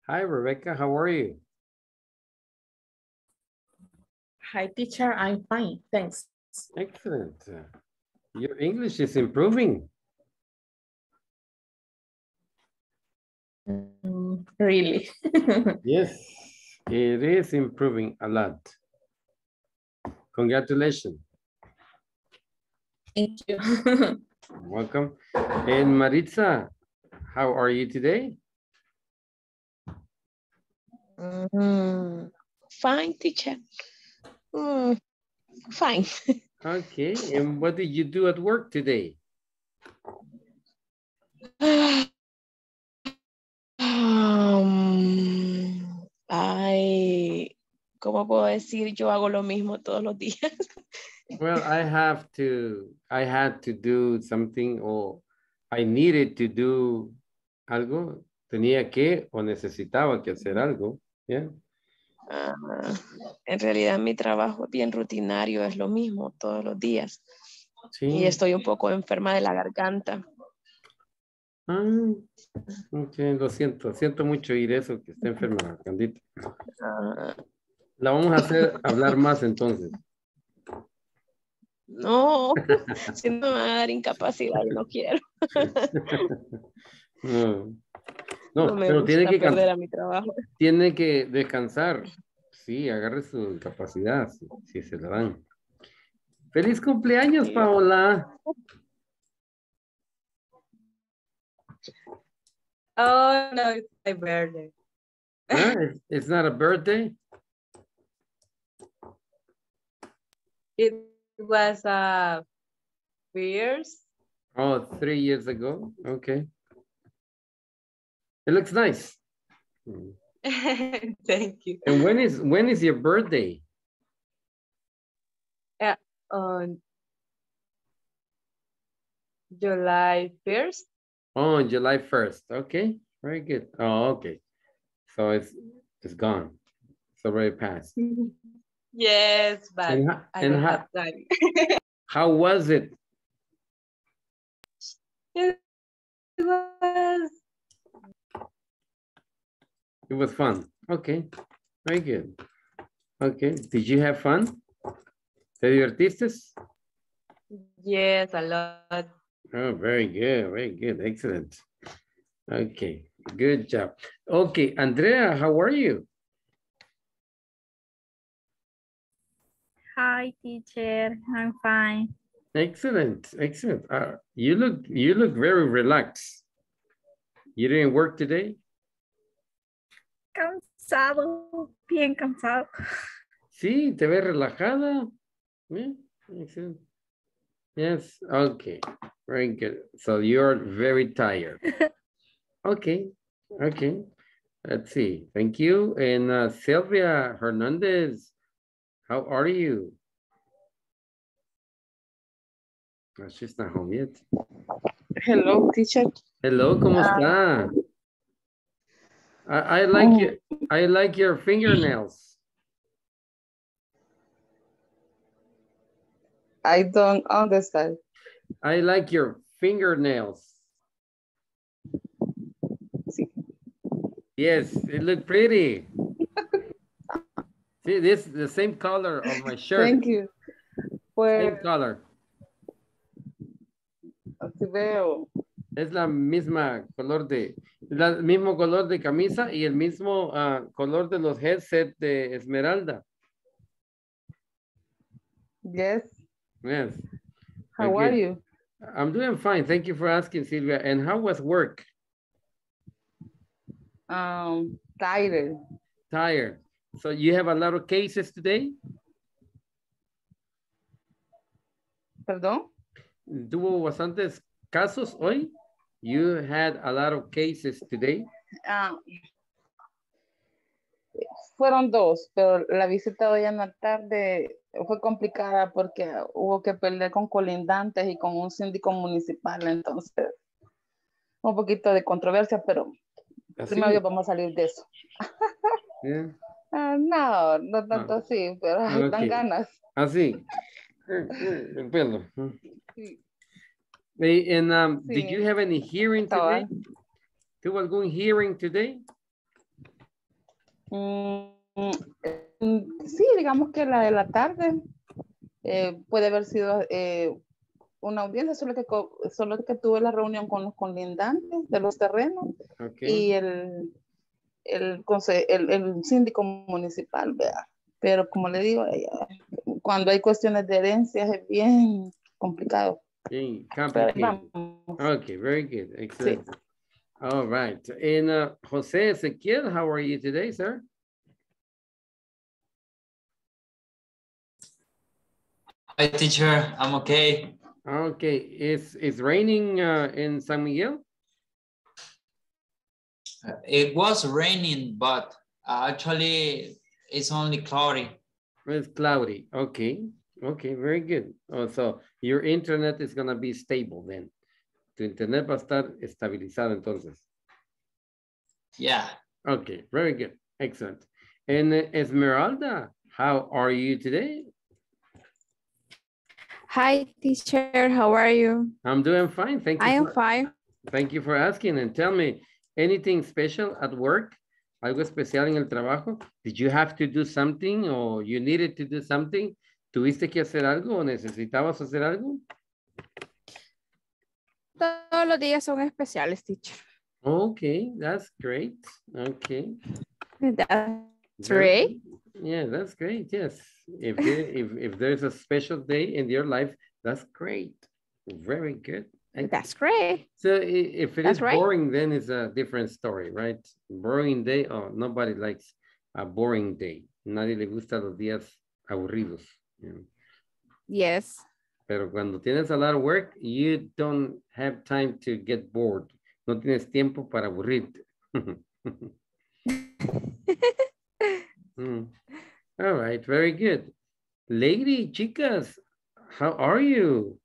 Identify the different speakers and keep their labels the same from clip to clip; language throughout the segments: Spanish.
Speaker 1: Hi, Rebecca. How are you?
Speaker 2: Hi, teacher. I'm fine. Thanks.
Speaker 1: Excellent. Your English is improving.
Speaker 2: Really?
Speaker 1: Yes, it is improving a lot. Congratulations.
Speaker 2: Thank you.
Speaker 1: Welcome. And Maritza, how are you today?
Speaker 3: Fine, teacher. Fine.
Speaker 1: Okay, and what did you do at work today?
Speaker 3: ¿Cómo puedo decir? Yo hago lo mismo todos los días.
Speaker 1: Well, I had to do something, or I needed to do algo. Tenía que o necesitaba que hacer algo. Yeah.
Speaker 3: En realidad mi trabajo es bien rutinario, es lo mismo todos los días.
Speaker 1: Sí.
Speaker 3: Y estoy un poco enferma de la garganta.
Speaker 1: Ok, lo siento mucho oír eso, que está enferma, Candita.
Speaker 3: Ah,
Speaker 1: La vamos a hacer hablar más entonces.
Speaker 3: no, si no me va a dar incapacidad, yo no quiero.
Speaker 1: No,
Speaker 3: No me
Speaker 1: pero
Speaker 3: gusta perder a mi trabajo.
Speaker 1: tiene que descansar. Sí, agarre su capacidad, si se la dan. ¡Feliz cumpleaños,
Speaker 3: Sí.
Speaker 1: Paola!
Speaker 4: Oh, no, it's my birthday.
Speaker 1: It's not a birthday?
Speaker 4: It was years.
Speaker 1: Oh, 3 years ago. Okay. It looks nice.
Speaker 4: Thank you.
Speaker 1: And when is your birthday?
Speaker 4: On July 1st.
Speaker 1: Oh, July 1st. Okay, very good. Oh, okay. So it's gone. It's already passed.
Speaker 4: Yes, but I don't have time.
Speaker 1: How was it?
Speaker 4: It
Speaker 1: It was fun. Okay, very good. Okay, did you have fun? ¿Te divertiste?
Speaker 4: Yes, a lot.
Speaker 1: Oh, very good, excellent. Okay, good job. Okay, Andrea, how are you?
Speaker 5: Hi, teacher. I'm fine.
Speaker 1: Excellent. You look very relaxed. You didn't work today?
Speaker 5: Cansado, bien cansado.
Speaker 1: Sí, te ves relajada. Yeah, excellent. Yes, okay, very good. So you're very tired. Okay. Let's see. Thank you. And Sylvia Hernandez, how are you? Oh, she's not home yet.
Speaker 6: Hello, teacher.
Speaker 1: Hello, ¿cómo está? I like your fingernails.
Speaker 6: I don't understand.
Speaker 1: I like your fingernails.
Speaker 6: Sí.
Speaker 1: Yes, it look pretty. See, this is the same color of my shirt.
Speaker 6: Thank you.
Speaker 1: Same color.
Speaker 6: Así veo.
Speaker 1: Es la misma color el mismo color de camisa y el mismo color de los headset de Esmeralda.
Speaker 6: Yes.
Speaker 1: Yes.
Speaker 6: How are you?
Speaker 1: I'm doing fine. Thank you for asking, Silvia. And how was work?
Speaker 6: Tired.
Speaker 1: Tired. So you have a lot of cases today?
Speaker 6: ¿Perdón?
Speaker 1: ¿Tuvo bastantes casos hoy? You had a lot of cases today?
Speaker 6: Fueron dos, pero la visita de hoy en la tarde fue complicada porque hubo que pelear con colindantes y con un síndico municipal, entonces un poquito de controversia, pero primero Dios vamos a salir de eso.
Speaker 1: Yeah.
Speaker 6: No tanto así, pero dan ganas.
Speaker 1: Así. El pelo.
Speaker 6: Sí.
Speaker 1: And did you have any hearing today? ¿Tuvo algún hearing today?
Speaker 6: Sí, digamos que la de la tarde puede haber sido una audiencia, solo que tuve la reunión con los colindantes de los terrenos y el síndico municipal, ¿verdad? Pero como le digo, cuando hay cuestiones de herencias es bien complicado.
Speaker 1: Complicated. Okay, very good. Excellent. Sí. All right. And Jose Ezequiel, how are you today, sir?
Speaker 7: Hi, teacher. I'm okay.
Speaker 1: Okay. Is raining in San Miguel?
Speaker 7: It was raining, but actually it's only cloudy.
Speaker 1: It's cloudy. Okay. Okay, very good. Oh, so your internet is going to be stable then. Tu internet va a estar estabilizado entonces.
Speaker 7: Yeah.
Speaker 1: Okay, very good. Excellent. And Esmeralda, how are you today?
Speaker 5: Hi, teacher. How are you?
Speaker 1: I'm doing fine. Thank you.
Speaker 5: I am fine.
Speaker 1: Thank you for asking. And tell me, anything special at work? ¿Algo especial en el trabajo? Did you have to do something or you needed to do something? ¿Tuviste que hacer algo o necesitabas hacer algo?
Speaker 5: Todos los días son especiales, teacher.
Speaker 1: Okay, that's great. Okay.
Speaker 5: That's great.
Speaker 1: Yeah, that's great. Yes. If there's a special day in your life, that's great. Very good.
Speaker 5: That's great.
Speaker 1: So if it is boring, then it's a different story, right? Boring day, oh, nobody likes a boring day. Nadie le gusta los días aburridos.
Speaker 5: Yes.
Speaker 1: Pero cuando tienes a lot of work, you don't have time to get bored. No tienes tiempo para aburrirte. All right, very good. Lady, chicas, how are you?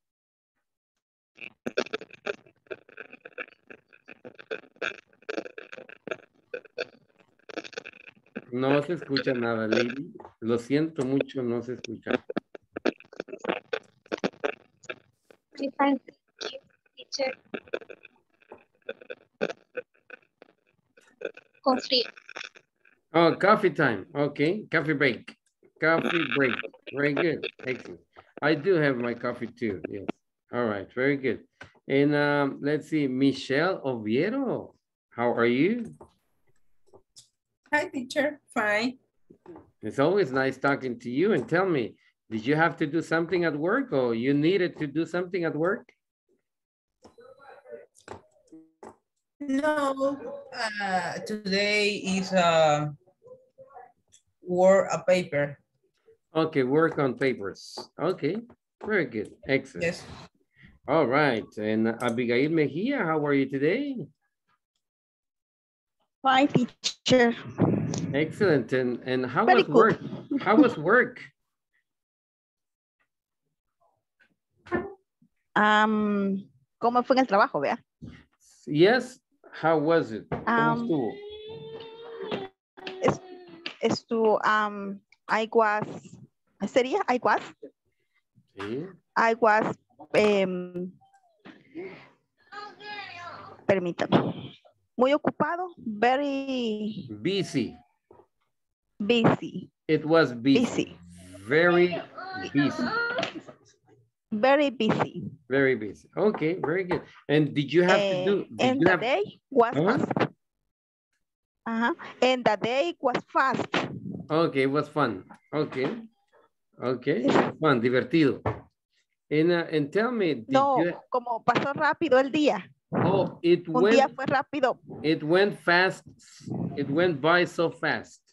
Speaker 1: No se escucha nada, Lady. Lo siento mucho, no se escucha.
Speaker 8: Con frío.
Speaker 1: Oh, coffee time. Okay, coffee break. Coffee break. Very good. Excellent. I do have my coffee too. Yes. All right, very good. And let's see, Michelle Oviedo, how are you?
Speaker 9: Hi, teacher. Fine.
Speaker 1: It's always nice talking to you. And tell me, did you have to do something at work or you needed to do something at work?
Speaker 9: No, today is work a paper.
Speaker 1: Okay, work on papers. Okay, very good. Excellent.
Speaker 9: Yes.
Speaker 1: All right. And Abigail Mejia, how are you today?
Speaker 10: Fine, teacher.
Speaker 1: Excellent. And how
Speaker 10: Very
Speaker 1: was work? How was work?
Speaker 10: ¿Cómo fue en el trabajo, vea?
Speaker 1: Yes. How was it? ¿Cómo estuvo?
Speaker 10: I was, ¿sería? I was?
Speaker 1: Sí.
Speaker 10: I was, permítame, muy ocupado, very
Speaker 1: busy.
Speaker 10: Busy.
Speaker 1: It was busy. Very busy.
Speaker 10: Very busy.
Speaker 1: Very busy. Okay, very good. And did you have to do?
Speaker 10: And the day was fast. And the day was fast.
Speaker 1: Okay, it was fun. Okay. Okay, fun, divertido. And tell me,
Speaker 10: como pasó rápido el día.
Speaker 1: Oh, it
Speaker 10: Un
Speaker 1: went.
Speaker 10: día fue rápido.
Speaker 1: It went fast. It went by so fast.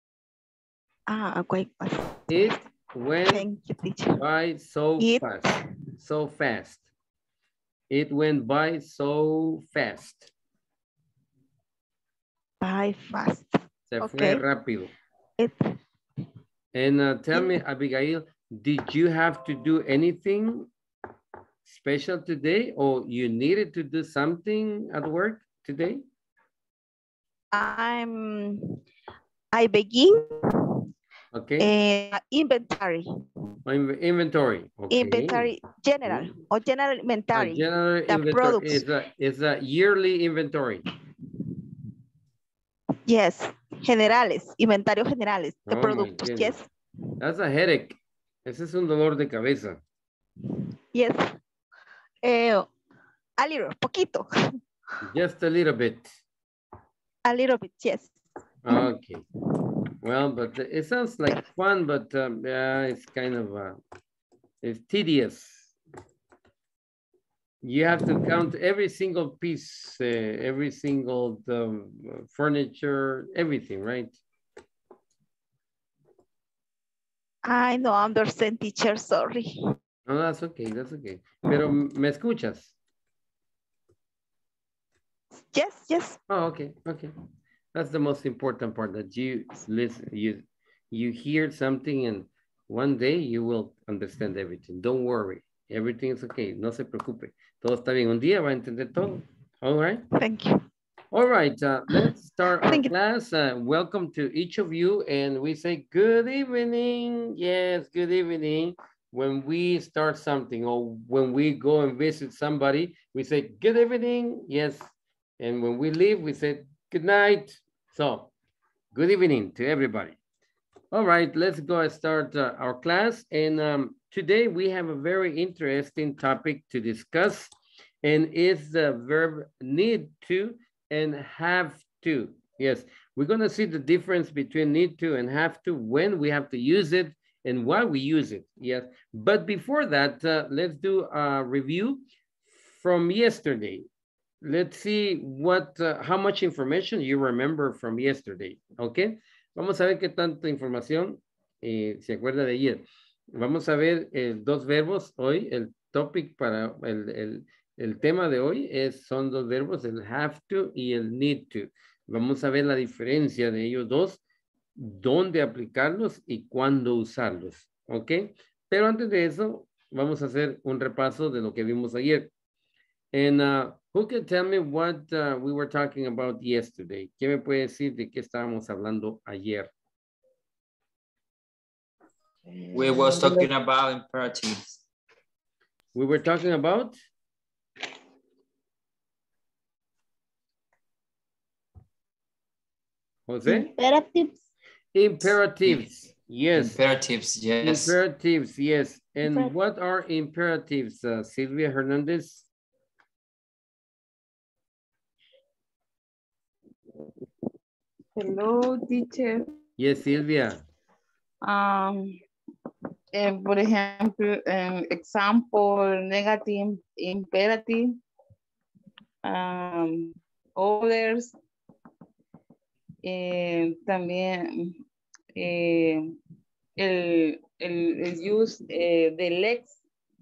Speaker 10: Okay.
Speaker 1: It went by so fast. So fast. It went by so fast.
Speaker 10: By fast.
Speaker 1: Se fue rápido. And tell me, Abigail, did you have to do anything special today or you needed to do something at work today?
Speaker 10: I begin inventory.
Speaker 1: Inventory. Okay.
Speaker 10: Inventory general or general inventory.
Speaker 1: General inventory is a yearly inventory.
Speaker 10: Yes. Generales, inventarios generales de
Speaker 1: Oh, my
Speaker 10: productos.
Speaker 1: goodness.
Speaker 10: Yes,
Speaker 1: That's a headache. Ese es un dolor de cabeza.
Speaker 10: yes. A little, poquito.
Speaker 1: Just a little bit.
Speaker 10: A little bit, yes.
Speaker 1: Okay. Well, but it sounds like fun, but yeah, it's kind of, it's tedious. You have to count every single piece, every single furniture, everything, right?
Speaker 10: I don't understand, teacher, sorry.
Speaker 1: No, that's okay, that's okay. Pero, ¿me escuchas?
Speaker 10: Yes, yes.
Speaker 1: Oh, okay, okay. That's the most important part, that you listen, you hear something and one day you will understand everything. Don't worry, everything is okay, no se preocupe. Todo está bien, un día va a entender todo. All right?
Speaker 10: Thank you.
Speaker 1: All right, let's start our class. Welcome to each of you, and we say good evening. Yes, good evening. When we start something or when we go and visit somebody, we say good evening. Yes, and when we leave, we say good night. So, good evening to everybody. All right, let's go and start our class. And today we have a very interesting topic to discuss, and it's the verb need to and have to. Yes, we're going to see the difference between need to and have to, when we have to use it and why we use it. Yes, but before that, let's do a review from yesterday. Let's see what, how much information you remember from yesterday, okay? Vamos a ver qué tanta información se acuerda de ayer. Vamos a ver dos verbos hoy. El topic para el tema de hoy son dos verbos, el have to y el need to. Vamos a ver la diferencia de ellos dos, dónde aplicarlos y cuándo usarlos, ¿ok? Pero antes de eso, vamos a hacer un repaso de lo que vimos ayer. And who can tell me what we were talking about yesterday? ¿Quién me puede decir de qué estábamos hablando ayer?
Speaker 7: We was talking about imperatives.
Speaker 1: We were talking about? Jose?
Speaker 8: Imperatives.
Speaker 1: Imperatives, yes.
Speaker 7: Imperatives, yes.
Speaker 1: Imperatives, yes. And what are imperatives, Silvia Hernandez?
Speaker 6: Hello, teacher.
Speaker 1: Yes, Silvia.
Speaker 6: Por ejemplo, example, negative, imperative, others, también el use del ex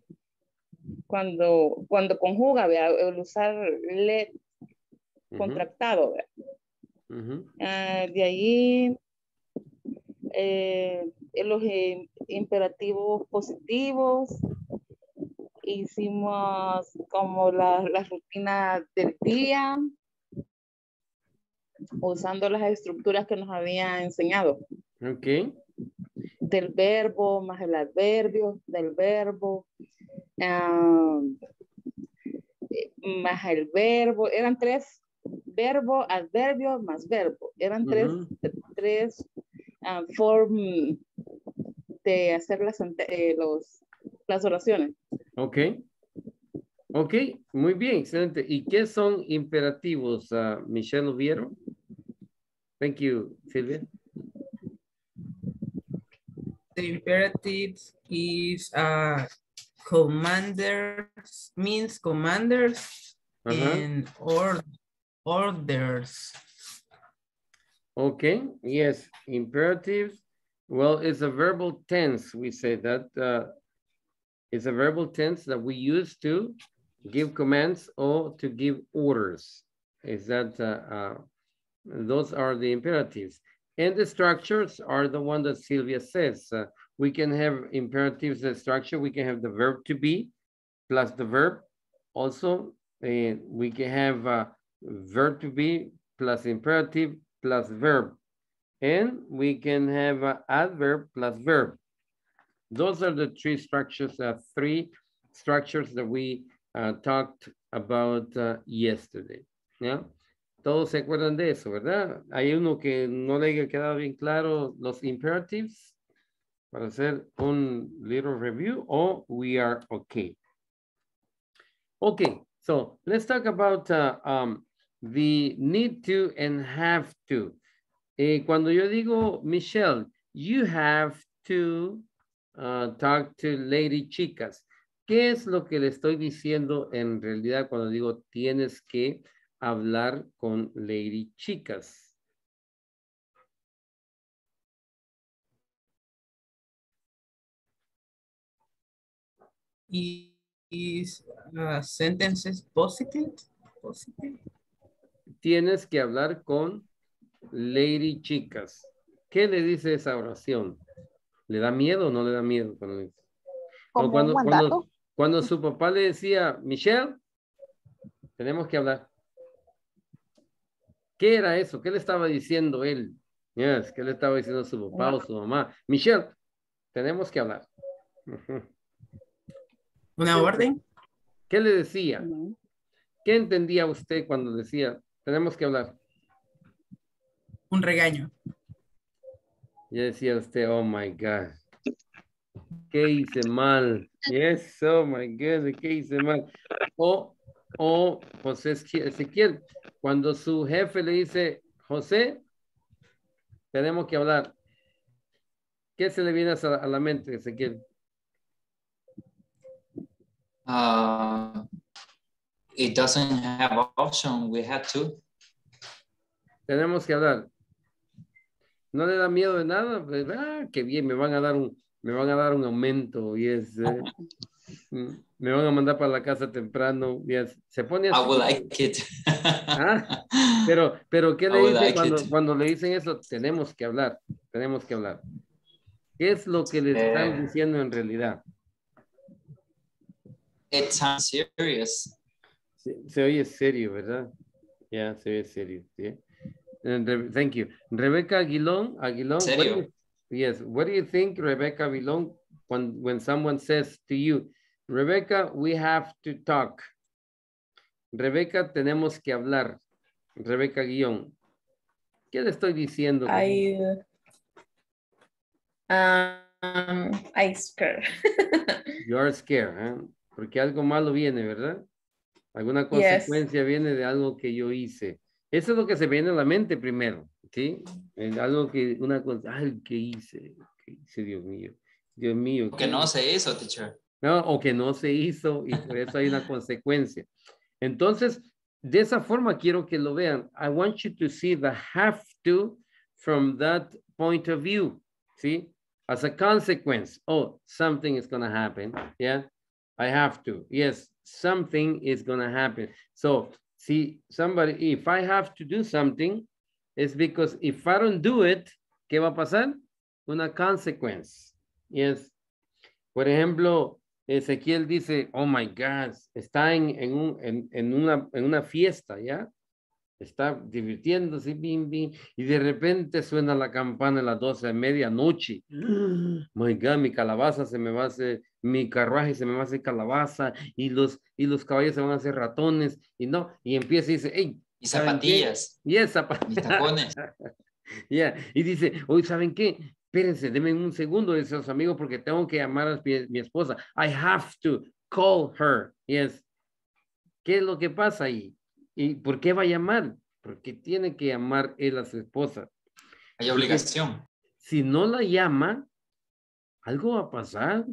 Speaker 6: cuando conjuga, ¿verdad? El usar let contractado, ¿verdad? De ahí los imperativos positivos, hicimos como la rutina del día, usando las estructuras que nos había enseñado.
Speaker 1: Ok.
Speaker 6: Del verbo más el adverbio, del verbo, más el verbo, eran tres, verbo, adverbio, más verbo, eran tres formas de hacer las oraciones.
Speaker 1: Ok. Ok, muy bien, excelente. ¿Y qué son imperativos, Michelle Oviero? Thank you, Silvia.
Speaker 9: The imperatives is commanders, means commanders and orders.
Speaker 1: Okay, yes, imperatives. Well, it's a verbal tense. We say that it's a verbal tense that we use to give commands or to give orders. Is that those are the imperatives. And the structures are the one that Sylvia says. We can have imperatives, the structure. We can have the verb to be plus the verb. Also, we can have verb to be plus imperative plus verb. And we can have adverb plus verb. Those are the three structures that we talked about yesterday. Yeah. Todos se acuerdan de eso, ¿verdad? Hay uno que no le haya quedado bien claro los imperatives para hacer un little review o we are okay. Okay, so let's talk about the need to and have to. Cuando yo digo, Michelle, you have to talk to Lady Chicas. ¿Qué es lo que le estoy diciendo en realidad cuando digo tienes que hablar con Lady Chicas?
Speaker 9: Is sentences positive?
Speaker 1: Tienes que hablar con Lady Chicas. ¿Qué le dice esa oración? ¿Le da miedo o no le da miedo cuando le dice? O cuando su papá le decía, Michelle, tenemos que hablar. ¿Qué era eso? ¿Qué le estaba diciendo él? Yes, ¿qué le estaba diciendo su papá o su mamá? Michelle, tenemos que hablar.
Speaker 9: ¿Una orden?
Speaker 1: ¿Qué le decía? ¿Qué entendía usted cuando decía, tenemos que hablar?
Speaker 9: Un regaño.
Speaker 1: Ya decía usted, oh my God. ¿Qué hice mal? Yes, oh my God, ¿qué hice mal? O José Ezequiel, cuando su jefe le dice, José, tenemos que hablar. ¿Qué se le viene a la mente, Ezequiel?
Speaker 7: It doesn't have option. We had to.
Speaker 1: Tenemos que hablar. ¿No le da miedo de nada? Pues, qué bien, me van a dar un aumento. Yes, me van a mandar para la casa temprano. Yes. Se pone así.
Speaker 7: I would like it.
Speaker 1: Pero ¿qué le dice cuando le dicen eso? Tenemos que hablar. Tenemos que hablar. ¿Qué es lo que le están diciendo en realidad?
Speaker 7: It sounds serious.
Speaker 1: Se oye serio, ¿verdad? Ya, se oye serio. ¿Sí? Thank you. Rebecca Aguilón.
Speaker 7: Serio?
Speaker 1: What do you think, Rebecca Aguilón, when someone says to you, Rebecca, we have to talk. Rebecca, tenemos que hablar. Rebecca Guión. ¿Qué le estoy diciendo?
Speaker 2: I scared.
Speaker 1: You are scared, ¿eh? Porque algo malo viene, ¿verdad? Alguna consecuencia viene de algo que yo hice. Eso es lo que se viene a la mente primero, ¿sí? Algo que, una cosa, ay, ¿qué hice? ¿Qué hice, Dios mío? Dios mío.
Speaker 7: Que no se hizo, teacher.
Speaker 1: No, o que no se hizo y por eso hay una consecuencia. Entonces, de esa forma quiero que lo vean. I want you to see the have to from that point of view, ¿sí? As a consequence, oh, something is going to happen, yeah? I have to, yes, something is going to happen. So, see, if I have to do something, it's because if I don't do it, ¿qué va a pasar? Una consequence, yes. Por ejemplo, Ezequiel dice, oh my God, está en una fiesta, ¿ya? Está divirtiéndose, bim, bim, y de repente suena la campana a las 12 de medianoche. My God, mi calabaza se me va a hacer, mi carruaje se me va a hacer calabaza, y los caballos se van a hacer ratones, y empieza y dice, hey.
Speaker 7: Y zapatillas.
Speaker 1: Y es zapatillas.
Speaker 7: Y tacones.
Speaker 1: Yeah. Y dice, oye, ¿saben qué? Espérense, denme un segundo de esos amigos porque tengo que llamar a mi esposa. I have to call her. Yes. ¿Qué es lo que pasa ahí? ¿Y por qué va a llamar? Porque tiene que llamar él a su esposa.
Speaker 7: Hay obligación.
Speaker 1: Si no la llama, algo va a pasar.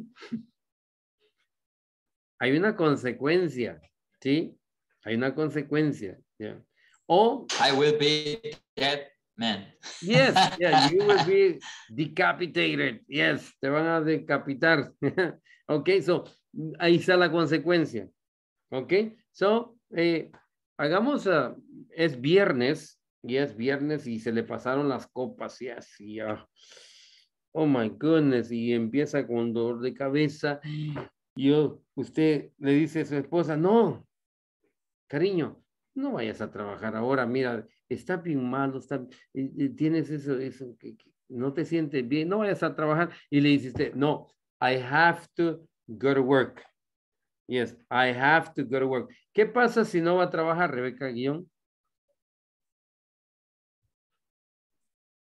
Speaker 1: Hay una consecuencia, ¿sí? Hay una consecuencia. Yeah. O
Speaker 7: I will be dead man.
Speaker 1: Yes, yeah, you will be decapitated. Yes, te van a decapitar. Okay, so ahí está la consecuencia. Okay, so hagamos, es viernes y se le pasaron las copas y así, oh my goodness, y empieza con dolor de cabeza. Usted le dice a su esposa, no, cariño, no vayas a trabajar ahora, mira, está bien malo, tienes eso que no te sientes bien, no vayas a trabajar. Y le dice usted, no, I have to go to work. Yes, I have to go to work. ¿Qué pasa si no va a trabajar, Rebeca Guión?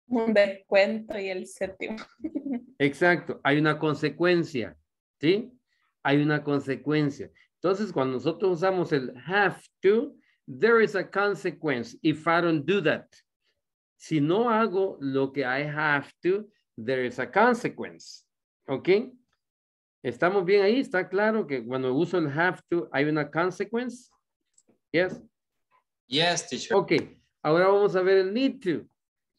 Speaker 2: Un descuento y el séptimo.
Speaker 1: Exacto, hay una consecuencia, ¿sí? Hay una consecuencia. Entonces, cuando nosotros usamos el have to, there is a consequence if I don't do that. Si no hago lo que I have to, there is a consequence. ¿Ok? ¿Estamos bien ahí? ¿Está claro que cuando uso el have to hay una consequence? Yes.
Speaker 7: Yes, teacher.
Speaker 1: Ok, ahora vamos a ver el need to.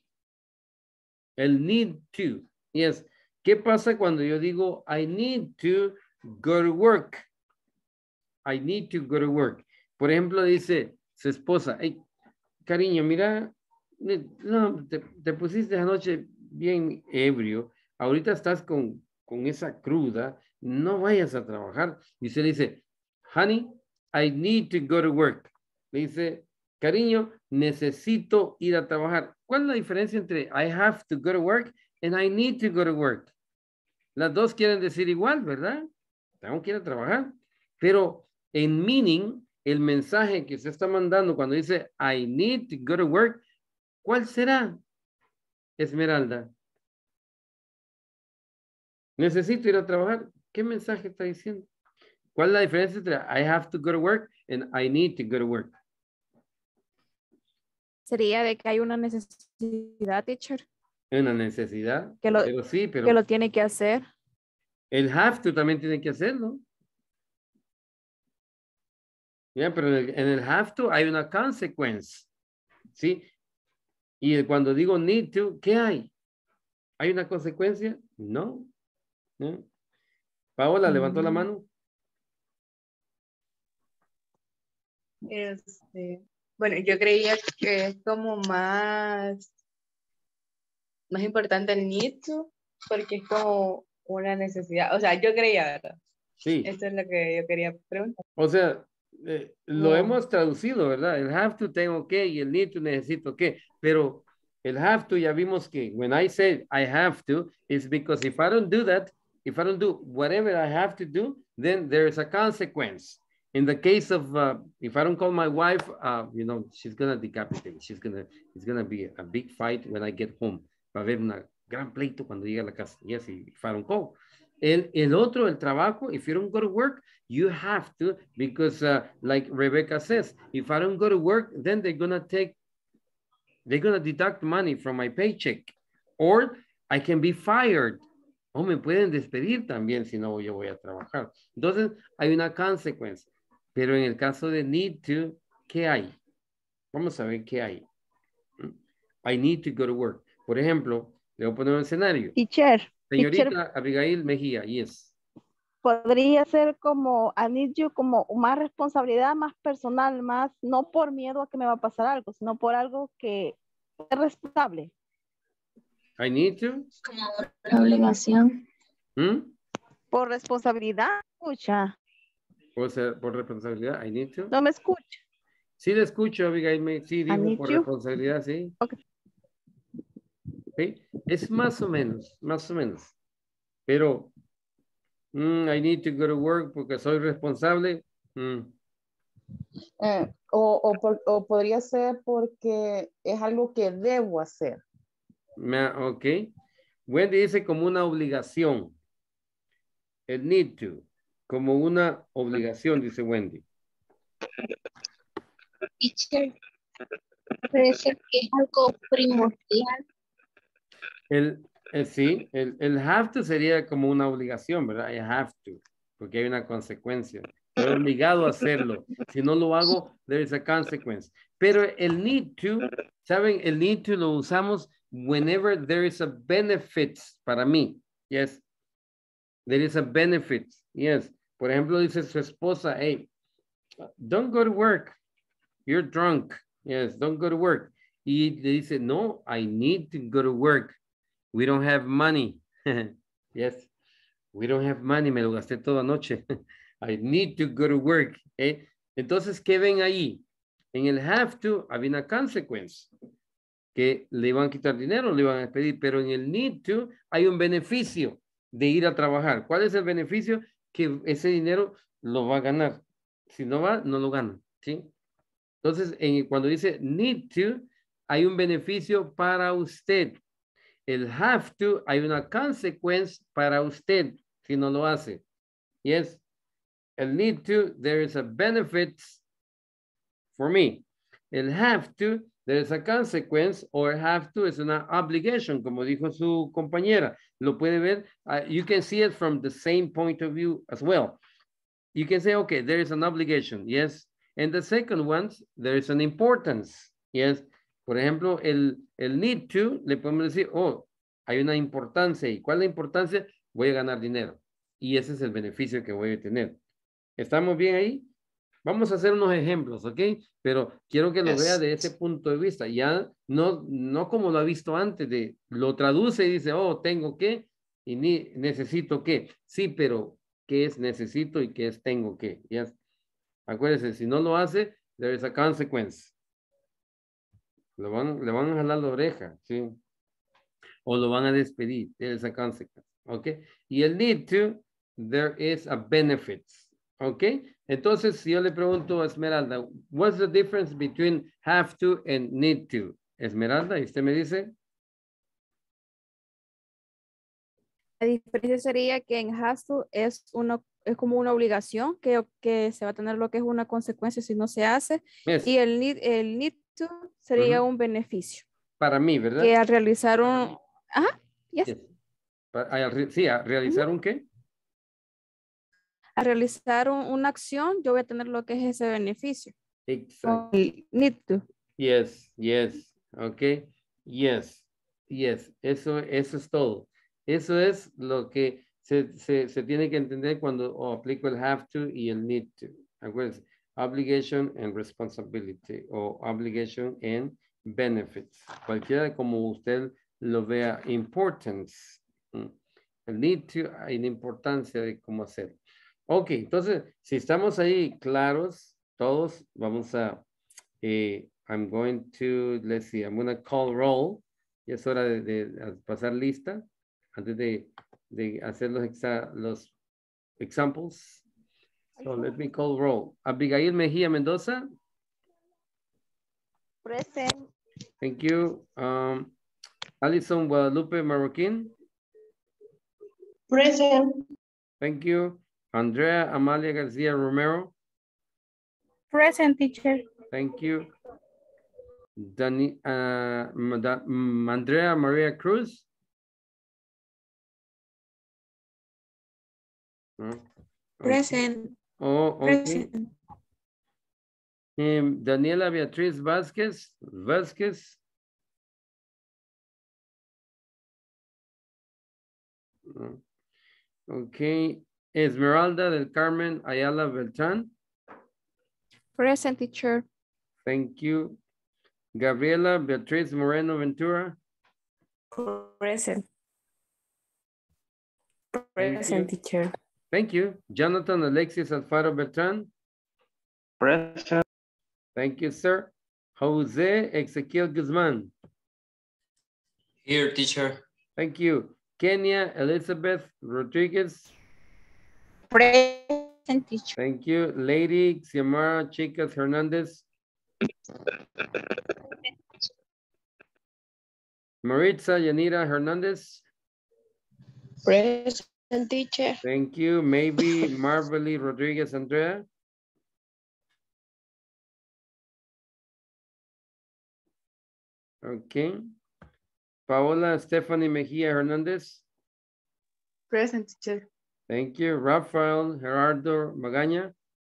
Speaker 1: El need to. Yes. ¿Qué pasa cuando yo digo I need to go to work? I need to go to work. Por ejemplo, dice su esposa, hey, cariño, mira, no, te pusiste anoche bien ebrio, ahorita estás con esa cruda, no vayas a trabajar. Y usted le dice, honey, I need to go to work. Le dice, cariño, necesito ir a trabajar. ¿Cuál es la diferencia entre I have to go to work and I need to go to work? Las dos quieren decir igual, ¿verdad? Tengo que ir a trabajar. Pero en meaning, el mensaje que se está mandando cuando dice I need to go to work, ¿cuál será, Esmeralda? Necesito ir a trabajar. ¿Qué mensaje está diciendo? ¿Cuál es la diferencia entre I have to go to work and I need to go to work?
Speaker 5: Sería de que hay una necesidad, teacher.
Speaker 1: Una necesidad.
Speaker 5: Que lo,
Speaker 1: pero sí, pero
Speaker 5: que lo tiene que hacer.
Speaker 1: el have to también tiene que hacerlo. Ya, pero en el have to hay una consequence. ¿Sí? Y cuando digo need to, ¿qué hay? ¿Hay una consecuencia? No. ¿No? Paola, levantó la mano.
Speaker 4: Bueno, yo creía que es como más importante el need to, porque es como una necesidad. O sea, yo creía, ¿verdad?
Speaker 1: Sí.
Speaker 4: Eso es lo que yo quería preguntar.
Speaker 1: O sea, lo
Speaker 4: No.
Speaker 1: hemos traducido, ¿verdad? El have to tengo que y el need to necesito que, pero el have to ya vimos que when I say I have to, it's because if I don't do that, if I don't do whatever I have to do, then there's a consequence. In the case of, if I don't call my wife, you know, she's going to decapitate. It's going to be a big fight when I get home. Va a haber una gran pleito cuando llegue a la casa. Yes, if I don't call. El otro, el trabajo, if you don't go to work, you have to, because like Rebecca says, if I don't go to work, then they're going to deduct money from my paycheck. Or I can be fired. O me pueden despedir también si no yo voy a trabajar. Entonces, hay una consecuencia. Pero en el caso de need to, ¿qué hay? Vamos a ver qué hay. I need to go to work. Por ejemplo, le voy a poner un escenario.
Speaker 10: Teacher.
Speaker 1: Señorita
Speaker 10: teacher,
Speaker 1: Abigail Mejía, yes.
Speaker 10: podría ser como I need you, como más responsabilidad, más personal, más, no por miedo a que me va a pasar algo, sino por algo que es responsable.
Speaker 1: I need to.
Speaker 8: Como una obligación.
Speaker 10: Por responsabilidad, escucha.
Speaker 1: O sea, por responsabilidad, I need to.
Speaker 10: No me escucha.
Speaker 1: Sí le escucho, Abigail. Sí, digo
Speaker 10: need
Speaker 1: por
Speaker 10: you.
Speaker 1: responsabilidad, sí.
Speaker 10: Okay.
Speaker 1: ¿Sí? Es más o menos. Pero, I need to go to work porque soy responsable.
Speaker 6: O podría ser porque es algo que debo hacer.
Speaker 1: Ok. Wendy dice como una obligación. El need to. Como una obligación, dice Wendy.
Speaker 8: Teacher, puede ser que es algo primordial.
Speaker 1: Sí, el have to sería como una obligación, ¿verdad? I have to, porque hay una consecuencia. Estoy obligado a hacerlo. Si no lo hago, there is a consequence. Pero el need to, ¿saben? El need to lo usamos whenever there is a benefit para mí. Yes. There is a benefit. Yes. Por ejemplo, dice su esposa, hey, don't go to work. You're drunk. Yes, don't go to work. Y le dice, no, I need to go to work. We don't have money. Yes, we don't have money. Me lo gasté toda noche. I need to go to work. Entonces, ¿qué ven ahí? En el have to había una consequence. Que le iban a quitar dinero, le iban a despedir. Pero en el need to hay un beneficio de ir a trabajar. ¿Cuál es el beneficio? Que ese dinero lo va a ganar. Si no va, no lo gana. ¿Sí? Entonces, cuando dice need to, hay un beneficio para usted. el have to, hay una consecuencia para usted si no lo hace. Yes. El need to, there is a benefit for me. El have to, there is a consequence, or have to es una obligation, como dijo su compañera. Lo puede ver, you can see it from the same point of view as well. You can say, okay, there is an obligation, yes. And the second one, there is an importance, yes. Por ejemplo, el need to, le podemos decir, oh, hay una importancia. ¿Y cuál es la importancia? Voy a ganar dinero. Y ese es el beneficio que voy a tener. ¿Estamos bien ahí? Vamos a hacer unos ejemplos, ¿ok? Pero quiero que lo vea de ese punto de vista. Ya no como lo ha visto antes, lo traduce y dice, oh, tengo que y necesito que. Sí, pero ¿qué es necesito y qué es tengo que? Yes. Acuérdense, si no lo hace, there is a consequence. Le van a jalar la oreja, ¿sí? O lo van a despedir. There is a consequence, ¿ok? Y el need to, there is a benefit. ¿Ok? Entonces, si yo le pregunto a Esmeralda, what's the difference between have to and need to? Esmeralda, ¿y usted me dice?
Speaker 5: La diferencia sería que en has to es como una obligación que se va a tener lo que es una consecuencia si no se hace.
Speaker 1: Yes.
Speaker 5: Y el need to sería un beneficio.
Speaker 1: Para mí, ¿verdad?
Speaker 5: Que al realizar un... Ajá, yes.
Speaker 1: Sí, a realizar un ¿qué?
Speaker 5: A realizar una acción, yo voy a tener lo que es ese beneficio.
Speaker 1: Exacto.
Speaker 5: Need to.
Speaker 1: Yes, ok, yes. Eso es todo. Eso es lo que se tiene que entender cuando aplico el have to y el need to. Acuérdense, obligation and responsibility o obligation and benefits. Cualquiera como usted lo vea, importance. El need to, hay una importancia de cómo hacerlo. Ok, entonces, si estamos ahí claros, todos, vamos a, I'm going to, let's see, I'm going to call roll. Ya es hora de pasar lista antes de hacer los examples. So let me call roll. Abigail Mejía Mendoza.
Speaker 10: Present.
Speaker 1: Thank you. Alison Guadalupe Marroquín.
Speaker 8: Present.
Speaker 1: Thank you. Andrea Amalia García Romero.
Speaker 2: Present, teacher.
Speaker 1: Thank you. Andrea Maria Cruz.
Speaker 5: Present.
Speaker 1: Oh, okay.
Speaker 5: Present.
Speaker 1: Daniela Beatriz Vázquez. Okay. Esmeralda del Carmen Ayala Beltrán.
Speaker 5: Present, teacher.
Speaker 1: Thank you. Gabriela Beatriz Moreno Ventura.
Speaker 3: Present.
Speaker 1: Present,
Speaker 3: teacher.
Speaker 1: Thank you. Jonathan Alexis Alfaro Beltrán.
Speaker 11: Present.
Speaker 1: Thank you, sir. Jose Ezequiel Guzmán.
Speaker 7: Here, teacher.
Speaker 1: Thank you. Kenya Elizabeth Rodriguez.
Speaker 2: Present, teacher.
Speaker 1: Thank you. Lady Xiomara Chicas Hernandez. Maritza Yanira Hernandez.
Speaker 3: Present, teacher.
Speaker 1: Thank you. Maybe Marvely Rodriguez Andrea. Okay. Paola Stephanie Mejia Hernandez.
Speaker 4: Present, teacher.
Speaker 1: Thank you. Rafael Gerardo Magaña.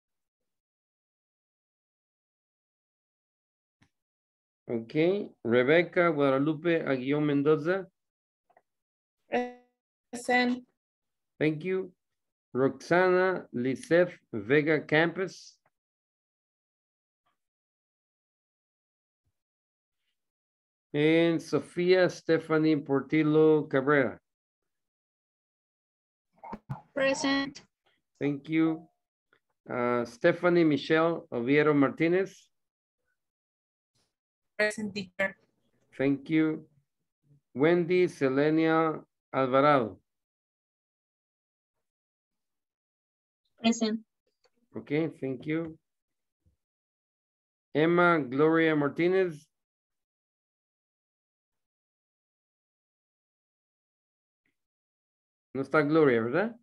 Speaker 1: Okay. Rebecca Guadalupe Aguillón Mendoza.
Speaker 2: Present.
Speaker 1: Thank you. Roxana Liseth Vega Campus. And Sofia Stephanie Portillo Cabrera.
Speaker 8: Present.
Speaker 1: Thank you. Stephanie Michelle Oviedo Martinez.
Speaker 9: Present, teacher.
Speaker 1: Thank you. Wendy Selenia Alvarado.
Speaker 8: Present.
Speaker 1: Okay, thank you. Emma Gloria Martinez. No está Gloria, ¿verdad?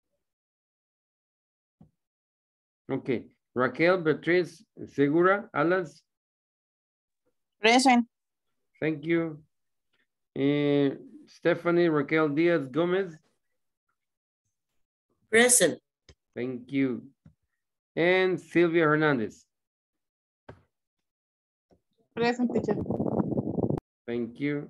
Speaker 1: Ok. Raquel, Beatriz, Segura, Alas.
Speaker 2: Present.
Speaker 1: Thank you. Stephanie, Raquel Diaz Gomez.
Speaker 12: Present.
Speaker 1: Thank you. And Silvia Hernandez.
Speaker 2: Present, teacher.
Speaker 1: Thank you.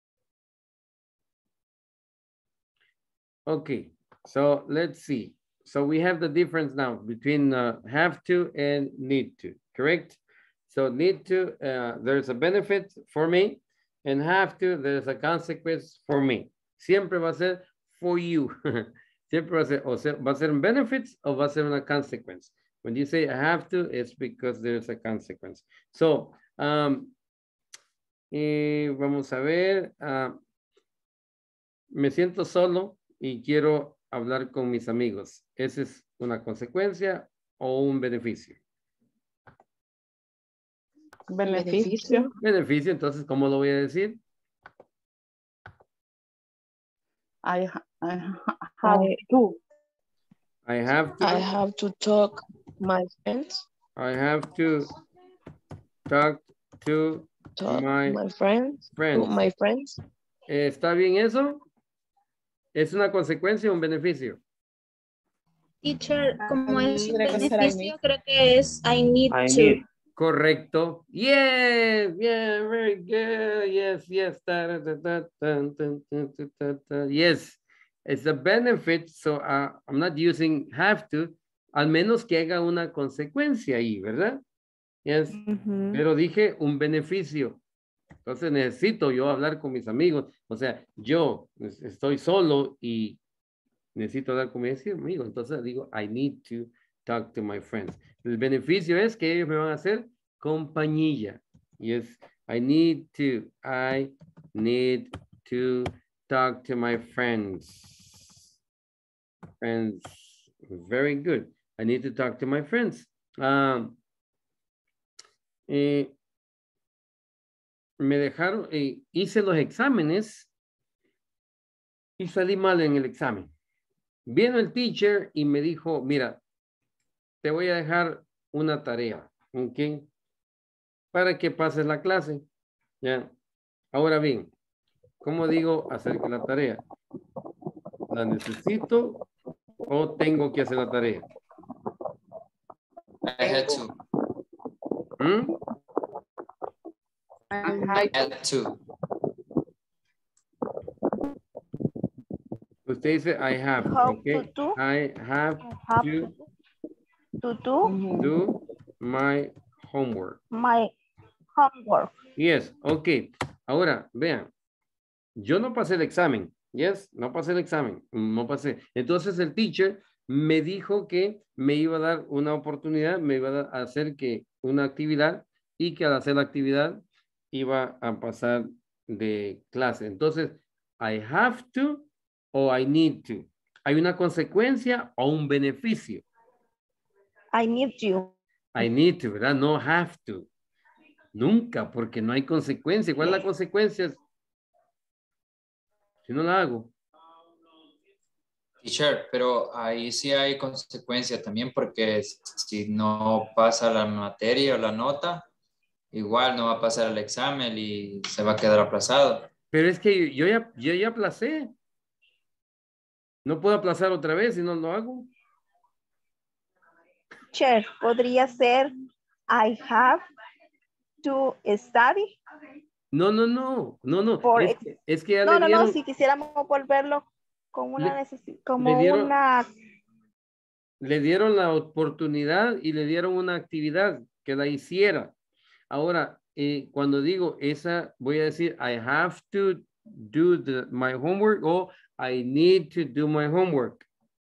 Speaker 1: Okay, so let's see. So we have the difference now between have to and need to, correct? So need to, there's a benefit for me, and have to, there's a consequence for me. Siempre va a ser for you. Siempre va a ser, o sea, va a ser un benefits o va a ser una consequence. When you say I have to, it's because there's a consequence. So, vamos a ver, me siento solo y quiero hablar con mis amigos. ¿Esa es una consecuencia o un beneficio?
Speaker 6: Beneficio.
Speaker 1: Beneficio, entonces, ¿cómo lo voy a decir?
Speaker 6: I have to.
Speaker 1: I have to.
Speaker 3: I have to talk my friends.
Speaker 1: I have to talk to my
Speaker 3: friends. My friends.
Speaker 1: ¿Está bien eso? ¿Es una consecuencia o un beneficio?
Speaker 8: Teacher, como es beneficio, creo que es I need to.
Speaker 1: Correcto. Yeah, yeah, very good. Yes, yes. Yes, it's a benefit, so I'm not using have to, al menos que haga una consecuencia ahí, ¿verdad? Yes, pero dije un beneficio. Entonces necesito yo hablar con mis amigos. O sea, yo estoy solo y necesito hablar con mis amigos. Entonces digo, I need to talk to my friends. El beneficio es que ellos me van a hacer compañía. Yes, I need to talk to my friends. Friends, very good. I need to talk to my friends. Me dejaron, hice los exámenes y salí mal en el examen. Vino el teacher y me dijo, mira, te voy a dejar una tarea, ¿ok? Para que pases la clase, ¿ya? Ahora bien, ¿cómo digo acerca de la tarea? ¿La necesito o tengo que hacer la tarea?
Speaker 7: I had to.
Speaker 6: I
Speaker 7: had to.
Speaker 1: Usted dice I have, okay? I have to do my homework.
Speaker 10: My homework.
Speaker 1: Yes, ok. Ahora, vean, yo no pasé el examen. Yes, no pasé el examen. No pasé. Entonces el teacher me dijo que me iba a dar una oportunidad, me iba a hacer que una actividad y que al hacer la actividad iba a pasar de clase. Entonces, I have to o I need to. ¿Hay una consecuencia o un beneficio?
Speaker 10: I need you.
Speaker 1: I need to, ¿verdad? No have to. Nunca, porque no hay consecuencia. ¿Cuál es la consecuencia? Si no la hago.
Speaker 7: Teacher, pero ahí sí hay consecuencia también porque si no pasa la materia o la nota, igual no va a pasar el examen y se va a quedar aplazado.
Speaker 1: Pero es que yo ya aplacé. No puedo aplazar otra vez si no lo hago.
Speaker 10: Teacher, podría ser I have to study.
Speaker 1: No. Es que ya
Speaker 10: no,
Speaker 1: le dieron.
Speaker 10: No, si quisiéramos volverlo con una necesidad, como
Speaker 1: le dieron la oportunidad y le dieron una actividad que la hiciera. Ahora, cuando digo esa, voy a decir I have to do my homework o I need to do my homework.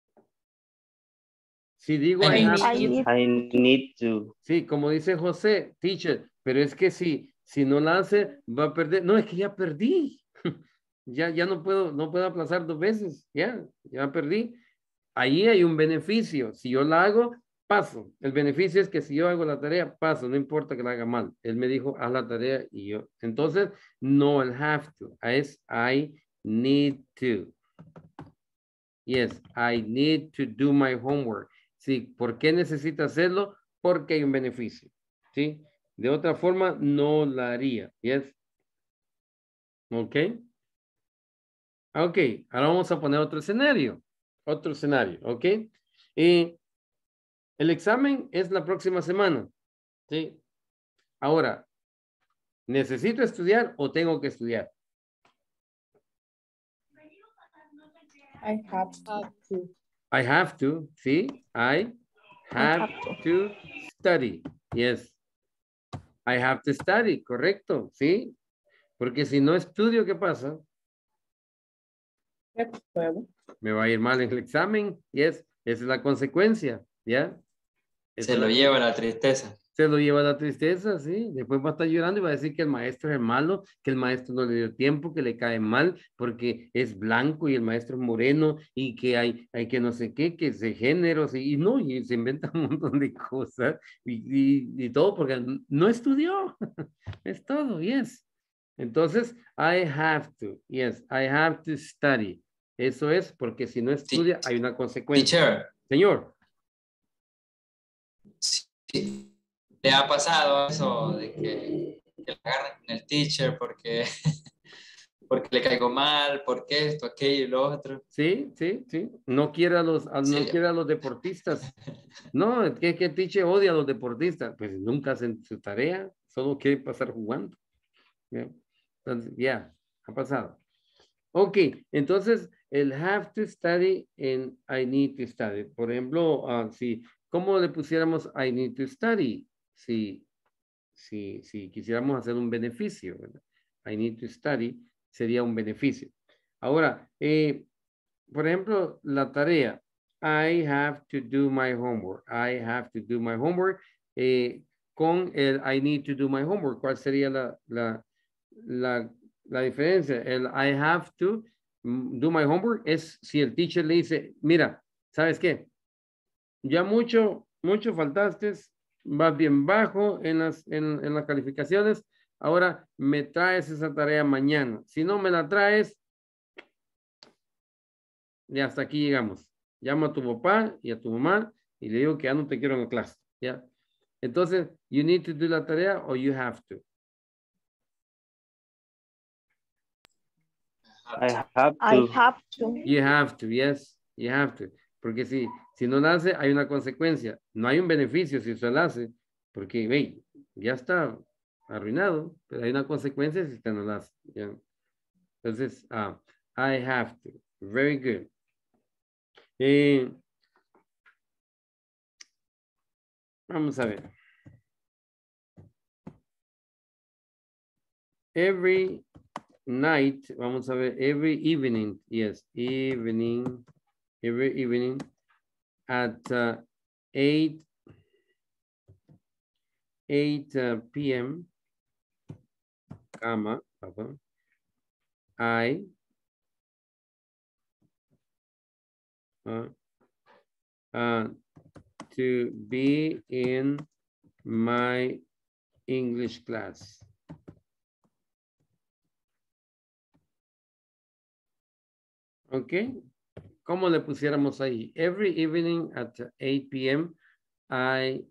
Speaker 1: Si digo I need to. Sí, como dice José, teacher, pero es que si no la hace, va a perder. No, es que ya perdí. ya no puedo aplazar 2 veces. Ya perdí. Ahí hay un beneficio. Si yo la hago, paso. El beneficio es que si yo hago la tarea, paso. No importa que la haga mal. Él me dijo, haz la tarea y yo. Entonces, no el have to. Es I need to. Yes, I need to do my homework. Sí, ¿por qué necesita hacerlo? Porque hay un beneficio. ¿Sí? De otra forma, no la haría. Yes. Ok. Ok, ahora vamos a poner otro escenario. Otro escenario, ¿ok? El examen es la próxima semana. ¿Sí? Ahora, ¿necesito estudiar o tengo que estudiar?
Speaker 4: I have to.
Speaker 1: I have to, ¿sí? I have to study. Yes. I have to study, correcto, ¿sí? Porque si no estudio, ¿qué pasa? Me va a ir mal en el examen. Yes, esa es la consecuencia, ¿ya?
Speaker 7: Se lo lleva la tristeza.
Speaker 1: Se lo lleva la tristeza, sí. Después va a estar llorando y va a decir que el maestro es malo, que el maestro no le dio tiempo, que le cae mal porque es blanco y el maestro es moreno y que hay que no sé qué, que es de géneros y no, y se inventa un montón de cosas y todo porque no estudió. Es todo, yes. Entonces, I have to, yes, I have to study. Eso es porque si no estudia hay una consecuencia.
Speaker 7: Teacher.
Speaker 1: Señor.
Speaker 7: Sí. ¿Le ha pasado eso de que le agarran con el teacher porque le caigo mal, porque esto, aquello y lo otro?
Speaker 1: Sí, sí, sí. No quiere a los deportistas. No, es que el teacher odia a los deportistas. Pues nunca hacen su tarea, solo quiere pasar jugando. Entonces, ya, ha pasado. Ok, entonces el have to study and I need to study. Por ejemplo, ¿cómo le pusiéramos I need to study? Si quisiéramos hacer un beneficio, ¿verdad? I need to study sería un beneficio. Ahora, por ejemplo, la tarea. I have to do my homework. I have to do my homework. Con el I need to do my homework, ¿cuál sería la diferencia? El I have to do my homework es si el teacher le dice, mira, ¿sabes qué? Ya mucho faltaste, vas bien bajo en las calificaciones, ahora me traes esa tarea mañana. Si no me la traes, y hasta aquí llegamos. Llamo a tu papá y a tu mamá y le digo que ya no te quiero en la clase. ¿Ya? Entonces, you need to do la tarea o you have to.
Speaker 11: I have to.
Speaker 10: I have to.
Speaker 1: You have to, yes, you have to. Porque si no la hace, hay una consecuencia. No hay un beneficio si usted la hace, porque ve, ya está arruinado, pero hay una consecuencia si usted no la hace. ¿Ya? Entonces, I have to. Very good. Vamos a ver. Every night, vamos a ver, every evening, yes, every evening at 8 p.m. I to be in my English class. Ok, ¿cómo le pusiéramos ahí? Every evening at 8 p.m. I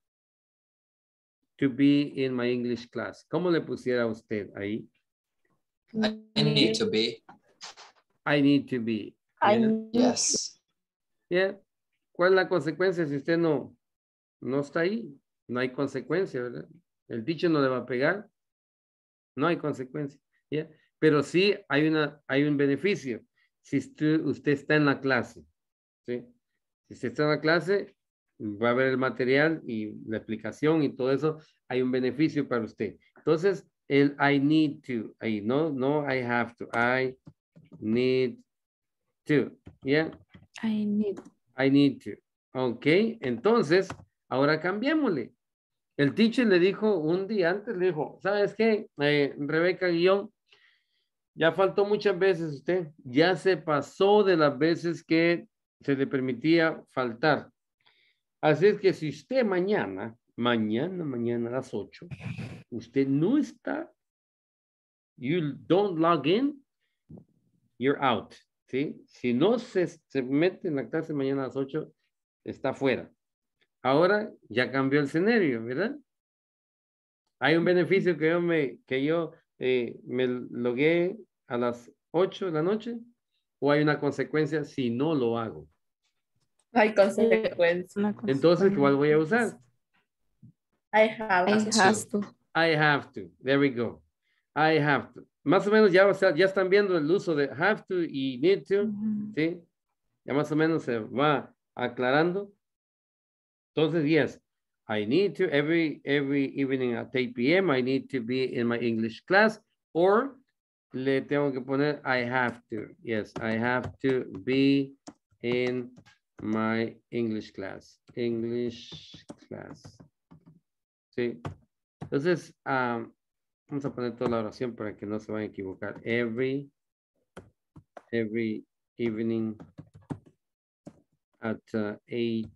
Speaker 1: to be in my English class. ¿Cómo le pusiera usted ahí?
Speaker 7: I need to be.
Speaker 1: I need to be.
Speaker 7: Yes.
Speaker 1: Yeah. ¿Cuál es la consecuencia si usted no está ahí? No hay consecuencia, ¿verdad? El teacher no le va a pegar. No hay consecuencia. Yeah. Pero sí hay un beneficio. Si usted está en la clase, ¿sí? Si usted está en la clase, va a ver el material y la explicación y todo eso, hay un beneficio para usted. Entonces, el I need to, ahí, no I have to, I need to, ¿ya?
Speaker 5: I
Speaker 1: need to. Ok, entonces, ahora cambiémosle. El teacher le dijo un día antes, le dijo, ¿sabes qué? Rebeca Guión, ya faltó muchas veces usted, ya se pasó de las veces que se le permitía faltar. Así es que si usted mañana a las 8, usted no está, you don't log in, you're out. ¿sí? Si no se mete en la clase mañana a las 8, está fuera. Ahora ya cambió el escenario, ¿verdad? Hay un beneficio que yo me logué a las 8 de la noche, o hay una consecuencia si no lo hago.
Speaker 4: Hay consecuencias.
Speaker 1: Entonces, ¿cuál voy a usar?
Speaker 4: I have to.
Speaker 1: I have to. There we go. I have to. Más o menos ya están viendo el uso de have to y need to, ¿sí? Ya más o menos se va aclarando. Entonces, yes, I need to every evening at 8 p.m. I need to be in my English class, or le tengo que poner I have to. Yes, I have to be in my English class. English class. Sí. Entonces, vamos a poner toda la oración para que no se vayan a equivocar. Every evening at 8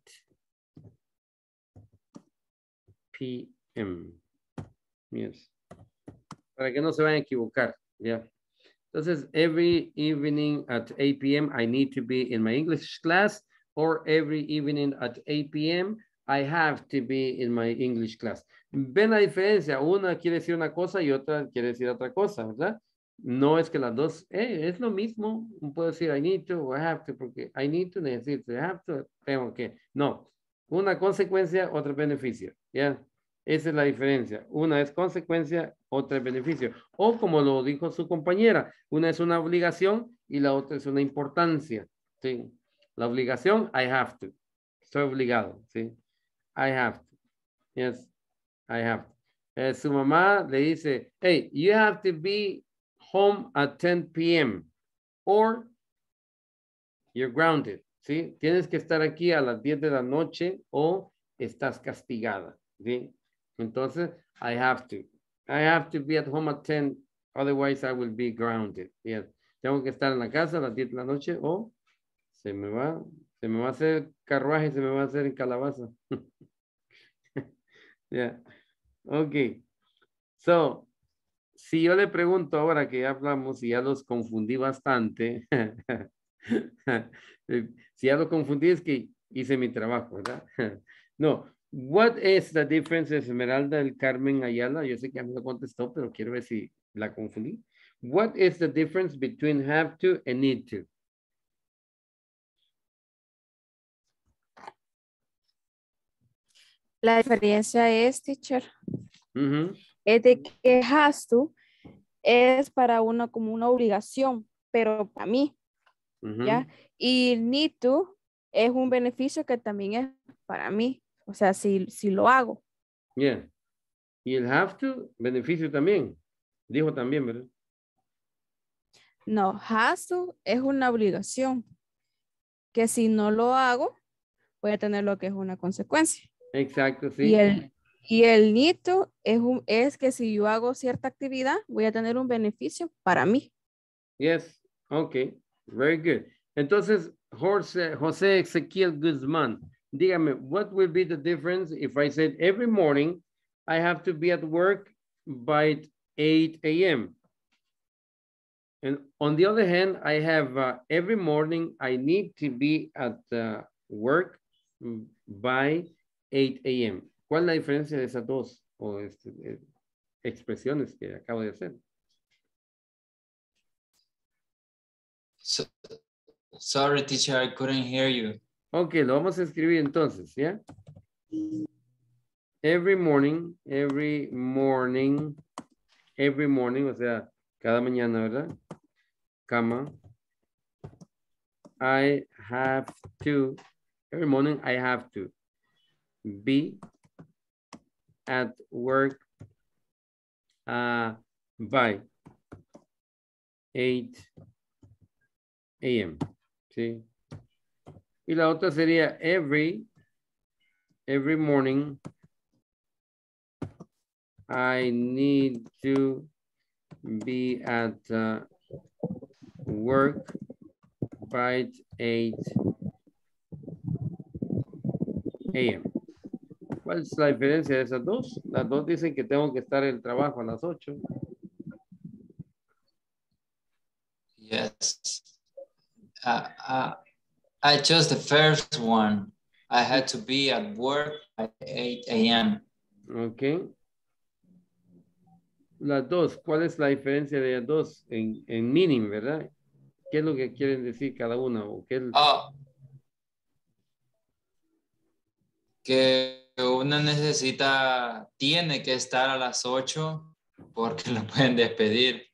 Speaker 1: p.m. Yes. Para que no se vayan a equivocar. Yeah. Entonces, every evening at 8 p.m. I need to be in my English class, or every evening at 8 p.m. I have to be in my English class. ¿Ven la diferencia? Una quiere decir una cosa y otra quiere decir otra cosa, ¿verdad? No es que las dos, es lo mismo. Puedo decir I need to o I have to, porque I need to necesito, I have to, tengo que. No, una consecuencia, otro beneficio, ¿ya? Esa es la diferencia. Una es consecuencia, otra es beneficio. O como lo dijo su compañera, una es una obligación y la otra es una importancia, ¿sí? La obligación, I have to. Estoy obligado, ¿sí? I have to. Yes, I have to. Su mamá le dice, hey, you have to be home at 10 p.m. or you're grounded, ¿sí? Tienes que estar aquí a las 10 de la noche o estás castigada, ¿sí? Entonces, I have to. I have to be at home at 10, otherwise I will be grounded. Yes. Tengo que estar en la casa a las 10 de la noche o se me va a hacer carruaje, se me va a hacer en calabaza. Yeah. Ok. So, si yo le pregunto ahora que ya hablamos y ya los confundí bastante, si ya los confundí es que hice mi trabajo, ¿verdad? No. What is the difference, Esmeralda del Carmen Ayala? Yo sé que a mí me contestó, pero quiero ver si la confundí. What is the difference between have to and need to?
Speaker 5: La diferencia es, teacher, es de que has to es para uno como una obligación, pero para mí, ¿ya? Y need to es un beneficio que también es para mí, o sea, si lo hago.
Speaker 1: Yeah. Y el have to, beneficio también. Dijo también, ¿verdad?
Speaker 5: No, has to es una obligación, que si no lo hago, voy a tener lo que es una consecuencia.
Speaker 1: Exacto, sí.
Speaker 5: Y el need to es que si yo hago cierta actividad, voy a tener un beneficio para mí.
Speaker 1: Yes, okay, very good. Entonces, José Ezequiel Guzmán, dígame, what will be the difference if I said every morning I have to be at work by 8 a.m. And on the other hand, I have every morning I need to be at work by 8 a.m. ¿Cuál es la diferencia de esas dos expresiones que acabo de hacer?
Speaker 7: Sorry, teacher, I couldn't hear you.
Speaker 1: Ok, lo vamos a escribir entonces, ¿ya? Every morning, o sea, cada mañana, ¿verdad? Cama. I have to, every morning I have to be at work by 8 a.m. ¿Sí? Y la otra sería every morning I need to be at work by 8 a.m. ¿Cuál es la diferencia de esas dos? Las dos dicen que tengo que estar en el trabajo a las 8.
Speaker 7: Yes. I chose the first one. I had to be at work at 8 a.m.
Speaker 1: Ok. Las dos, ¿cuál es la diferencia de las dos en meaning, verdad? ¿Qué es lo que quieren decir cada una? ¿O qué es...
Speaker 7: Que uno tiene que estar a las 8 porque lo pueden despedir.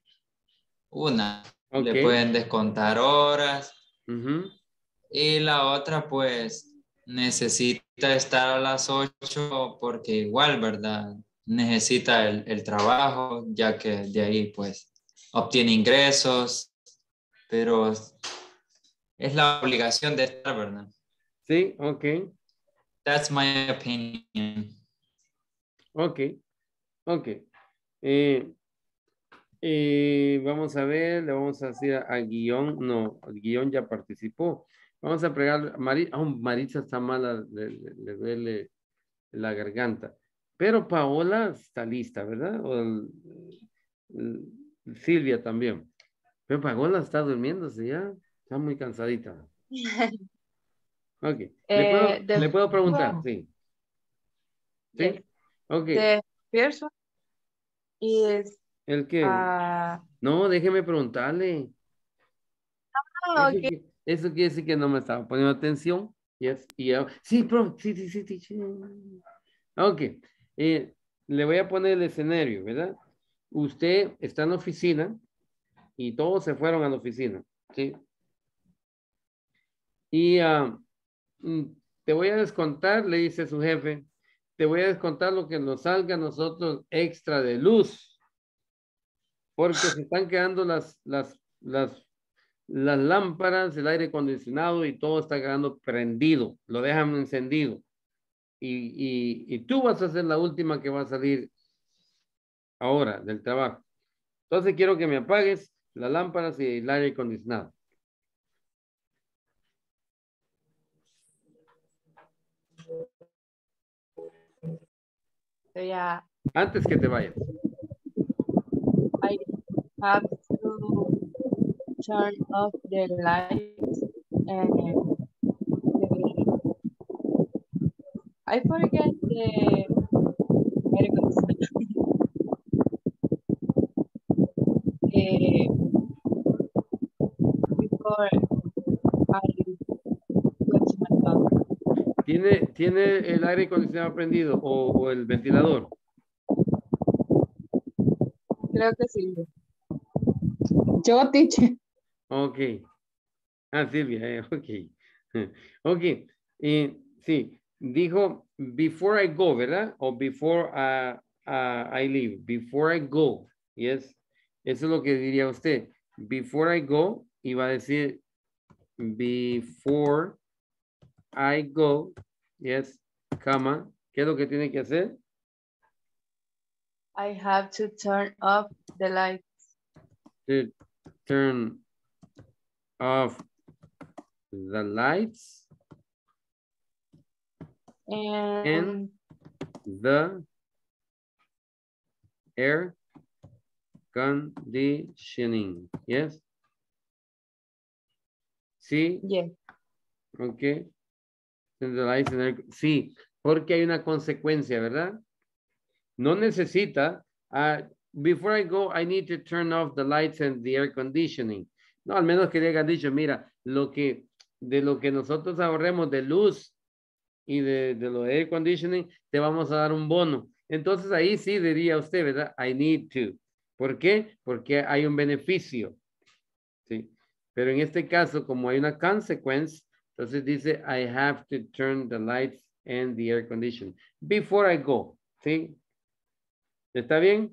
Speaker 7: Le pueden descontar horas. Y la otra, pues, necesita estar a las 8 porque igual, ¿verdad? Necesita el trabajo, ya que de ahí, pues, obtiene ingresos, pero es la obligación de estar, ¿verdad?
Speaker 1: Sí, ok.
Speaker 7: That's my opinion.
Speaker 1: Ok, ok. Vamos a ver, le vamos a decir al guión, no, el guión ya participó. Vamos a pregar, Maritza está mala, le duele la garganta. Pero Paola está lista, ¿verdad? Silvia también. Pero Paola está durmiéndose ya, está muy cansadita. Ok, ¿le puedo preguntar? Sí. ¿Sí?
Speaker 4: Yes.
Speaker 1: Ok.
Speaker 4: The first one is...
Speaker 1: ¿El qué? No, déjeme preguntarle.
Speaker 4: Okay.
Speaker 1: Eso quiere decir que no me estaba poniendo atención. Yes. Sí, sí. Ok. Le voy a poner el escenario, ¿verdad? Usted está en la oficina y todos se fueron a la oficina. ¿Sí? Y te voy a descontar, le dice su jefe, te voy a descontar lo que nos salga a nosotros extra de luz. Porque se están quedando las lámparas, el aire acondicionado y todo está quedando prendido. Lo dejan encendido. Y tú vas a ser la última que va a salir ahora del trabajo. Entonces quiero que me apagues las lámparas y el aire acondicionado.
Speaker 4: Yeah.
Speaker 1: Antes que te vayas.
Speaker 4: I have to turn off the lights and I forget the before I go to my job.
Speaker 1: ¿Tiene el aire acondicionado prendido o el ventilador?
Speaker 4: Creo que sí.
Speaker 6: Yo, teacher.
Speaker 1: Ok. Silvia, ok. Ok. Sí, dijo before I go, ¿verdad? O before I leave. Before I go. Yes. Eso es lo que diría usted. Before I go, iba a decir before I go. Yes. Cama. ¿Qué es lo que tiene que hacer?
Speaker 4: I have to turn off the lights.
Speaker 1: To turn off the lights and the air conditioning. Yes. Sí.
Speaker 4: Yes.
Speaker 1: Ok. Sí, porque hay una consecuencia, ¿verdad? No necesita, before I go, I need to turn off the lights and the air conditioning. No, al menos que le hayan dicho, mira, de lo que nosotros ahorremos de luz y de lo de air conditioning, te vamos a dar un bono. Entonces ahí sí diría usted, ¿verdad? I need to. ¿Por qué? Porque hay un beneficio. ¿Sí? Pero en este caso, como hay una consecuencia, entonces dice, I have to turn the lights and the air conditioning before I go. ¿Sí? ¿Está bien?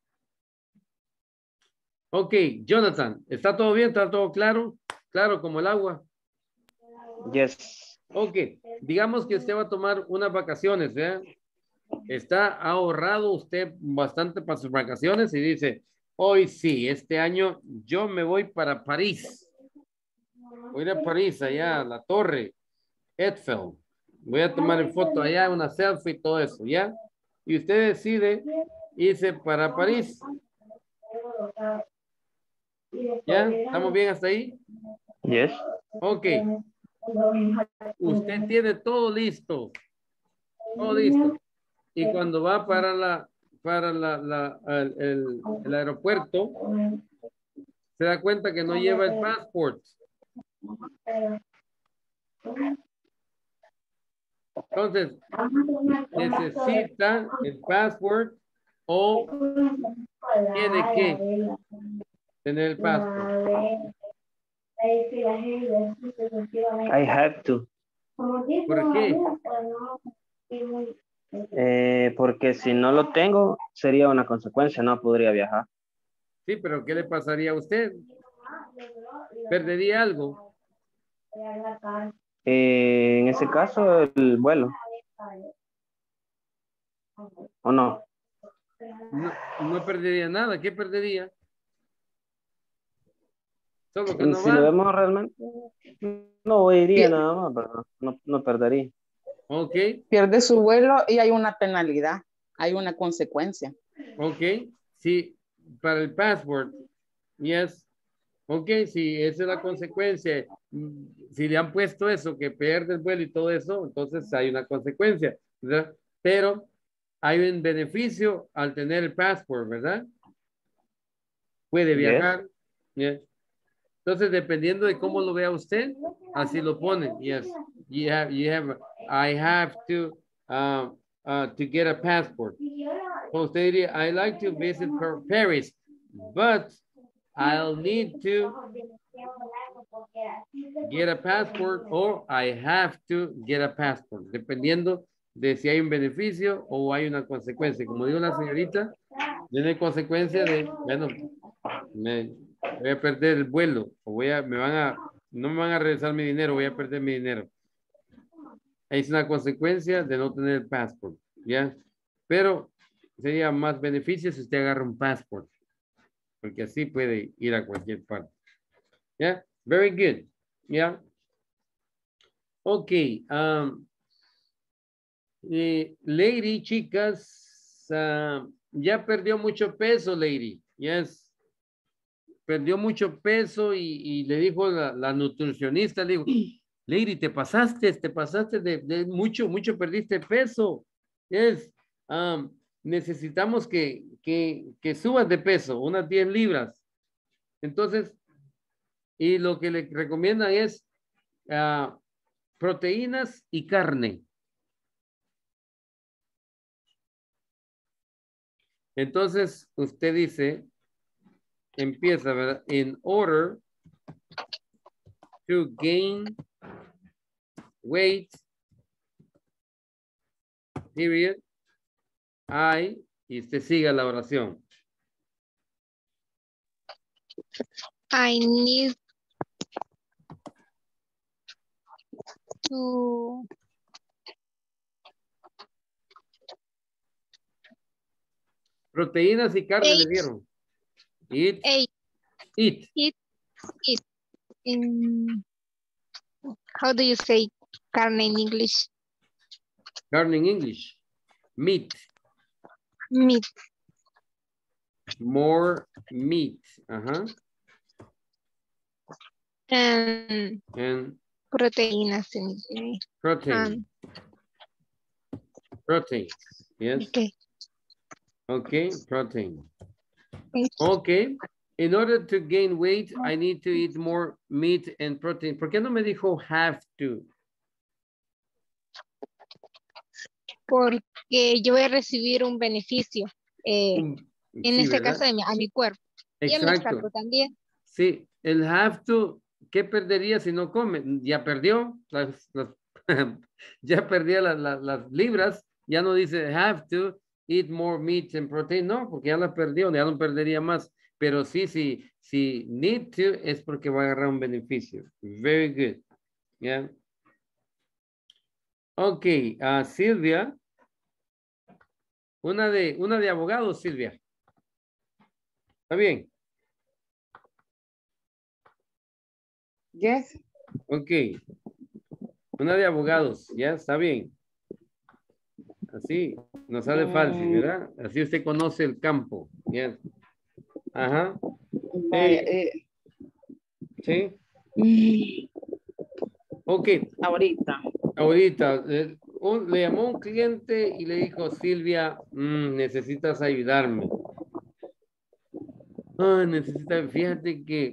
Speaker 1: Ok, Jonathan, ¿está todo bien? ¿Está todo claro? Claro como el agua.
Speaker 11: Yes.
Speaker 1: Ok, digamos que usted va a tomar unas vacaciones, ¿verdad? Está ahorrado usted bastante para sus vacaciones y dice, hoy sí, este año yo me voy para París. Voy a ir a París, allá, a la torre, Eiffel. Voy a tomar foto allá, una selfie y todo eso, ¿ya? Y usted decide irse para París. ¿Ya? ¿Estamos bien hasta ahí?
Speaker 11: Yes.
Speaker 1: Ok. Usted tiene todo listo. Todo listo. Y cuando va para el aeropuerto, se da cuenta que no lleva el passport. Entonces, necesita el passport o tiene que tener el passport.
Speaker 11: I have to.
Speaker 1: ¿Por qué?
Speaker 11: Porque si no lo tengo, sería una consecuencia, no podría viajar.
Speaker 1: Sí, pero ¿qué le pasaría a usted? ¿Perdería algo?
Speaker 11: En ese caso, el vuelo. ¿O no?
Speaker 1: No perdería nada. ¿Qué perdería? Solo que no
Speaker 11: Si
Speaker 1: va.
Speaker 11: lo vemos realmente, no iría nada más, pero no perdería.
Speaker 1: Ok.
Speaker 6: Pierde su vuelo y hay una penalidad, hay una consecuencia.
Speaker 1: Ok. Sí, para el passport. Yes. Ok, si esa es la consecuencia. Si le han puesto eso, que pierde el vuelo y todo eso, entonces hay una consecuencia, ¿verdad? Pero hay un beneficio al tener el passport, ¿verdad? Puede viajar. Yes. Entonces, dependiendo de cómo lo vea usted, así lo pone. Yes, I have to get a passport. O usted diría, I like to visit Paris, but I'll need to get a passport or I have to get a passport. Dependiendo de si hay un beneficio o hay una consecuencia. Como dijo la señorita, tiene consecuencia de, bueno, voy a perder el vuelo o no me van a regresar mi dinero, voy a perder mi dinero. Es una consecuencia de no tener el passport, ¿ya? Pero sería más beneficio si usted agarra un passport, porque así puede ir a cualquier parte. ¿Ya? Very good. ¿Ya? Ok. Lady, chicas, ya perdió mucho peso, Lady. Yes. Perdió mucho peso y le dijo la nutricionista, le dijo, Lady, te pasaste de mucho perdiste peso. Yes. Necesitamos que subas de peso, unas 10 libras. Entonces, y lo que le recomiendan es proteínas y carne. Entonces, usted dice, empieza, ¿verdad? In order to gain weight, period, y usted siga la oración.
Speaker 8: I need to
Speaker 1: Proteínas y carne le dieron. Eat.
Speaker 8: How do you say carne in English?
Speaker 1: Carne in English. Meat.
Speaker 8: Meat.
Speaker 1: More meat.
Speaker 8: And proteínas.
Speaker 1: Protein. Protein. Yes.
Speaker 8: Okay.
Speaker 1: Okay, protein. Okay. In order to gain weight, I need to eat more meat and protein. ¿Por qué no me dijo have to?
Speaker 8: Porque yo voy a recibir un beneficio. En
Speaker 1: Sí,
Speaker 8: este
Speaker 1: ¿verdad?
Speaker 8: caso a mi cuerpo. Y a mi salud también.
Speaker 1: Sí, el have to, ¿qué perdería si no come? Ya perdió, ya perdió las libras, ya no dice have to eat more meat and protein, no, porque ya la perdió, ya no perdería más. Pero sí, si need to es porque va a agarrar un beneficio. Very good. Yeah. Ok, Silvia. Una de abogados, Silvia. ¿Está bien?
Speaker 6: Yes.
Speaker 1: Ok. Una de abogados, ya, está bien. Así, no sale fácil, ¿verdad? Así usted conoce el campo. Yes. Ajá.
Speaker 6: Vaya,
Speaker 1: Sí. Ok.
Speaker 6: Ahorita.
Speaker 1: Ahorita, le llamó un cliente y le dijo, Silvia, necesitas ayudarme. Fíjate que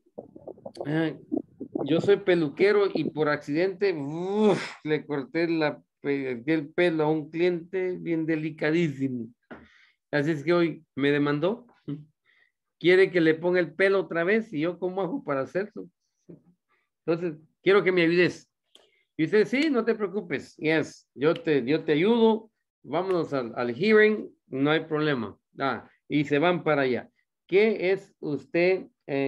Speaker 1: yo soy peluquero y por accidente le corté el pelo a un cliente bien delicadísimo. Así es que hoy me demandó. Quiere que le ponga el pelo otra vez y yo cómo hago para hacerlo. Entonces, quiero que me ayudes. Y usted, sí, no te preocupes. Yes, yo te ayudo. Vámonos al hearing. No hay problema. Y se van para allá. ¿Qué es usted?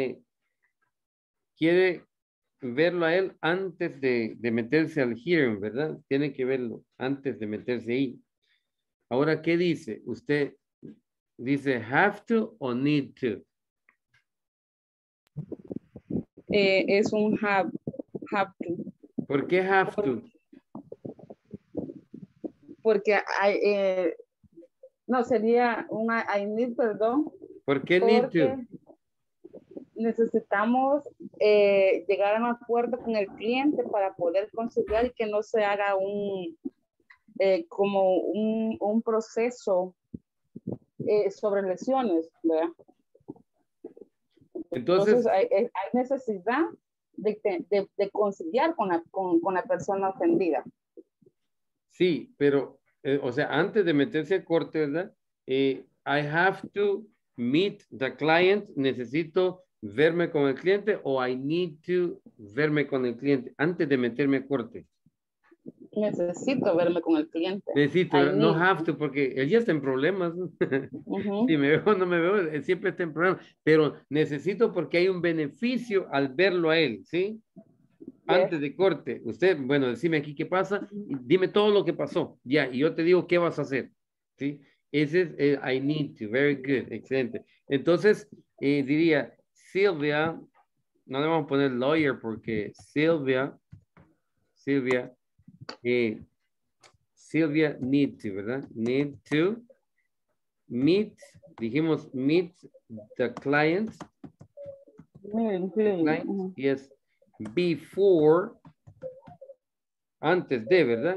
Speaker 1: Quiere verlo a él antes de meterse al hearing, ¿verdad? Tiene que verlo antes de meterse ahí. Ahora, ¿qué dice? Usted dice have to o need to.
Speaker 6: Es un have to.
Speaker 1: ¿Por qué have to?
Speaker 6: Porque hay, no, sería un I need, perdón.
Speaker 1: ¿Por qué need to?
Speaker 6: Necesitamos llegar a un acuerdo con el cliente para poder conciliar y que no se haga como un proceso sobre lesiones, ¿verdad? Entonces hay necesidad de conciliar con la persona ofendida.
Speaker 1: Sí, pero, o sea, antes de meterse a corte, ¿verdad? I have to meet the client, necesito verme con el cliente o I need to verme con el cliente antes de meterme a corte.
Speaker 6: Necesito verme con el cliente.
Speaker 1: Necesito, no have to, porque él ya está en problemas, ¿no? Si me veo o no me veo, él siempre está en problemas, pero necesito porque hay un beneficio al verlo a él, ¿sí? Antes de corte, usted, bueno, decime aquí qué pasa, dime todo lo que pasó, ya, y yo te digo qué vas a hacer, ¿sí? Ese es I need to, very good, excelente. Entonces, diría, Silvia, no le vamos a poner lawyer porque Silvia need to, ¿verdad? Need to meet, dijimos meet the client. Yes. Before, antes de, ¿verdad?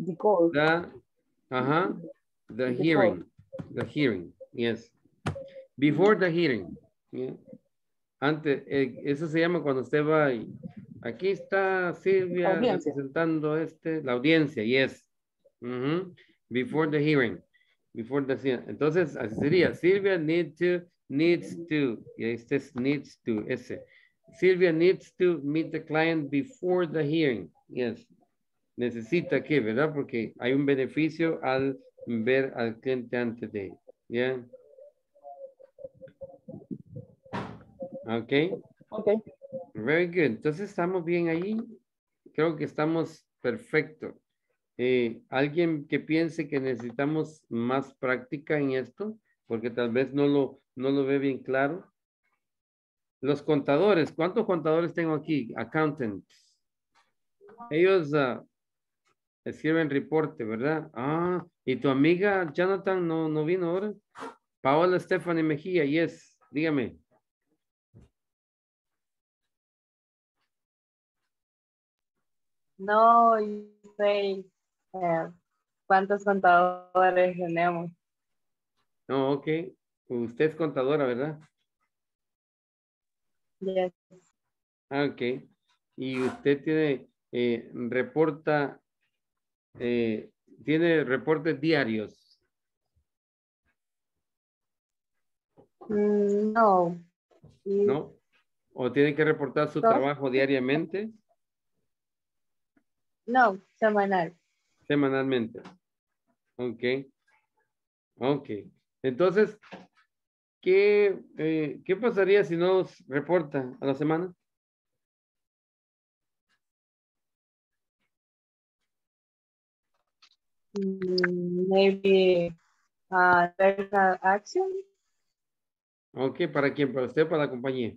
Speaker 1: The hearing, yes. Before the hearing. Yeah. Antes, eso se llama cuando usted va y aquí está Silvia representando la audiencia, yes. Before the hearing. Entonces, así sería. Silvia needs to, y este es needs to, ese. Silvia needs to meet the client before the hearing. Yes. Necesita que, ¿verdad? Porque hay un beneficio al ver al cliente antes de. ¿Ya? Ok. Very good. Entonces estamos bien ahí. Creo que estamos perfecto. ¿Alguien que piense que necesitamos más práctica en esto? Porque tal vez no lo ve bien claro. Los contadores, ¿cuántos contadores tengo aquí? Accountants. Ellos escriben reporte, ¿verdad? ¿Y tu amiga Jonathan no vino ahora? Paola Stephanie Mejía, yes, dígame.
Speaker 4: No sé cuántos contadores tenemos.
Speaker 1: No, ok. Usted es contadora, ¿verdad?
Speaker 4: Yes.
Speaker 1: Ok. Y usted tiene, tiene reportes diarios.
Speaker 4: No.
Speaker 1: ¿No? ¿O tiene que reportar su trabajo diariamente?
Speaker 4: No, semanal.
Speaker 1: Semanalmente. Ok. Ok. Entonces, ¿qué pasaría si no reporta a la semana?
Speaker 4: Maybe personal action.
Speaker 1: Ok, ¿para quién? ¿Para usted o para la compañía?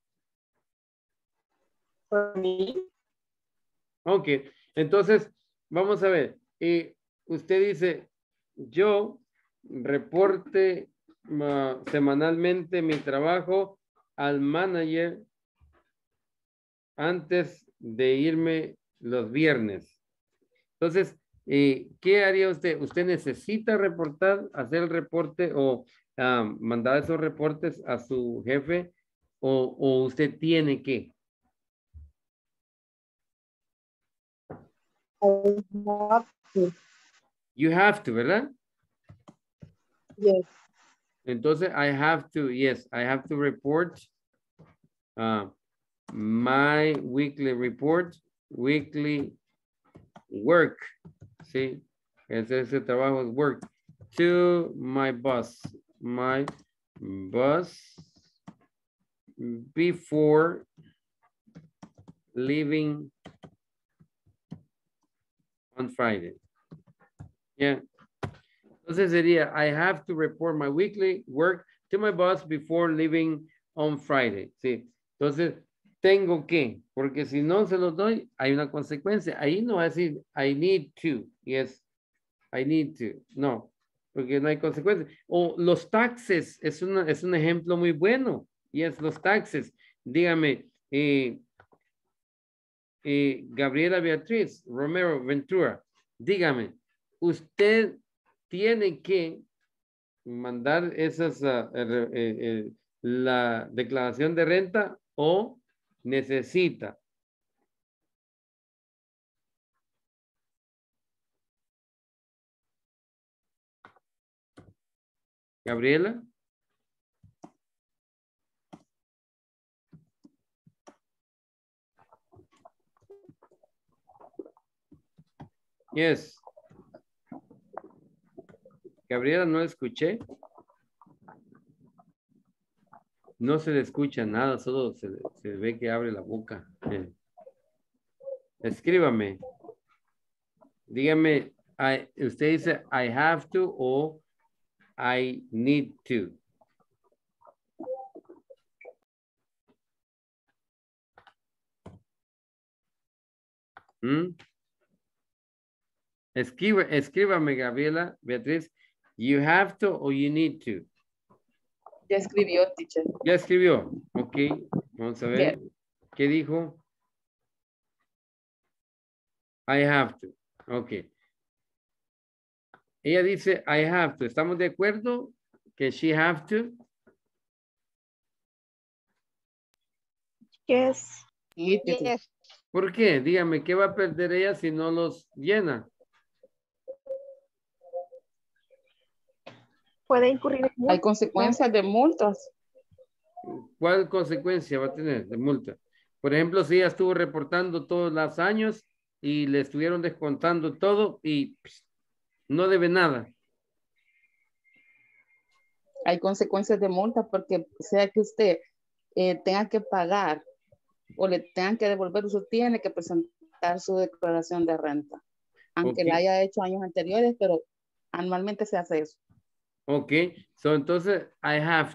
Speaker 4: For me.
Speaker 1: Ok, entonces, vamos a ver. Usted dice, yo reporte semanalmente mi trabajo al manager antes de irme los viernes. Entonces, ¿qué haría usted? ¿Usted necesita reportar, hacer el reporte o mandar esos reportes a su jefe o usted tiene que?
Speaker 6: I have to.
Speaker 1: You have to, ¿verdad?
Speaker 6: Yes.
Speaker 1: Entonces, I have to, yes, I have to report my weekly report, weekly work, ¿sí? Ese trabajo es work, to my boss before leaving on Friday. Yeah. Entonces sería, I have to report my weekly work to my boss before leaving on Friday. Sí. Entonces, tengo que, porque si no se los doy, hay una consecuencia. Ahí no va a decir, I need to. Yes, I need to. No, porque no hay consecuencia. O los taxes, es un ejemplo muy bueno. Yes, los taxes. Dígame, Gabriela Beatriz Romero Ventura, dígame, usted tiene que mandar esas, la declaración de renta o necesita. Gabriela. Yes. Gabriela, no la escuché. No se le escucha nada, solo se ve que abre la boca. Escríbame. Dígame, usted dice I have to o I need to. Escríbame, Gabriela, Beatriz. You have to or you need to.
Speaker 6: Ya escribió, teacher.
Speaker 1: Ya escribió. Ok. Vamos a ver.
Speaker 6: Yeah.
Speaker 1: ¿Qué dijo? I have to. Ok. Ella dice I have to. ¿Estamos de acuerdo que she have to?
Speaker 10: Yes.
Speaker 6: Yes.
Speaker 1: ¿Por qué? Dígame, ¿qué va a perder ella si no los llena?
Speaker 10: Puede incurrir en multa.
Speaker 6: Hay consecuencias de multas.
Speaker 1: ¿Cuál consecuencia va a tener de multa? Por ejemplo, si ella estuvo reportando todos los años y le estuvieron descontando todo y no debe nada.
Speaker 6: Hay consecuencias de multa porque sea que usted tenga que pagar o le tengan que devolver, usted tiene que presentar su declaración de renta. Aunque la haya hecho años anteriores, pero anualmente se hace eso.
Speaker 1: Ok, so entonces I have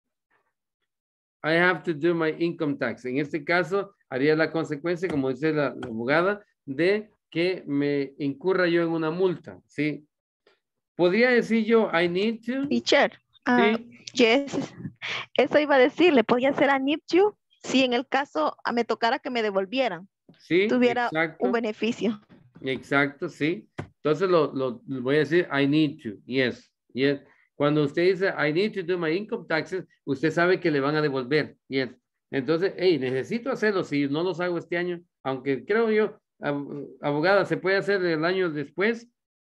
Speaker 1: to do my income tax. En este caso, haría la consecuencia, como dice la abogada, de que me incurra yo en una multa, ¿sí? ¿Podría decir yo I need to?
Speaker 10: Teacher,
Speaker 1: ¿Sí?
Speaker 10: Yes. Eso iba a decirle, podía ser I need to si en el caso me tocara que me devolvieran.
Speaker 1: Sí,
Speaker 10: tuviera
Speaker 1: exacto.
Speaker 10: un beneficio.
Speaker 1: Exacto, sí. Entonces lo voy a decir I need to, yes, yes. Cuando usted dice I need to do my income taxes, usted sabe que le van a devolver, yes. Entonces, hey, necesito hacerlo si no los hago este año, aunque creo yo, abogada, ¿se puede hacer el año después?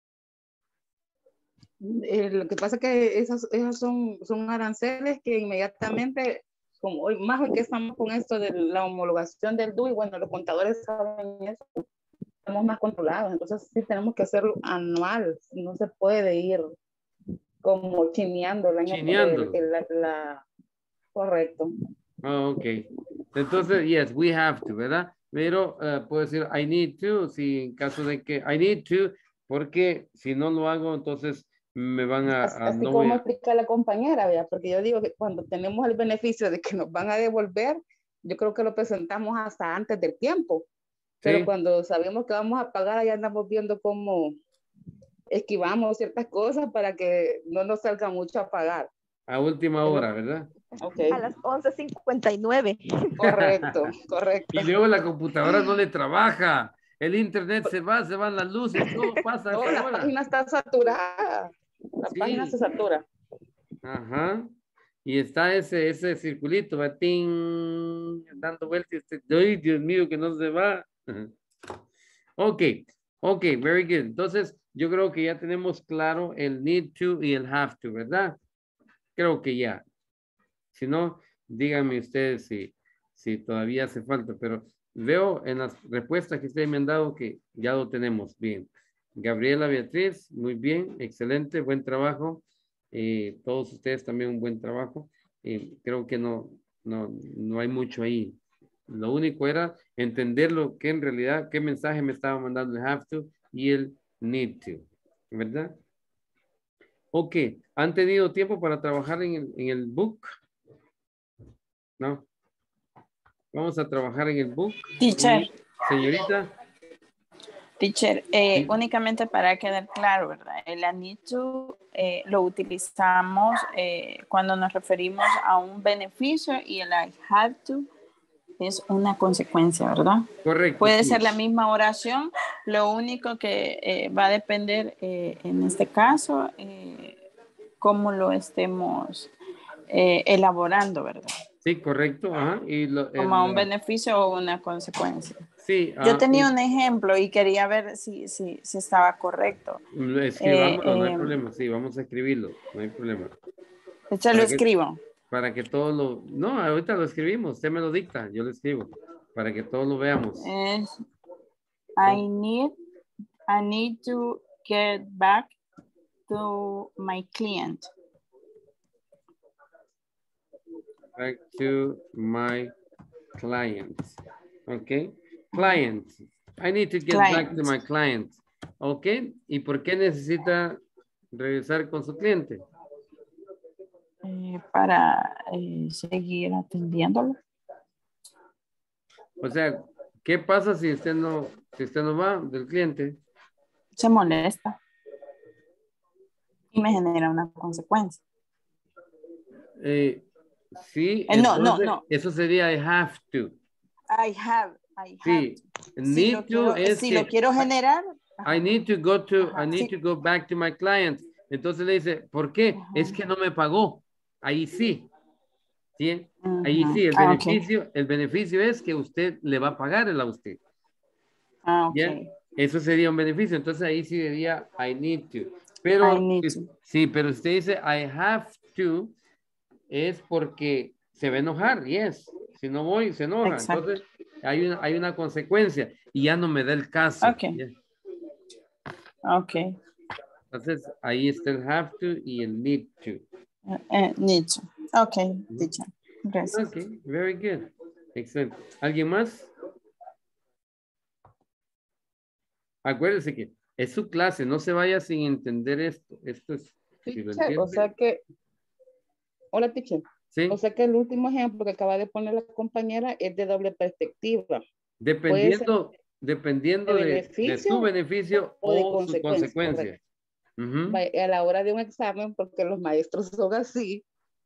Speaker 6: Lo que pasa es que esos son aranceles que inmediatamente, como hoy, más hoy que estamos con esto de la homologación del DUI, bueno, los contadores saben eso, estamos más controlados, entonces sí tenemos que hacerlo anual, no se puede ir como chineando el año.
Speaker 1: Chineando.
Speaker 6: Correcto.
Speaker 1: Oh, ok. Entonces, yes, we have to, ¿verdad? Pero puedo decir I need to, si en caso de que I need to, porque si no lo hago, entonces me van a...
Speaker 6: Así
Speaker 1: no
Speaker 6: como explica la compañera, ¿verdad? Porque yo digo que cuando tenemos el beneficio de que nos van a devolver, yo creo que lo presentamos hasta antes del tiempo. Pero cuando sabemos que vamos a pagar, ya andamos viendo cómo esquivamos ciertas cosas para que no nos salga mucho a pagar.
Speaker 1: A última hora, ¿verdad?
Speaker 6: Okay.
Speaker 10: A las 11:59.
Speaker 6: Correcto, correcto.
Speaker 1: Y luego la computadora no le trabaja. el internet se van las luces, todo pasa.
Speaker 6: No, la página está saturada. La página se satura.
Speaker 1: Ajá. Y está ese circulito, va dando vueltas. Ay, Dios mío, que no se va. Ok, very good. Entonces, yo creo que ya tenemos claro el need to y el have to, ¿verdad? Creo que ya. Si no, díganme ustedes si todavía hace falta, pero veo en las respuestas que ustedes me han dado que ya lo tenemos bien. Gabriela Beatriz, muy bien, excelente, buen trabajo. Todos ustedes también un buen trabajo. Creo que no hay mucho ahí. Lo único era entender lo que en realidad, qué mensaje me estaba mandando el have to y el need to, ¿verdad? Ok, ¿han tenido tiempo para trabajar en el book? No. Vamos a trabajar en el book.
Speaker 2: Teacher.
Speaker 1: Señorita.
Speaker 2: Teacher,
Speaker 1: Sí.
Speaker 2: únicamente para quedar claro, ¿verdad? El I need to lo utilizamos cuando nos referimos a un beneficio y el I have to es una consecuencia, ¿verdad?
Speaker 1: Correcto.
Speaker 2: Puede
Speaker 1: sí.
Speaker 2: ser la misma oración, lo único que va a depender en este caso, cómo lo estemos elaborando, ¿verdad?
Speaker 1: Sí, correcto. Ajá. Y
Speaker 2: Como un beneficio o una consecuencia.
Speaker 1: Sí.
Speaker 2: Yo tenía un ejemplo y quería ver si estaba correcto.
Speaker 1: Escribámoslo, no hay problema. Sí, vamos a escribirlo, no hay problema.
Speaker 2: Yo lo escribo.
Speaker 1: Para que todos lo... No, ahorita lo escribimos, usted me lo dicta, yo lo escribo. Para que todos lo veamos.
Speaker 2: I need to get back to my client.
Speaker 1: Back to my client. Okay. Client. I need to get back to my client. Ok. ¿Y por qué necesita regresar con su cliente?
Speaker 2: Para seguir atendiéndolo.
Speaker 1: O sea, ¿qué pasa si usted no va del cliente?
Speaker 2: Se molesta. Y me genera una consecuencia.
Speaker 1: Sí.
Speaker 2: No.
Speaker 1: Eso sería I have to.
Speaker 2: I have
Speaker 1: sí.
Speaker 2: to.
Speaker 1: Need to es
Speaker 2: si lo quiero generar.
Speaker 1: I need to go back to my client. Entonces le dice, ¿por qué? Es que no me pagó. Ahí sí. ¿Sí? Ahí sí, el beneficio es que usted le va a pagar a usted.
Speaker 2: Okay.
Speaker 1: Eso sería un beneficio. Entonces ahí sí diría I need to. Pero sí, pero usted dice I have to es porque se va a enojar, yes. Si no voy, se enoja.
Speaker 2: Exacto.
Speaker 1: Entonces hay una consecuencia y ya no me da el caso.
Speaker 2: Ok.
Speaker 1: Entonces ahí está el have to y el need to.
Speaker 2: Need to. Ok, teacher. Gracias.
Speaker 1: Ok, very good. Excelente. ¿Alguien más? Acuérdese que es su clase, no se vaya sin entender esto. Esto es...
Speaker 6: Teacher, o sea que... Hola, teacher.
Speaker 1: Sí.
Speaker 6: O sea que el último ejemplo que acaba de poner la compañera es de doble perspectiva.
Speaker 1: Dependiendo de su beneficio o su consecuencia.
Speaker 6: A la hora de un examen, porque los maestros son así,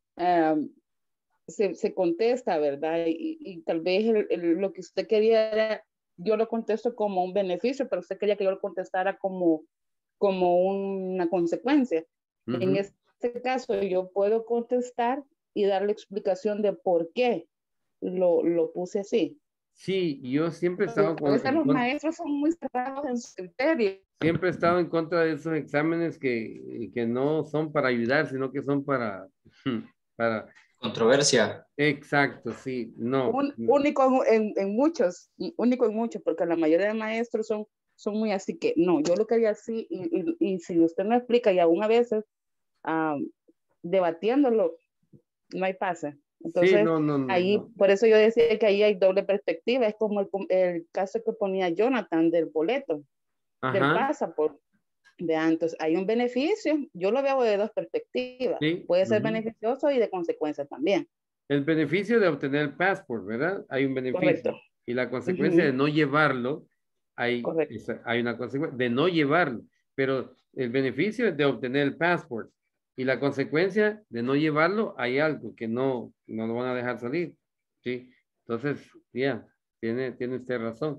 Speaker 6: se contesta, ¿verdad? Y tal vez lo que usted quería era, yo lo contesto como un beneficio, pero usted quería que yo lo contestara como una consecuencia. En este caso, yo puedo contestar y darle explicación de por qué lo puse así.
Speaker 1: Sí, yo siempre he estado
Speaker 6: los maestros son muy cerrados en su criterio.
Speaker 1: Siempre he estado en contra de esos exámenes que no son para ayudar, sino que son para
Speaker 7: controversia.
Speaker 1: Exacto, sí, no.
Speaker 6: Único en muchos, porque la mayoría de maestros son muy así que no, yo lo quería así y si usted no explica y aún a veces debatiéndolo, no hay pase. Entonces,
Speaker 1: sí,
Speaker 6: ahí, por eso yo decía que ahí hay doble perspectiva, es como el caso que ponía Jonathan del boleto, del pasaporte. Entonces, hay un beneficio, yo lo veo de dos perspectivas,
Speaker 1: sí.
Speaker 6: Puede ser beneficioso y de consecuencia también.
Speaker 1: El beneficio de obtener el pasaporte, ¿verdad? Hay un beneficio.
Speaker 6: Correcto.
Speaker 1: Y la consecuencia de no llevarlo, hay una consecuencia de no llevarlo, pero el beneficio es de obtener el pasaporte. Y la consecuencia de no llevarlo, hay algo que no lo van a dejar salir. ¿Sí? Entonces, tiene usted razón.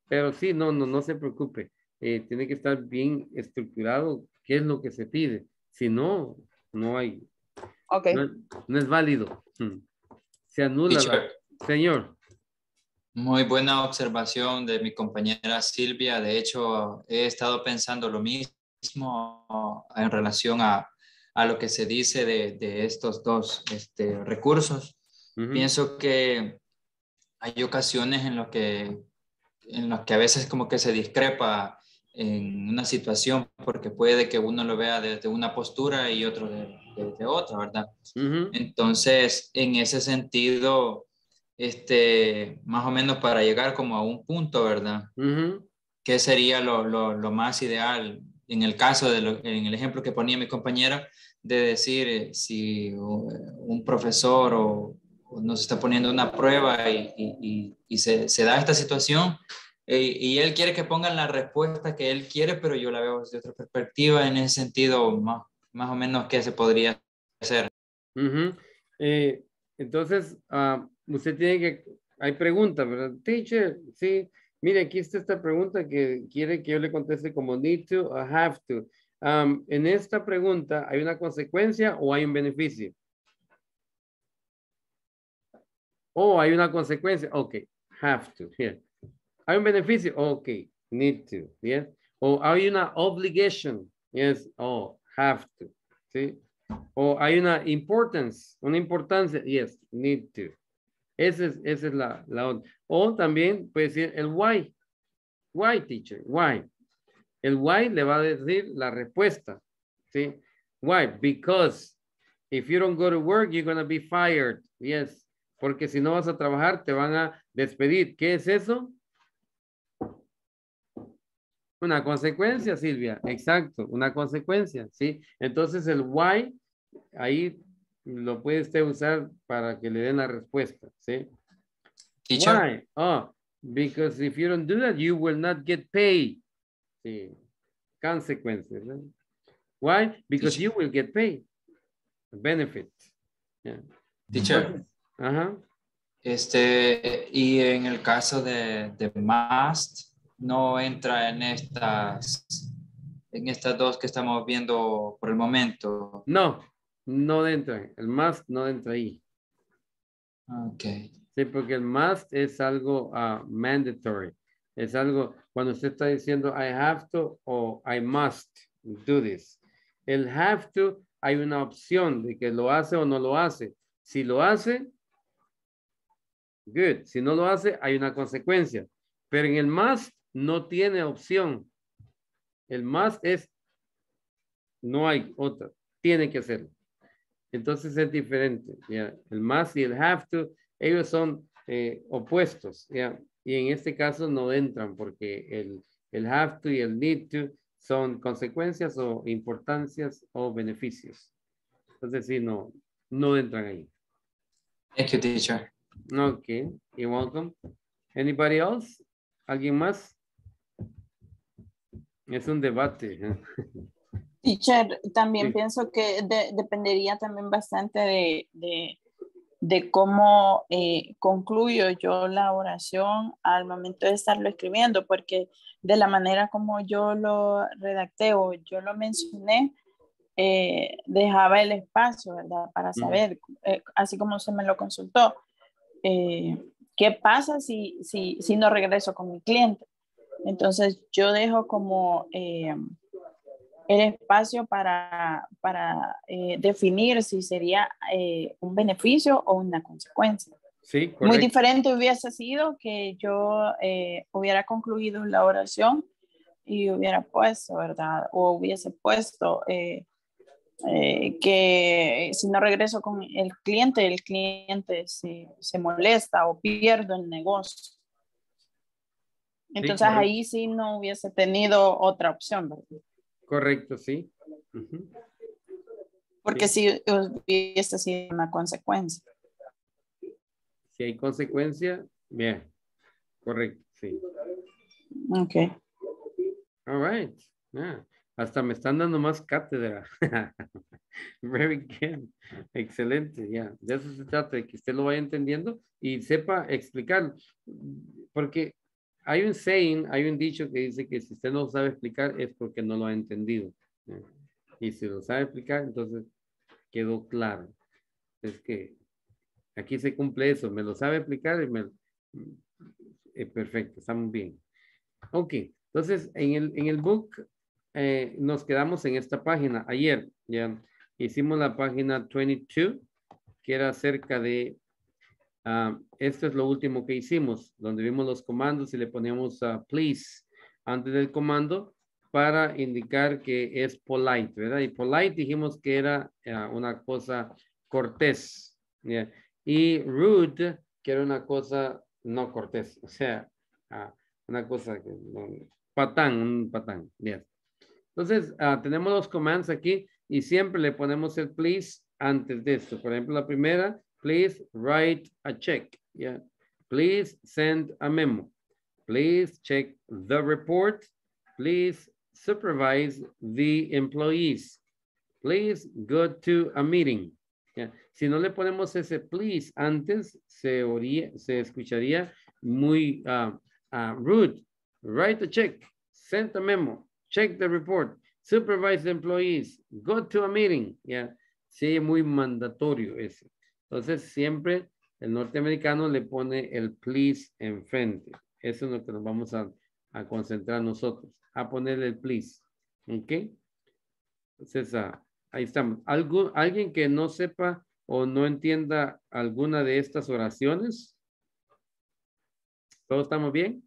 Speaker 1: Pero sí, no se preocupe. Tiene que estar bien estructurado qué es lo que se pide. Si no, no hay.
Speaker 6: Okay.
Speaker 1: No es válido. Se anula la...
Speaker 7: Teacher.
Speaker 1: Señor.
Speaker 7: Muy buena observación de mi compañera Silvia. De hecho, he estado pensando lo mismo en relación a lo que se dice de estos dos recursos. Pienso que hay ocasiones en los que a veces como que se discrepa en una situación porque puede que uno lo vea desde una postura y otro de otra, ¿verdad? Entonces, en ese sentido, más o menos para llegar como a un punto, ¿verdad? ¿Qué sería lo más ideal en el caso en el ejemplo que ponía mi compañera, de decir si un profesor o nos está poniendo una prueba y se da esta situación y él quiere que pongan la respuesta que él quiere, pero yo la veo desde otra perspectiva, en ese sentido, más o menos, ¿qué se podría hacer?
Speaker 1: Entonces, usted tiene que, hay preguntas, ¿verdad? Teacher, sí, mire, aquí está esta pregunta que quiere que yo le conteste como need to o have to. En esta pregunta, ¿hay una consecuencia o hay un beneficio? Oh, hay una consecuencia. Ok, have to. Here. ¿Hay un beneficio? Ok, need to. Yes. O hay una obligation. Yes. Oh, have to. ¿Sí? O hay una importancia. Yes, need to. Esa es la otra. O también puede decir el why. Why, teacher? Why? El why le va a decir la respuesta. ¿Sí? Why? Because if you don't go to work, you're going to be fired. Yes. Porque si no vas a trabajar, te van a despedir. ¿Qué es eso? Una consecuencia, Silvia. Exacto, una consecuencia, ¿sí? Entonces el why, ahí lo puede usted usar para que le den la respuesta, ¿sí?
Speaker 7: Teacher.
Speaker 1: Why? Oh, because if you don't do that, you will not get paid. Sí. Consequences, ¿no? Why? Because
Speaker 7: Teacher.
Speaker 1: you will get paid. Benefit. Yeah.
Speaker 7: Teacher.
Speaker 1: Ajá.
Speaker 7: Y en el caso de must, no entra en estas dos que estamos viendo por el momento.
Speaker 1: No entra. El must no entra ahí.
Speaker 7: Ok.
Speaker 1: Sí, porque el must es algo mandatory. Es algo, cuando usted está diciendo I have to o I must do this. El have to, hay una opción de que lo hace o no lo hace. Si lo hace, good. Si no lo hace, hay una consecuencia. Pero en el must no tiene opción. El must es, no hay otra. Tiene que hacerlo. Entonces es diferente. ¿Ya? El must y el have to, ellos son opuestos. ¿Ya? Y en este caso no entran porque el have to y el need to son consecuencias o importancias o beneficios. Entonces sí, no entran ahí.
Speaker 7: Thank you, teacher.
Speaker 1: Okay, you're welcome. Anybody else? ¿Alguien más? Es un debate.
Speaker 2: Teacher, también
Speaker 1: Sí.
Speaker 2: pienso que dependería también bastante de cómo concluyo yo la oración al momento de estarlo escribiendo, porque de la manera como yo lo redacté o yo lo mencioné, dejaba el espacio, ¿verdad? Para saber, así como usted me lo consultó, ¿qué pasa si no regreso con mi cliente? Entonces yo dejo como el espacio para definir si sería un beneficio o una consecuencia.
Speaker 1: Sí, correcto.
Speaker 2: Muy diferente hubiese sido que yo hubiera concluido la oración y hubiera puesto, ¿verdad? O hubiese puesto que si no regreso con el cliente se molesta o pierdo el negocio. Entonces
Speaker 1: Sí,
Speaker 2: ahí sí no hubiese tenido otra opción, ¿verdad?
Speaker 1: Correcto, sí.
Speaker 2: Porque sí hubiese sido una consecuencia.
Speaker 1: Si hay consecuencia, bien. Correcto, sí.
Speaker 2: Ok.
Speaker 1: All right. Yeah. Hasta me están dando más cátedra. Very good. Excelente, ya. De eso se trata, de que usted lo vaya entendiendo y sepa explicar. Porque hay un saying, hay un dicho que dice que si usted no lo sabe explicar es porque no lo ha entendido. Y si lo sabe explicar, entonces quedó claro. Es que aquí se cumple eso. Me lo sabe explicar y perfecto, estamos bien. Ok, entonces en el book nos quedamos en esta página. Ayer ya hicimos la página 22, que era acerca de, esto es lo último que hicimos, donde vimos los comandos y le poníamos please antes del comando para indicar que es polite, ¿verdad? Y polite dijimos que era una cosa cortés, ¿ya? Y rude, que era una cosa no cortés, o sea, una cosa que un patán, bien. Entonces, tenemos los commands aquí y siempre le ponemos el please antes de esto. Por ejemplo, la primera, please write a check. Yeah. Please send a memo. Please check the report. Please supervise the employees. Please go to a meeting. Yeah. Si no le ponemos ese please antes, se escucharía muy rude. Write a check. Send a memo. Check the report, supervise the employees, go to a meeting. Yeah. Sí, muy mandatorio ese. Entonces, siempre el norteamericano le pone el please enfrente. Eso es lo que nos vamos a concentrar nosotros, a ponerle el please. ¿Ok? Entonces, ahí estamos. ¿Alguien que no sepa o no entienda alguna de estas oraciones? ¿Todos estamos bien?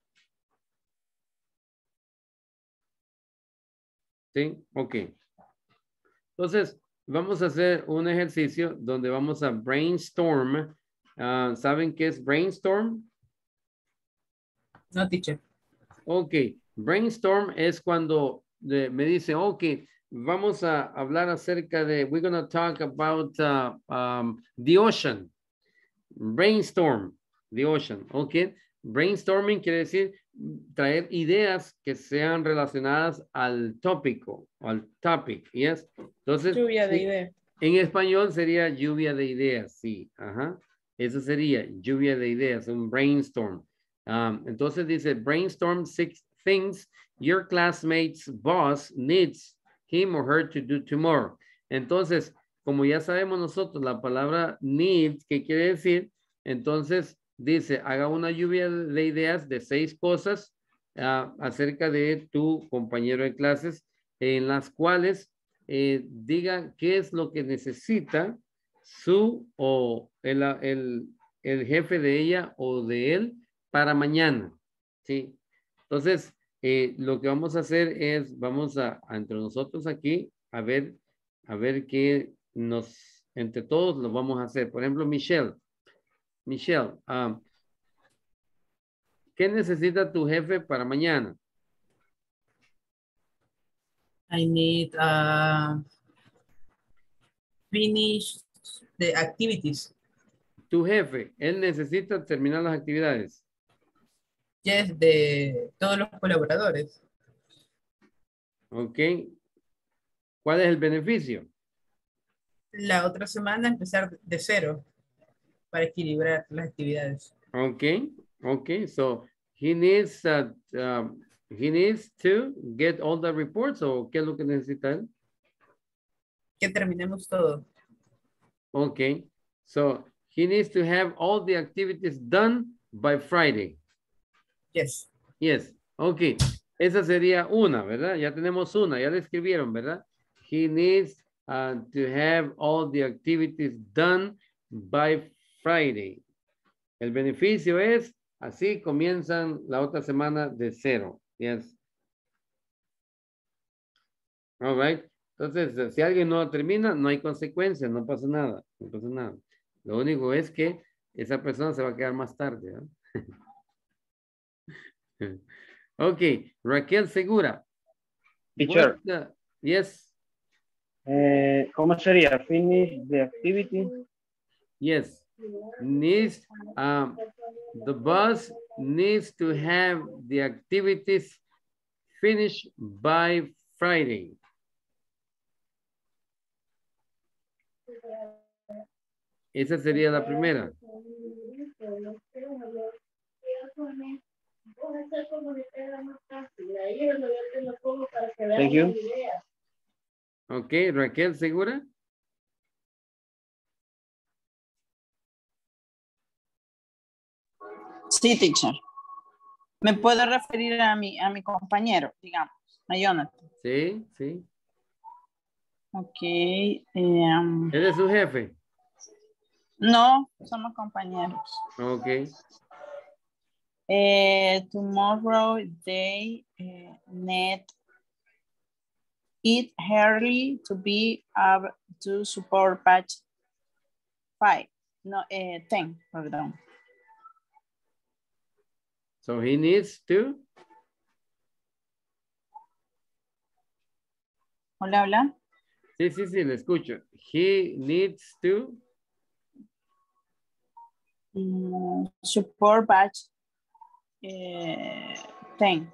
Speaker 1: ¿Sí? Ok. Entonces, vamos a hacer un ejercicio donde vamos a brainstorm. ¿Saben qué es brainstorm?
Speaker 9: No, teacher.
Speaker 1: Ok. Brainstorm es cuando me dicen, ok, vamos a hablar acerca de, we're going to talk about the ocean. Brainstorm, the ocean. Ok. Brainstorming quiere decir traer ideas que sean relacionadas al tópico, al topic, yes. Entonces,
Speaker 6: lluvia de ideas.
Speaker 1: En español sería lluvia de ideas, sí, ajá. Eso sería lluvia de ideas, un brainstorm. Entonces dice, brainstorm 6 things your classmate's boss needs him or her to do tomorrow. Entonces, como ya sabemos nosotros la palabra needs, ¿qué quiere decir? Entonces, dice, haga una lluvia de ideas de 6 cosas acerca de tu compañero de clases en las cuales diga qué es lo que necesita su o el jefe de ella o de él para mañana. ¿Sí? Entonces, lo que vamos a hacer es, vamos a entre nosotros aquí, a ver qué entre todos lo vamos a hacer. Por ejemplo, Michelle, ¿qué necesita tu jefe para mañana?
Speaker 9: I need finish the activities.
Speaker 1: Tu jefe, él necesita terminar las actividades.
Speaker 9: Yes, de todos los colaboradores.
Speaker 1: Ok. ¿Cuál es el beneficio?
Speaker 9: La otra semana empezar de cero para equilibrar las actividades.
Speaker 1: Okay, okay. So he needs to get all the reports, o ¿qué es lo que necesita él?
Speaker 9: Que terminemos todo.
Speaker 1: Okay. So he needs to have all the activities done by Friday.
Speaker 9: Yes.
Speaker 1: Yes. Okay. Esa sería una, ¿verdad? Ya tenemos una, ya la escribieron, ¿verdad? He needs to have all the activities done by Friday. El beneficio es, así comienzan la otra semana de cero. Yes. All right. Entonces, si alguien no termina, no hay consecuencias, no pasa nada. No pasa nada. Lo único es que esa persona se va a quedar más tarde. ¿Eh? Ok. Raquel Segura.
Speaker 11: Teacher.
Speaker 1: Yes.
Speaker 11: ¿Cómo sería? Finish the activity.
Speaker 1: Yes. Needs, the boss needs to have the activities finished by Friday. Esa sería la primera.
Speaker 11: Thank you.
Speaker 1: Ok, Raquel, ¿segura?
Speaker 2: Sí, teacher. ¿Me puedo referir a mi compañero, digamos, a Jonathan?
Speaker 1: Sí, sí.
Speaker 2: Ok.
Speaker 1: ¿Él es su jefe?
Speaker 2: No, somos compañeros.
Speaker 1: Ok.
Speaker 2: Tomorrow they need it early to be able to support batch 5. No, 10, perdón.
Speaker 1: So he needs to.
Speaker 2: Hola, hola.
Speaker 1: Sí, sí, sí, le escucho. He needs to.
Speaker 2: Support batch 10.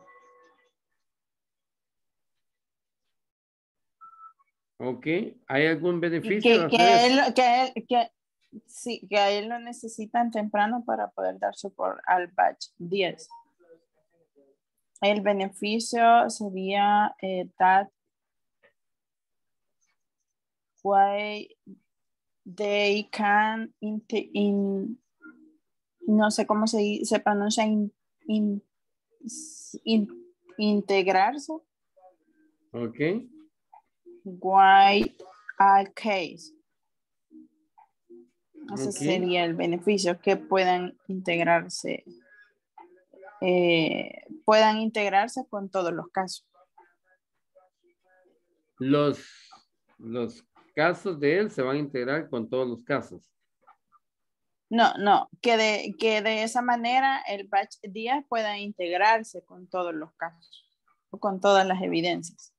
Speaker 1: Ok. ¿Hay algún beneficio?
Speaker 2: Sí, que a él lo necesitan temprano para poder dar soporte al batch 10. El beneficio sería that why they can no sé cómo se pronuncia integrarse.
Speaker 1: Ok.
Speaker 2: Why a case. Ese
Speaker 1: Okay.
Speaker 2: sería el beneficio, que puedan integrarse con todos los casos.
Speaker 1: Los casos de él se van a integrar con todos los casos.
Speaker 2: No, que de esa manera el batch 10 pueda integrarse con todos los casos o con todas las evidencias.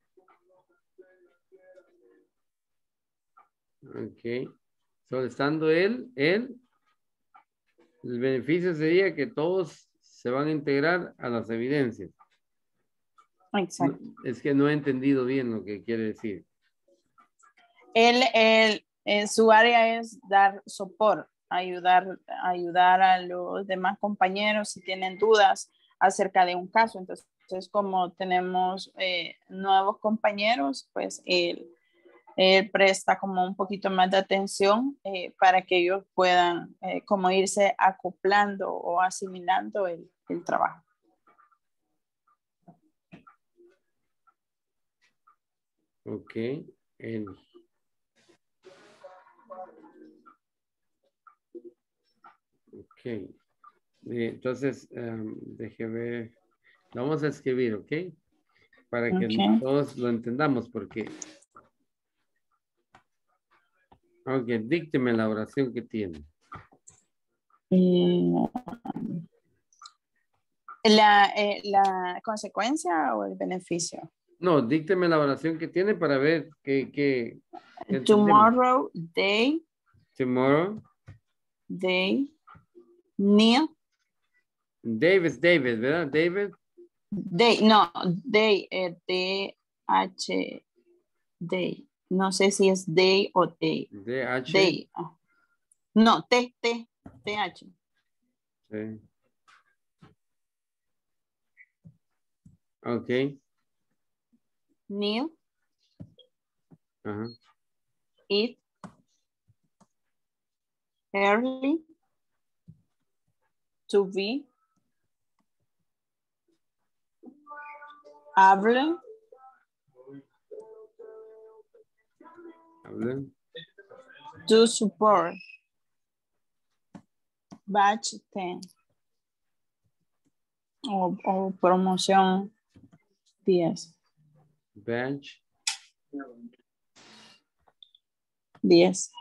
Speaker 1: Ok. So, estando él, el beneficio sería que todos se van a integrar a las evidencias.
Speaker 2: Exacto.
Speaker 1: No, es que no he entendido bien lo que quiere decir.
Speaker 2: Su área es dar soporte, ayudar a los demás compañeros si tienen dudas acerca de un caso. Entonces, como tenemos nuevos compañeros, pues él presta como un poquito más de atención para que ellos puedan como irse acoplando o asimilando el trabajo.
Speaker 1: Ok. Ok. Entonces, deje ver. Lo vamos a escribir, ¿ok? Para que todos lo entendamos, porque... Ok, dícteme la oración que tiene.
Speaker 2: ¿La consecuencia o el beneficio?
Speaker 1: No, dícteme la oración que tiene para ver qué
Speaker 2: Tomorrow they need.
Speaker 1: Dave es David, ¿verdad? David.
Speaker 2: They, D-H, they. No sé si es they o they.
Speaker 1: D-H.
Speaker 2: They. No, T-H.
Speaker 1: Sí. Ok.
Speaker 2: Need.
Speaker 1: Ajá.
Speaker 2: It. Early. To be. Hable. To support. Batch 10. O promoción 10.
Speaker 1: Batch
Speaker 2: 10.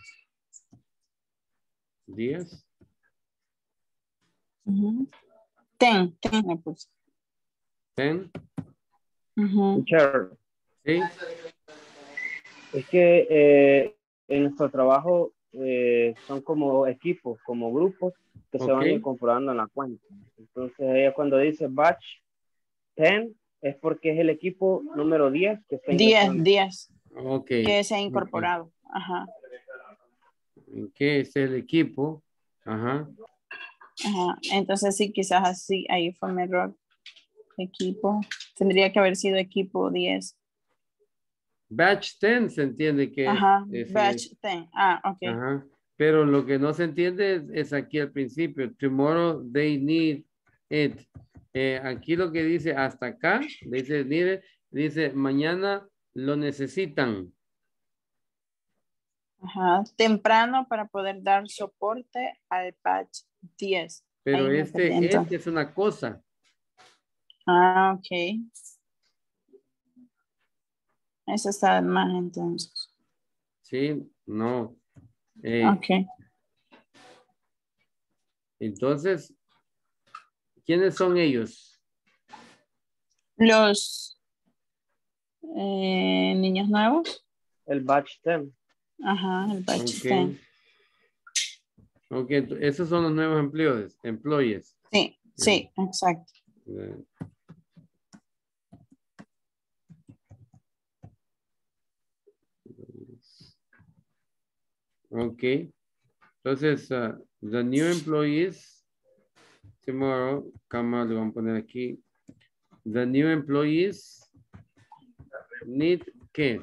Speaker 1: 10.
Speaker 2: 10 me puse.
Speaker 1: 10.
Speaker 11: Teacher.
Speaker 1: Sí.
Speaker 11: Es que en nuestro trabajo son como equipos, como grupos que se van incorporando en la cuenta. Entonces ella cuando dice batch 10 es porque es el equipo número 10 que está ingresando.
Speaker 2: 10.
Speaker 1: Okay.
Speaker 2: Que se ha incorporado. Ajá.
Speaker 1: ¿Qué es el equipo? Ajá.
Speaker 2: Ajá. Entonces sí, quizás así, ahí fue mi error. Equipo. Tendría que haber sido equipo 10.
Speaker 1: Batch 10 se entiende que
Speaker 2: Ajá,
Speaker 1: es
Speaker 2: batch 10. Ah, ok.
Speaker 1: Ajá. Pero lo que no se entiende es aquí al principio. Tomorrow they need it. Aquí lo que dice hasta acá, dice mañana lo necesitan.
Speaker 2: Ajá, temprano para poder dar soporte al batch 10.
Speaker 1: Pero
Speaker 2: Ahí me perdí, entonces.
Speaker 1: es una cosa.
Speaker 2: Ah, ok. Eso está mal entonces.
Speaker 1: Sí, no.
Speaker 2: Ok.
Speaker 1: Entonces, ¿quiénes son ellos?
Speaker 2: Los niños nuevos.
Speaker 11: El batch 10.
Speaker 2: Ajá, el batch
Speaker 1: Ok.
Speaker 2: 10.
Speaker 1: Ok, esos son los nuevos employees.
Speaker 2: Sí, sí, exacto.
Speaker 1: Ok. Entonces, the new employees tomorrow, cama, le vamos a poner aquí. The new employees need ¿qué?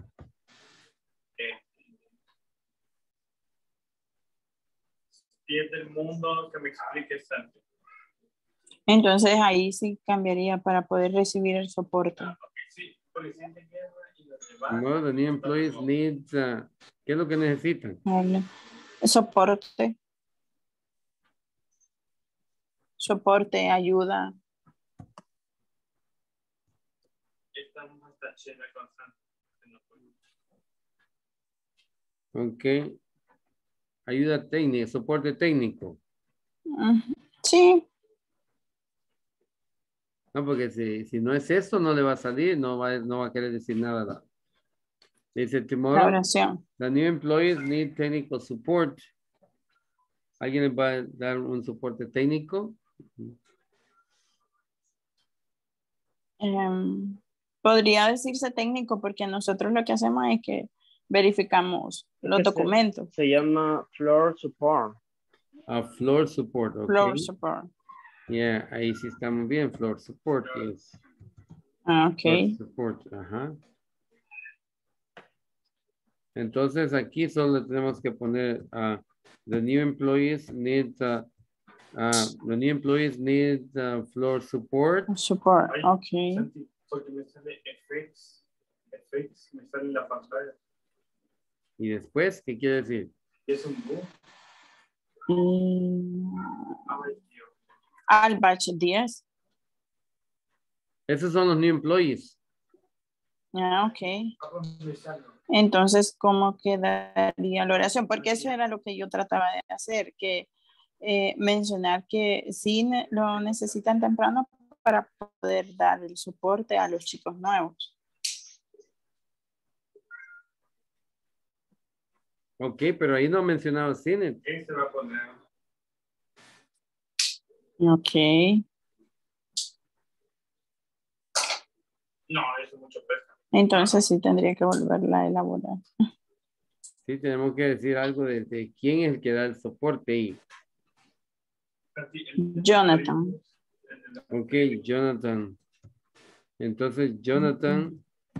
Speaker 12: Si es del mundo, que me expliques antes.
Speaker 2: Entonces ahí sí cambiaría para poder recibir el soporte.
Speaker 12: Sí, policía de guerra y los
Speaker 1: No, the new employees need, ¿qué es lo que necesitan?
Speaker 2: Vale. Soporte. Soporte, ayuda.
Speaker 12: Estamos hasta llena constante.
Speaker 1: Ok. Ayuda técnica, soporte técnico.
Speaker 2: Sí.
Speaker 1: No, porque si no es eso, no le va a salir, no va a querer decir nada. Dice
Speaker 2: La
Speaker 1: tomorrow,
Speaker 2: oración.
Speaker 1: the new employees need technical support. ¿Alguien les va a dar un soporte técnico?
Speaker 2: Podría decirse técnico porque nosotros lo que hacemos es que verificamos los documentos.
Speaker 11: Se llama floor support.
Speaker 1: Floor support, ok.
Speaker 2: Floor support.
Speaker 1: Yeah, ahí sí estamos bien. Floor support is.
Speaker 2: Ok.
Speaker 1: Floor support, ajá. Entonces aquí solo tenemos que poner the new employees need floor support.
Speaker 2: Support, ok.
Speaker 12: Porque me sale FX, me sale en la pantalla.
Speaker 1: Y después, ¿qué quiere decir?
Speaker 12: Es un boom.
Speaker 2: Al batch 10.
Speaker 1: Esos son los new employees.
Speaker 2: Ah, ok. Entonces, ¿cómo quedaría la oración? Porque eso era lo que yo trataba de hacer, que mencionar que sí lo necesitan temprano para poder dar el soporte a los chicos nuevos.
Speaker 1: Ok, pero ahí no mencionaba cine.
Speaker 12: ¿Qué se va a poner?
Speaker 2: Ok.
Speaker 12: No, eso es mucho peso.
Speaker 2: Entonces sí tendría que volverla a elaborar.
Speaker 1: Sí, tenemos que decir algo de quién es el que da el soporte ahí.
Speaker 2: Jonathan.
Speaker 1: Ok, Jonathan. Entonces, Jonathan.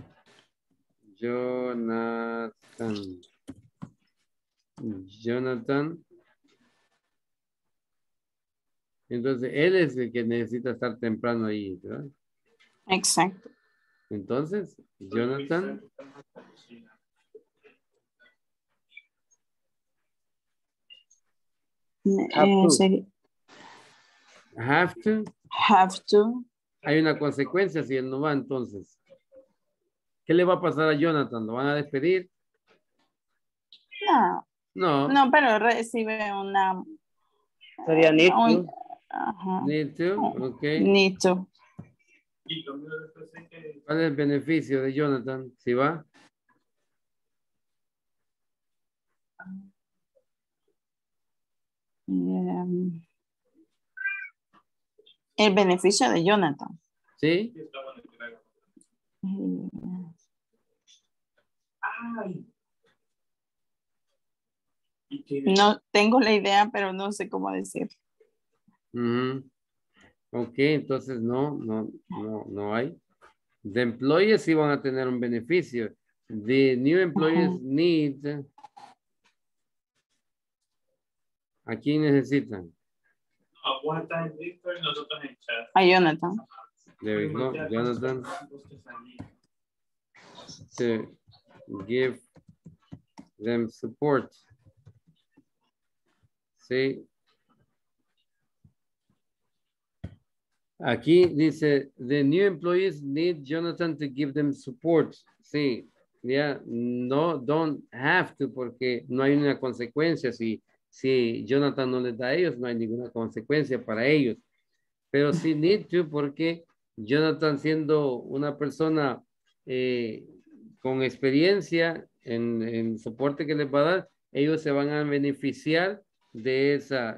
Speaker 1: Entonces, él es el que necesita estar temprano ahí, ¿verdad?
Speaker 2: Exacto.
Speaker 1: Entonces, Jonathan. Have to.
Speaker 2: Have to.
Speaker 1: Hay una consecuencia si él no va, entonces. ¿Qué le va a pasar a Jonathan? ¿Lo van a despedir?
Speaker 2: No.
Speaker 1: No.
Speaker 2: No, pero recibe una...
Speaker 11: Sería need to.
Speaker 1: Need to, ok.
Speaker 2: Need to.
Speaker 1: ¿Cuál es el beneficio de Jonathan si va?
Speaker 2: El beneficio de Jonathan.
Speaker 1: ¿Sí?
Speaker 2: No tengo la idea, pero no sé cómo decir.
Speaker 1: Ok, entonces no hay. The employees sí van a tener un beneficio. The new employees need. ¿A quién necesitan?
Speaker 12: No, vos estás en Víctor y nosotros en chat.
Speaker 2: A Jonathan.
Speaker 1: There we go, Jonathan. To give them support. Sí. Aquí dice, the new employees need Jonathan to give them support. Sí, ya, no, don't have to, porque no hay una consecuencia. Si Jonathan no les da a ellos, no hay ninguna consecuencia para ellos. Pero sí need to, porque Jonathan, siendo una persona con experiencia en soporte que les va a dar, ellos se van a beneficiar de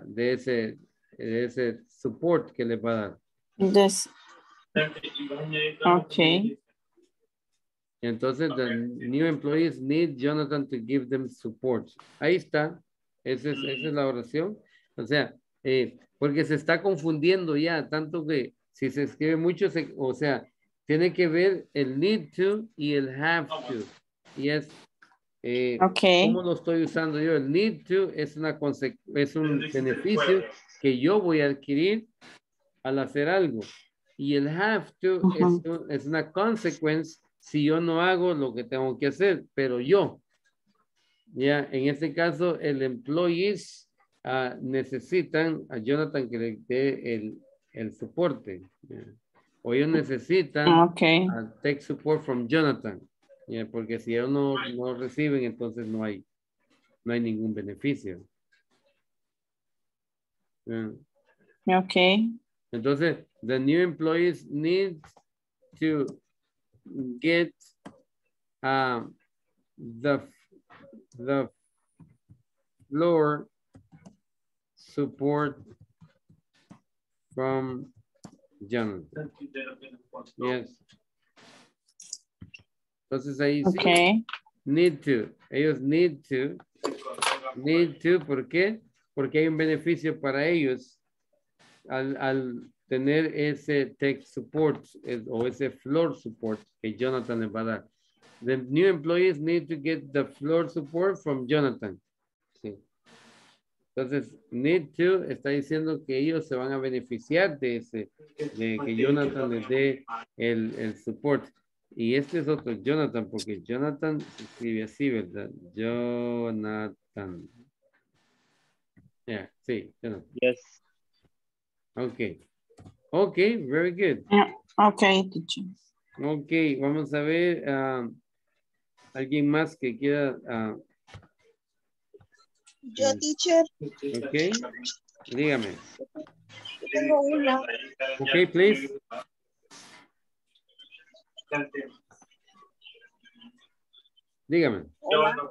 Speaker 1: ese support que les va a dar.
Speaker 2: Yes. Okay.
Speaker 1: Entonces, the new employees need Jonathan to give them support. Ahí está. Esa es la oración. O sea, porque se está confundiendo ya, tanto que si se escribe mucho, o sea, tiene que ver el need to y el have to. Y es, ¿cómo lo estoy usando yo? El need to es un beneficio que yo voy a adquirir al hacer algo. Y el have to es una consecuencia si yo no hago lo que tengo que hacer, pero yo. Ya, en este caso, el employees necesitan a Jonathan que le dé el soporte. O ellos necesitan take support from Jonathan. Porque si ellos no reciben, entonces no hay ningún beneficio.
Speaker 2: Okay.
Speaker 1: Entonces, the new employees need to get the floor support from Jonathan. Yes. Entonces ahí sí. Need to. Ellos need to. Need to, ¿por qué? Porque hay un beneficio para ellos al tener ese tech support o ese floor support que Jonathan les va a dar. The new employees need to get the floor support from Jonathan. Sí. Entonces, need to está diciendo que ellos se van a beneficiar de que Jonathan les dé el support. Y este es otro Jonathan, porque Jonathan se escribe así, ¿verdad? Jonathan. Yeah, sí, Jonathan.
Speaker 11: Yes.
Speaker 1: Okay. Okay, very good.
Speaker 2: Okay, teacher.
Speaker 1: Okay, vamos a ver. ¿Alguien más que quiera?
Speaker 13: Yo, teacher.
Speaker 1: Okay, dígame.
Speaker 13: Yo tengo una.
Speaker 1: Okay, please. Dígame.
Speaker 13: Hola.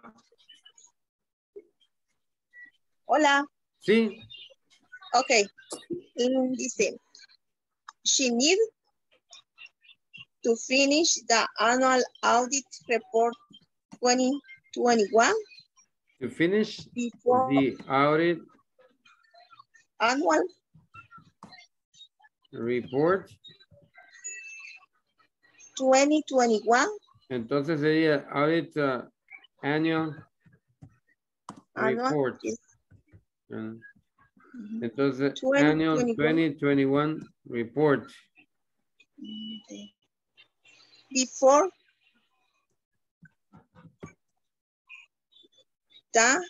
Speaker 13: Hola.
Speaker 1: Sí.
Speaker 13: Okay. Dice, she needs to finish the annual audit report 2021.
Speaker 1: To finish
Speaker 13: before
Speaker 1: the audit
Speaker 13: annual
Speaker 1: report
Speaker 13: 2021.
Speaker 1: Entonces sería audit annual report.
Speaker 13: Yes.
Speaker 1: Entonces, annual 2021 report.
Speaker 13: Before the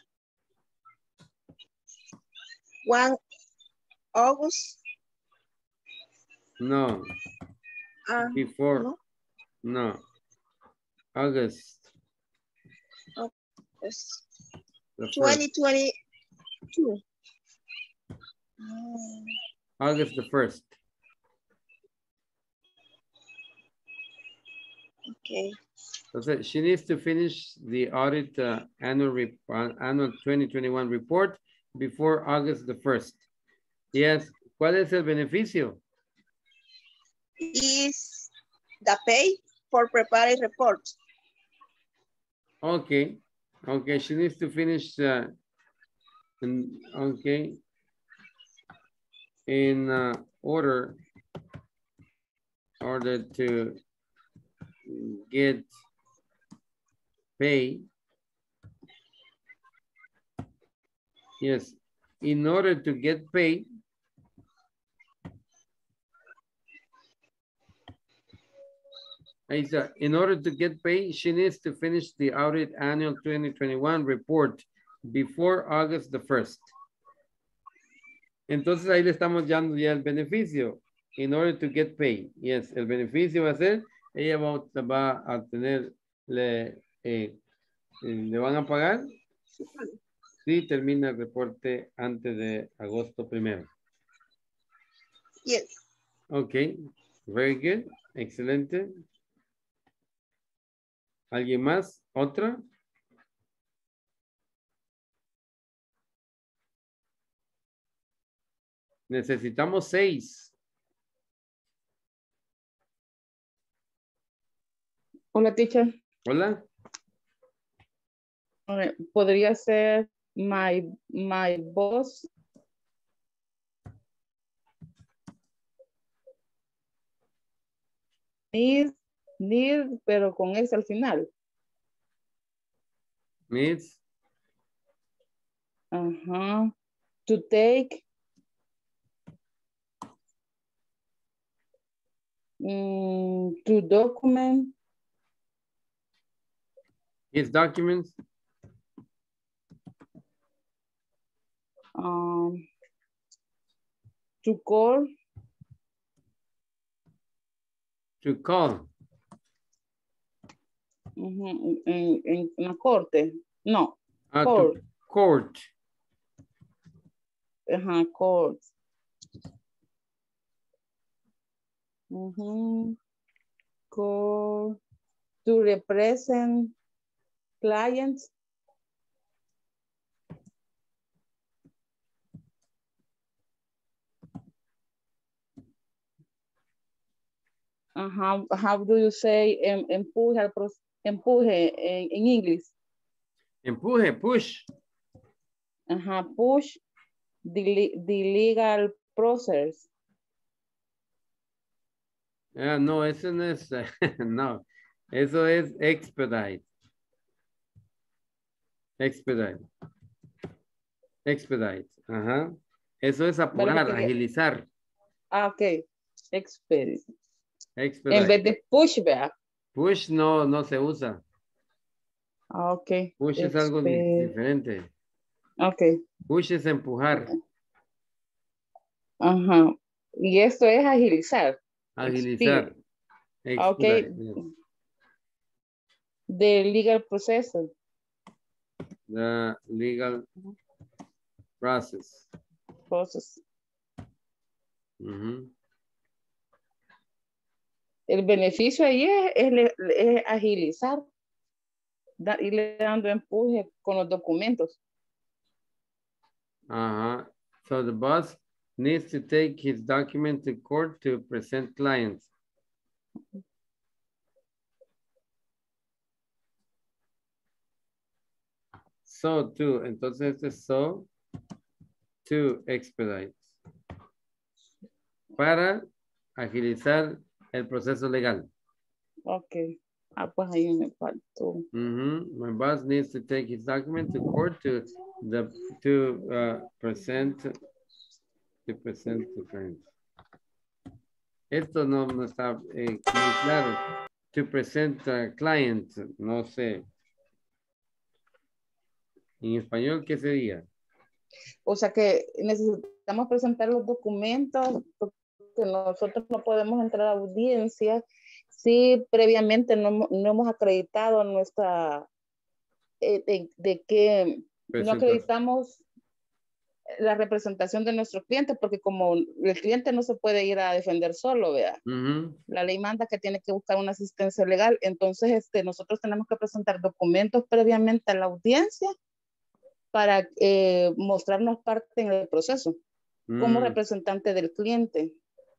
Speaker 13: 1 August.
Speaker 1: No. Before. No. August.
Speaker 13: August. 2022.
Speaker 1: August the 1st.
Speaker 13: Okay.
Speaker 1: So she needs to finish the audit annual 2021 report before August the 1st. Yes. ¿Cuál es el beneficio?
Speaker 13: Is the pay for preparing report.
Speaker 1: Okay. Okay. She needs to finish. Okay. In order to get pay. Yes, in order to get paid, in order to get paid, she needs to finish the audit annual 2021 report before August the 1st. Entonces ahí le estamos dando ya el beneficio. In order to get paid. Yes, el beneficio va a ser, ella va a tener, le van a pagar si termina el reporte antes de agosto 1º.
Speaker 13: Yes.
Speaker 1: Okay, very good, excelente. ¿Alguien más? ¿Otra? Necesitamos 6.
Speaker 6: Hola, teacher.
Speaker 1: Hola.
Speaker 6: Podría ser my boss. Need, pero con S al final.
Speaker 1: Needs.
Speaker 6: Ajá. To take. To document.
Speaker 1: His documents.
Speaker 6: To call.
Speaker 1: To call.
Speaker 6: En la corte. No.
Speaker 1: Court. Court.
Speaker 6: Ajá, court. Court. To represent clients. How do you say empuje en English?
Speaker 1: Empuje, push.
Speaker 6: Push the legal process.
Speaker 1: No, eso no es, no, eso es expedite. Expedite. Ajá. Eso es apurar, agilizar.
Speaker 6: Ok. Expedite.
Speaker 1: En
Speaker 6: vez de push, ¿verdad?
Speaker 1: Push no se usa.
Speaker 6: Ok.
Speaker 1: Push es algo diferente.
Speaker 6: Ok.
Speaker 1: Push es empujar.
Speaker 6: Ajá. Y esto es agilizar.
Speaker 1: Agilizar.
Speaker 6: Ok. The legal process.
Speaker 1: The legal process.
Speaker 6: El beneficio ahí es agilizar, irle dando empuje con los documentos.
Speaker 1: So the boss needs to take his document to court to present clients. So to, entonces este es so to expedite. Para agilizar el proceso legal.
Speaker 6: Ok. Pues ahí me faltó.
Speaker 1: My boss needs to take his document to court to present the client. Esto no está muy claro. To present a client, no sé. En español, ¿qué sería?
Speaker 6: O sea que necesitamos presentar los documentos porque nosotros no podemos entrar a audiencia si previamente no hemos acreditado nuestra, de que no acreditamos la representación de nuestro cliente, porque como el cliente no se puede ir a defender solo, vea. La ley manda que tiene que buscar una asistencia legal, entonces nosotros tenemos que presentar documentos previamente a la audiencia para mostrarnos parte en el proceso como representante del cliente.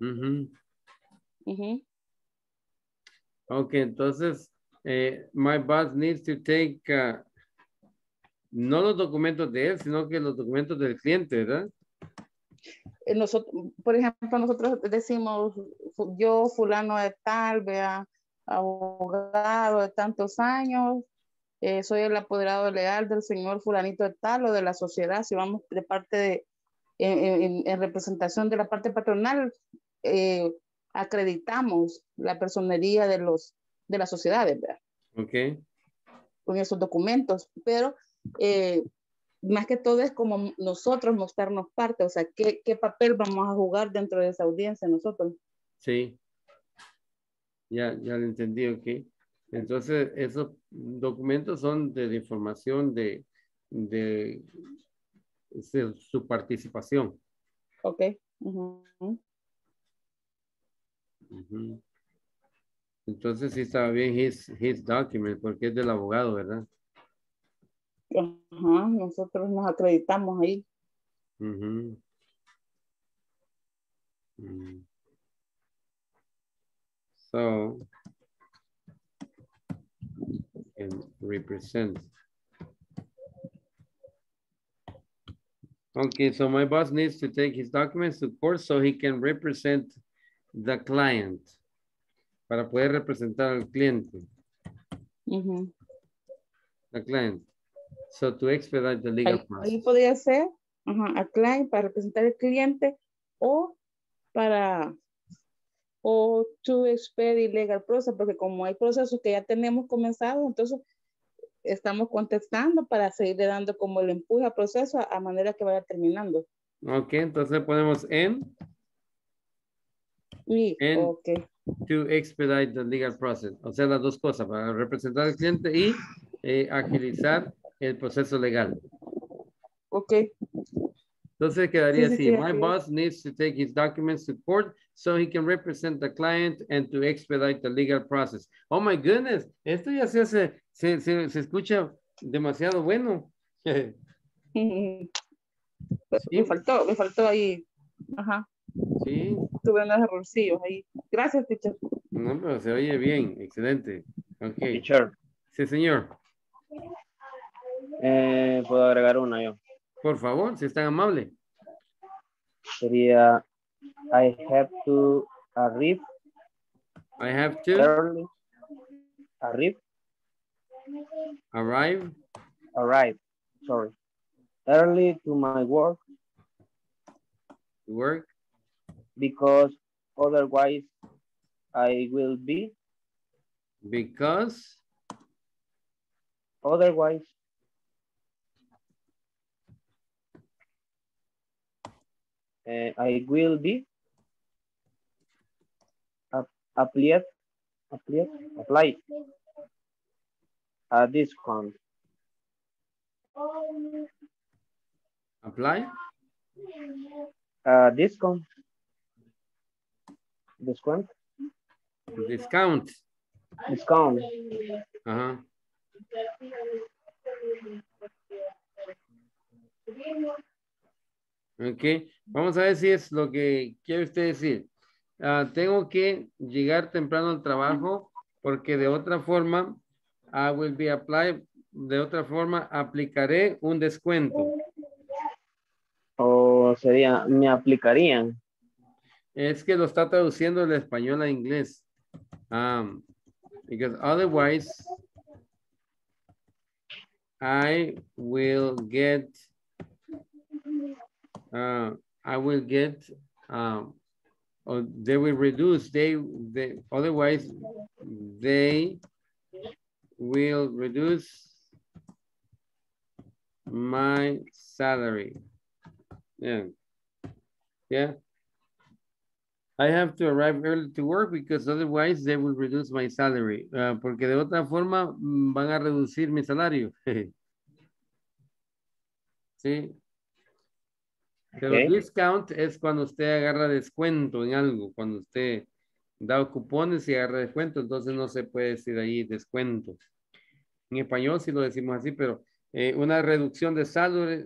Speaker 1: Ok, entonces, my boss needs to take, no los documentos de él, sino que los documentos del cliente, ¿verdad?
Speaker 6: Nosotros, por ejemplo, nosotros decimos, yo fulano de tal, vea, abogado de tantos años, soy el apoderado legal del señor fulanito de tal o de la sociedad, si vamos de parte de, en representación de la parte patronal, acreditamos la personería de las sociedades, ¿verdad?
Speaker 1: Ok.
Speaker 6: Con esos documentos, pero más que todo es como nosotros mostrarnos parte, o sea, qué papel vamos a jugar dentro de esa audiencia nosotros.
Speaker 1: Sí. Ya lo entendí, ok. Entonces, esos documentos son de información de su participación.
Speaker 6: Ok.
Speaker 1: Entonces, sí estaba bien his document, porque es del abogado, ¿verdad?
Speaker 6: Ajá, nosotros nos acreditamos ahí.
Speaker 1: So, and represent. Okay, so my boss needs to take his documents to court so he can represent the client. Para poder representar al cliente. The client. So to expedite the legal process.
Speaker 6: Ahí podría ser a client para representar al cliente o to expedite legal process, porque como hay procesos que ya tenemos comenzados, entonces estamos contestando para seguirle dando como el empuje al proceso a manera que vaya terminando.
Speaker 1: Ok, entonces ponemos en.
Speaker 6: Ok.
Speaker 1: To expedite the legal process. O sea, las dos cosas, para representar al cliente y agilizar el proceso legal.
Speaker 6: Ok.
Speaker 1: Entonces quedaría así. My boss needs to take his documents to court so he can represent the client and to expedite the legal process. Oh my goodness, esto ya se escucha demasiado bueno.
Speaker 6: Me faltó ahí. Ajá.
Speaker 1: Sí.
Speaker 6: Tuve unos errorcillos ahí. Gracias, teacher.
Speaker 1: No, pero se oye bien, excelente. Ok.
Speaker 11: Teacher.
Speaker 1: Sí, señor.
Speaker 11: Puedo agregar una yo.
Speaker 1: Por favor, si es tan amable.
Speaker 11: Sería I have to arrive.
Speaker 1: I have to
Speaker 11: early. Arrive. Sorry. Early to my work.
Speaker 1: Work.
Speaker 11: Because otherwise I will be.
Speaker 1: Because.
Speaker 11: Otherwise. I will be. Apply a discount.
Speaker 1: Apply?
Speaker 11: Discount. Discount.
Speaker 1: Ajá. Ok, vamos a ver si es lo que quiere usted decir. Tengo que llegar temprano al trabajo porque de otra forma, I will be applied, de otra forma aplicaré un descuento.
Speaker 11: O sería, me aplicarían.
Speaker 1: Es que lo está traduciendo del español a inglés. Because otherwise, I will get, or they will reduce, otherwise they will reduce my salary. Yeah. I have to arrive early to work because otherwise they will reduce my salary. Porque de otra forma van a reducir mi salario. Sí. Pero
Speaker 11: Okay.
Speaker 1: discount es cuando usted agarra descuento en algo, cuando usted da cupones y agarra descuento, entonces no se puede decir ahí descuento. En español sí lo decimos así, pero una reducción de salary,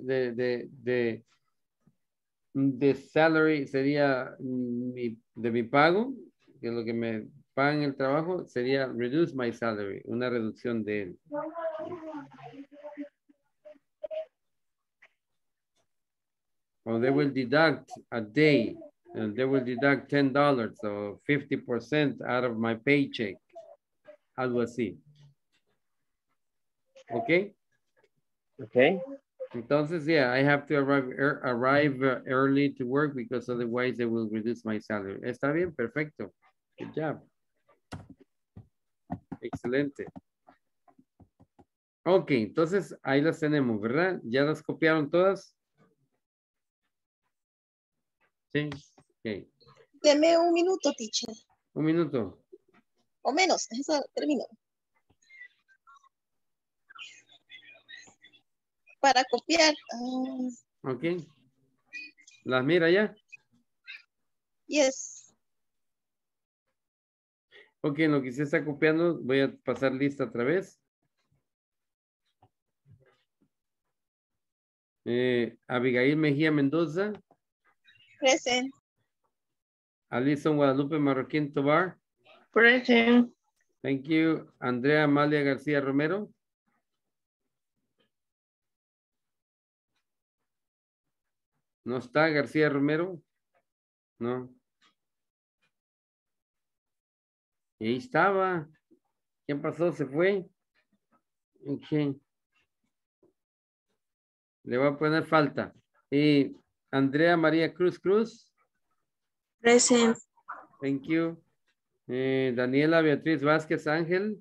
Speaker 1: de salary sería de mi pago, que lo que me pagan el trabajo sería reduce my salary, una reducción de él. Or they will deduct a day, and they will deduct $10 or 50% out of my paycheck. Algo así. Okay?
Speaker 11: Okay.
Speaker 1: Entonces, yeah, I have to arrive early to work because otherwise they will reduce my salary. ¿Está bien? Perfecto. Good job. Excelente. Ok, entonces ahí las tenemos, ¿verdad? ¿Ya las copiaron todas? Sí. Okay.
Speaker 13: Deme un minuto, teacher.
Speaker 1: Un minuto.
Speaker 13: O menos, eso termino. Para copiar.
Speaker 1: Ok. ¿Las mira ya?
Speaker 13: Yes.
Speaker 1: Ok, en lo que se está copiando, voy a pasar lista otra vez. Abigail Mejía Mendoza.
Speaker 13: Present.
Speaker 1: Alison Guadalupe Marroquín Tobar.
Speaker 3: Present.
Speaker 1: Thank you. Andrea Amalia García Romero. ¿No está García Romero? No. Y ahí estaba. ¿Qué pasó? ¿Se fue? Ok. Le voy a poner falta. Y Andrea María Cruz Cruz.
Speaker 8: Present.
Speaker 1: Thank you. Daniela Beatriz Vázquez Ángel.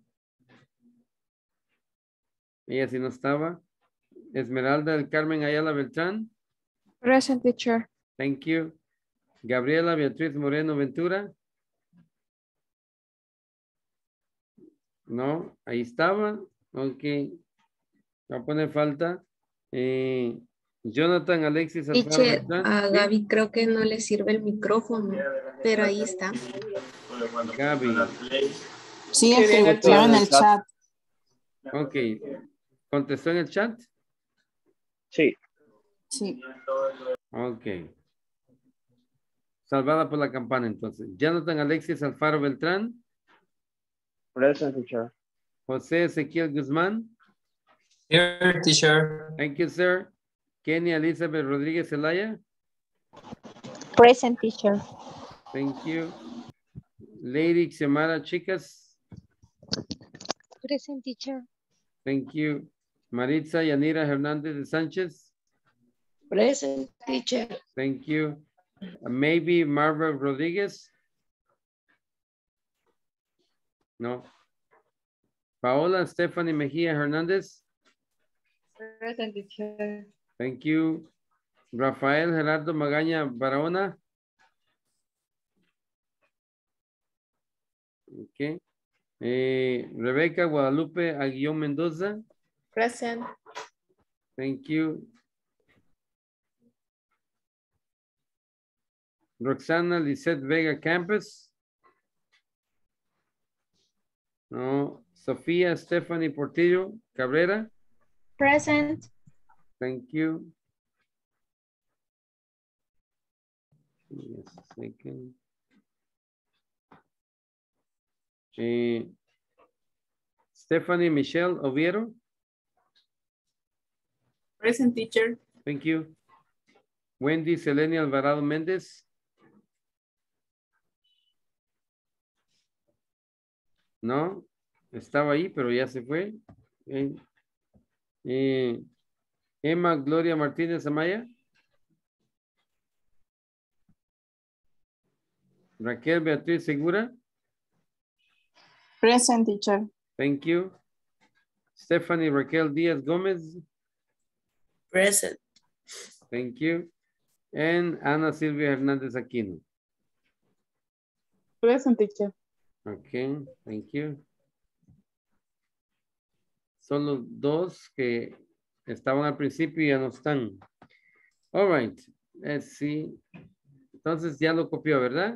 Speaker 1: Ella sí no estaba. Esmeralda del Carmen Ayala Beltrán.
Speaker 5: Present, teacher.
Speaker 1: Thank you. Gabriela Beatriz Moreno Ventura. No, ahí estaba. Ok. Va a poner falta. Jonathan Alexis Alfaro
Speaker 8: Teacher,
Speaker 1: Beltrán.
Speaker 8: a
Speaker 1: ¿Sí?
Speaker 8: Gaby creo que no le sirve el micrófono, pero ahí está.
Speaker 1: Gaby.
Speaker 2: Sí, escribió en el chat.
Speaker 1: Ok. ¿Contestó en el chat?
Speaker 11: Sí.
Speaker 2: Sí.
Speaker 1: Ok. Salvada por la campana, entonces. Jonathan Alexis Alfaro Beltrán.
Speaker 11: Present, teacher.
Speaker 1: José Ezequiel Guzmán.
Speaker 7: Here, teacher.
Speaker 1: Thank you, sir. Kenia Elizabeth Rodríguez Zelaya.
Speaker 10: Present, teacher.
Speaker 1: Thank you. Lady Xiomara Chicas.
Speaker 10: Present, teacher.
Speaker 1: Thank you. Maritza Yanira Hernández de Sánchez.
Speaker 3: Present, teacher.
Speaker 1: Thank you. Maybe Marvel Rodríguez. No. Paola Stephanie Mejía Hernández.
Speaker 4: Present, teacher.
Speaker 1: Thank you. Rafael Gerardo Magaña Barahona. Okay. Rebeca Guadalupe Aguillón Mendoza.
Speaker 3: Present.
Speaker 1: Thank you. Roxana Lisette Vega Campos. No. Sofía Stephanie Portillo Cabrera.
Speaker 8: Present.
Speaker 1: Thank you. Just a second. Stephanie Michelle Oviero.
Speaker 9: Present, teacher.
Speaker 1: Thank you. Wendy Selene Alvarado Méndez. No, estaba ahí, pero ya se fue. Emma Gloria Martínez Amaya. Raquel Beatriz Segura.
Speaker 2: Present, teacher.
Speaker 1: Thank you. Stephanie Raquel Díaz Gómez.
Speaker 3: Present.
Speaker 1: Thank you. And Ana Silvia Hernández Aquino.
Speaker 6: Present, teacher.
Speaker 1: Okay, thank you. Solo dos que estaban al principio y ya no están. All right, let's see. Entonces ya lo copió, ¿verdad?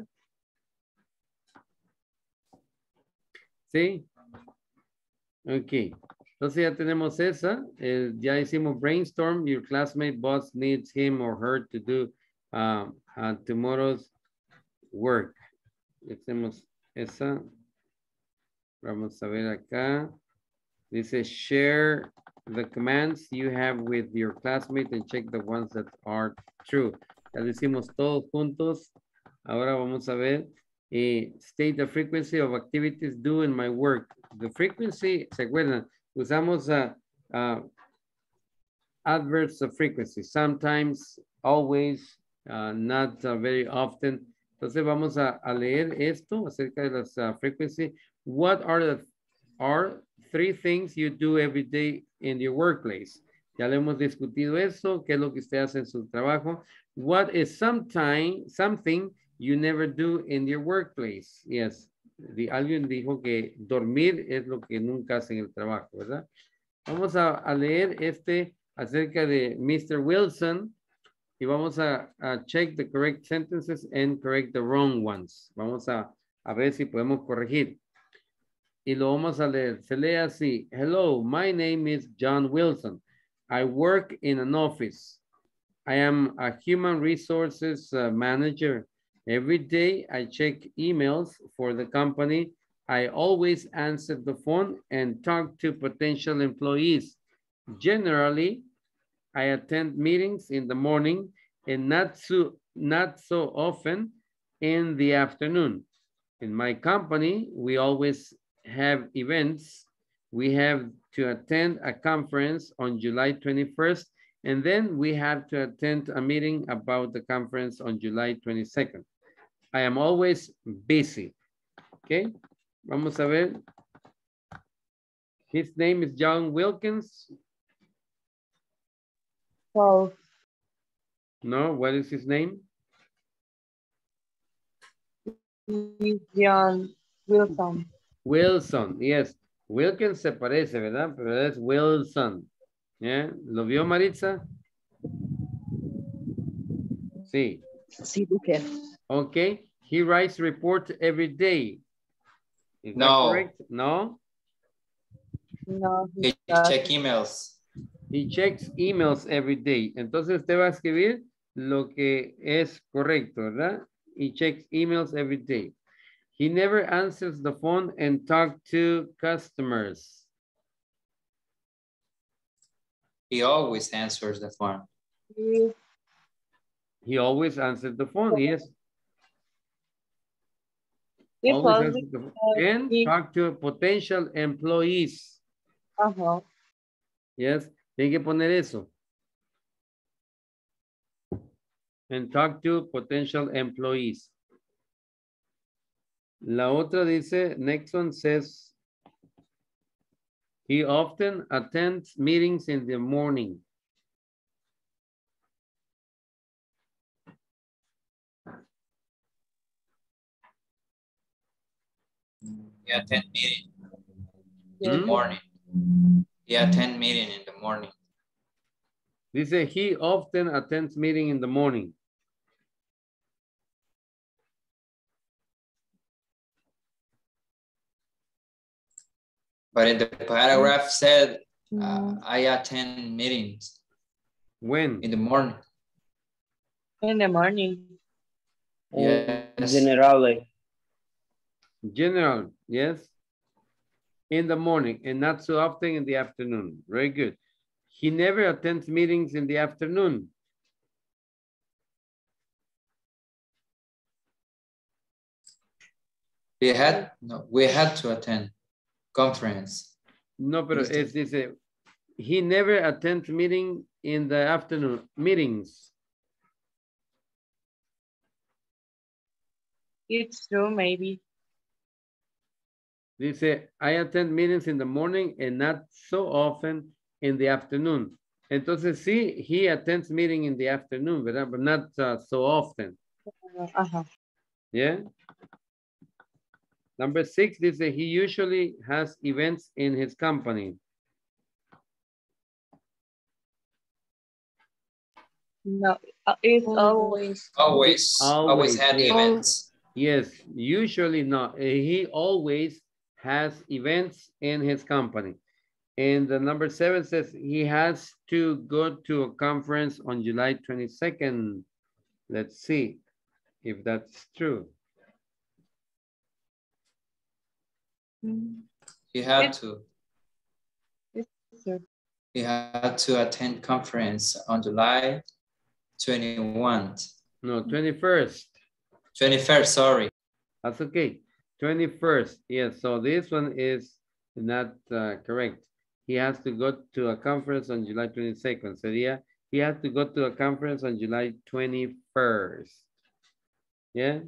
Speaker 1: Sí. Ok. Entonces ya tenemos esa. Ya hicimos brainstorm. Your classmate boss needs him or her to do tomorrow's work. Hacemos esa. Vamos a ver acá. Dice share the commands you have with your classmate and check the ones that are true. Ya lo hicimos todos juntos. Ahora vamos a ver. State the frequency of activities due in my work. The frequency, ¿se acuerdan? Usamos adverbs of frequency. Sometimes, always, not very often. Entonces vamos a leer esto acerca de las frequency. What are three things you do every day in your workplace? Ya lo hemos discutido eso. ¿Qué es lo que usted hace en su trabajo? What is something you never do in your workplace? Yes. Alguien dijo que dormir es lo que nunca hace en el trabajo, ¿verdad? Vamos a leer acerca de Mr. Wilson y vamos a check the correct sentences and correct the wrong ones. Vamos a ver si podemos corregir. Y lo vamos a leer. Se lee así. Hello, my name is John Wilson. I work in an office. I am a human resources manager. Every day I check emails for the company. I always answer the phone and talk to potential employees. Generally, I attend meetings in the morning and not so often in the afternoon. In my company, we always have events. We have to attend a conference on July 21st, and then we have to attend a meeting about the conference on July 22nd. I am always busy. Okay, vamos a ver. His name is John Wilkins.
Speaker 4: False.
Speaker 1: No, what is his name?
Speaker 4: John Wilson.
Speaker 1: Wilson, yes. Wilkins se parece, ¿verdad? Pero es Wilson. ¿Yeah? ¿Lo vio, Maritza? Sí.
Speaker 3: Sí, Duque.
Speaker 1: Okay. He writes report every day. Is that correct? No?
Speaker 4: No.
Speaker 7: He checks emails.
Speaker 1: He checks emails every day. Entonces usted va a escribir lo que es correcto, ¿verdad? He checks emails every day. He never answers the phone and talks to customers.
Speaker 7: He always answers the phone.
Speaker 1: He always answers the phone, yes.
Speaker 4: Always
Speaker 1: answers the phone. And talk to potential employees. Yes, tiene que poner eso. And talk to potential employees. La otra dice, next one says, he often attends meetings in the morning.
Speaker 7: He attend meeting in the morning. He attend meeting in the morning.
Speaker 1: Dice, he often attends meeting in the morning.
Speaker 7: But in the paragraph said, I attend meetings.
Speaker 1: When?
Speaker 7: In the morning.
Speaker 4: In the morning.
Speaker 7: Yes.
Speaker 11: Generally.
Speaker 1: General, yes. In the morning and not so often in the afternoon. Very good. He never attends meetings in the afternoon.
Speaker 7: We had to attend conference.
Speaker 1: No, pero es dice, he never attends meeting in the afternoon, meetings.
Speaker 4: It's true, maybe.
Speaker 1: Dice, I attend meetings in the morning and not so often in the afternoon. Entonces sí, he attends meeting in the afternoon, ¿verdad? But not so often. Yeah. Number 6, dice, he usually has events in his company.
Speaker 4: No, it's always.
Speaker 7: Always had events.
Speaker 1: Yes, usually not. He always has events in his company. And the number 7 says he has to go to a conference on July 22nd. Let's see if that's true.
Speaker 7: He had to. He had to attend conference on July 21.
Speaker 1: No, 21st.
Speaker 7: 21st, sorry.
Speaker 1: That's okay. 21st. Yes, so this one is not correct. He has to go to a conference on July 22nd. Sería, he has to go to a conference on July 21st. Yeah.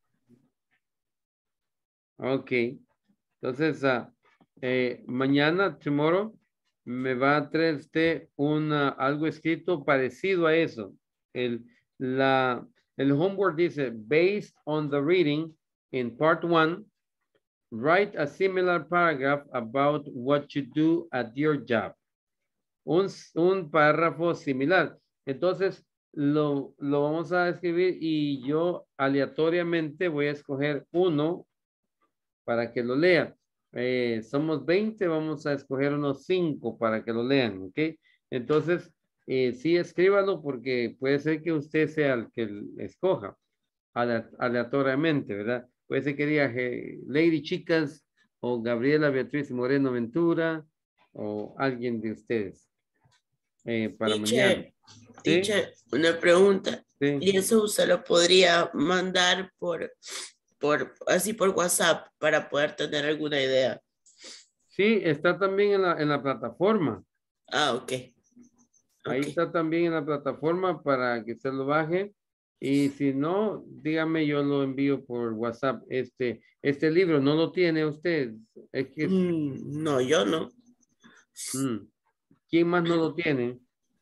Speaker 1: Ok. Entonces, mañana, tomorrow, me va a traer usted algo escrito parecido a eso. El homework dice, based on the reading in part 1, write a similar paragraph about what you do at your job. Un párrafo similar. Entonces, lo vamos a escribir y yo aleatoriamente voy a escoger uno para que lo lea. Somos 20, vamos a escoger unos 5 para que lo lean, ¿ok? Entonces, sí, escríbalo porque puede ser que usted sea el que escoja aleatoriamente, ¿verdad? Puede ser que diga Lady Chicas o Gabriela Beatriz Moreno Ventura o alguien de ustedes para mañana. ¿Sí?
Speaker 14: Teacher, una pregunta.
Speaker 1: Sí.
Speaker 14: ¿Y eso usted lo podría mandar así por WhatsApp para poder tener alguna idea?
Speaker 1: Sí, está también en la plataforma.
Speaker 14: Ah, ok.
Speaker 1: Ahí está también en la plataforma para que usted lo baje. Y si no, dígame, yo lo envío por WhatsApp. Este libro, ¿no lo tiene usted? Es que...
Speaker 14: no, yo no.
Speaker 1: ¿Quién más no lo tiene?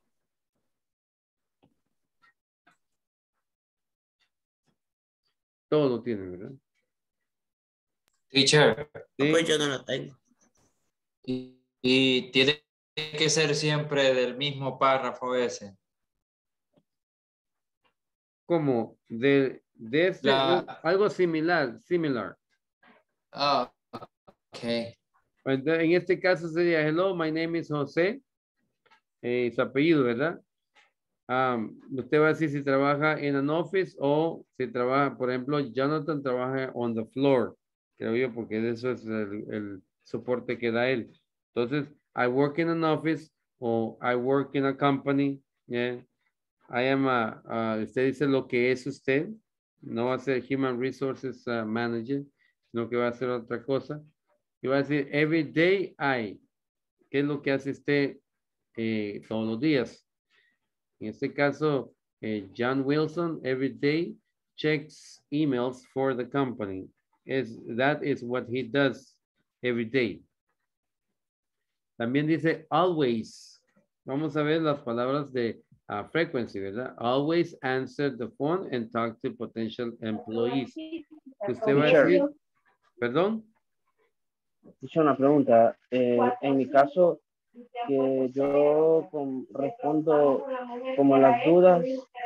Speaker 1: Todos lo tienen, ¿verdad?
Speaker 7: Teacher.
Speaker 1: ¿Sí?
Speaker 14: Pues yo no lo tengo.
Speaker 7: Y tiene que ser siempre del mismo párrafo ese.
Speaker 1: Como de este, algo similar.
Speaker 7: Ah, ok.
Speaker 1: En este caso sería, hello, my name is José. Su apellido, ¿verdad? Usted va a decir si trabaja en an office o si trabaja, por ejemplo, Jonathan trabaja on the floor, creo yo, porque eso es el soporte que da él. Entonces, I work in an office o I work in a company. Yeah. I am usted dice lo que es usted, no va a ser Human Resources Manager, sino que va a ser otra cosa. Y va a decir, every day I, ¿qué es lo que hace usted todos los días? En este caso, John Wilson, every day checks emails for the company. That is what he does every day. También dice always. Vamos a ver las palabras de frequency, ¿verdad? Always answer the phone and talk to potential employees. Usted va a decir, perdón.
Speaker 11: Hice una pregunta. En mi caso, que yo respondo como las dudas.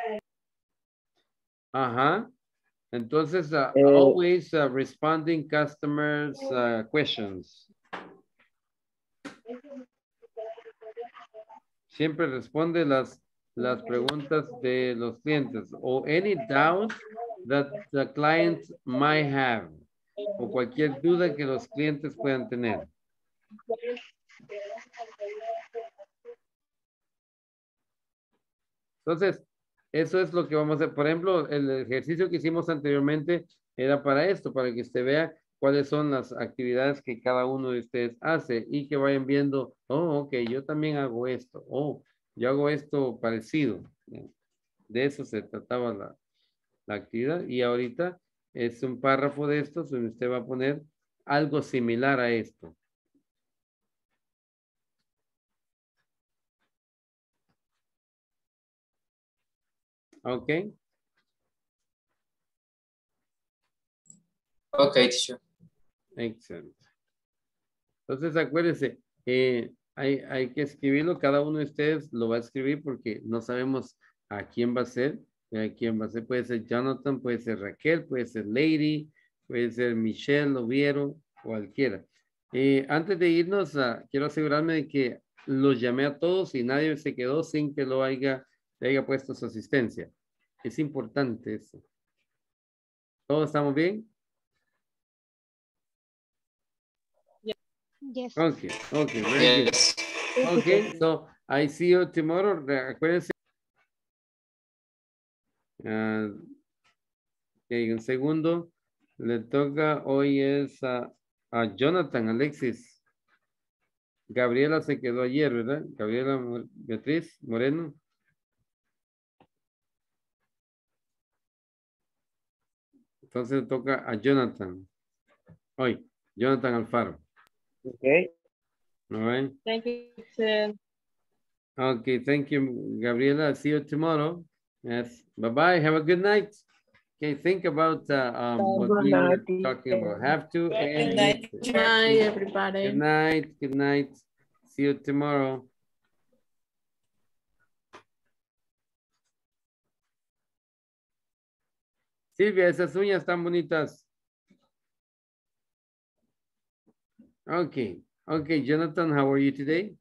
Speaker 1: Ajá. Entonces, always responding customers' questions. Siempre responde las preguntas de los clientes o any doubt that the clients might have o cualquier duda que los clientes puedan tener. Entonces, eso es lo que vamos a hacer. Por ejemplo, el ejercicio que hicimos anteriormente era para esto, para que usted vea cuáles son las actividades que cada uno de ustedes hace y que vayan viendo, oh, ok, yo también hago esto, oh, yo hago esto parecido. De eso se trataba la actividad y ahorita es un párrafo de estos donde usted va a poner algo similar a esto. Ok.
Speaker 7: Ok, teacher.
Speaker 1: Excelente. Entonces, acuérdense, hay que escribirlo, cada uno de ustedes lo va a escribir porque no sabemos a quién va a ser. Puede ser Jonathan, puede ser Raquel, puede ser Lady, puede ser Michelle, Oviero, cualquiera. Antes de irnos, quiero asegurarme de que los llamé a todos y nadie se quedó sin que le haya puesto su asistencia. Es importante eso. ¿Todos estamos bien?
Speaker 8: Yes.
Speaker 1: Okay, very good. Okay, so I see you tomorrow. Acuérdense. Okay, un segundo. Le toca, hoy es a Jonathan, Alexis. Gabriela se quedó ayer, ¿verdad? Gabriela Beatriz Moreno. Entonces le toca a Jonathan. Hoy, Jonathan Alfaro.
Speaker 11: Okay.
Speaker 1: All right.
Speaker 4: Thank you, teacher.
Speaker 1: Okay, thank you, Gabriela. See you tomorrow. Yes. Bye-bye. Have a good night. Okay, think about what we were talking about. Have to.
Speaker 8: Good night. Good night, everybody.
Speaker 1: Good night. Good night. See you tomorrow. Silvia, esas uñas tan bonitas. Okay. Okay, Jonathan, how are you today?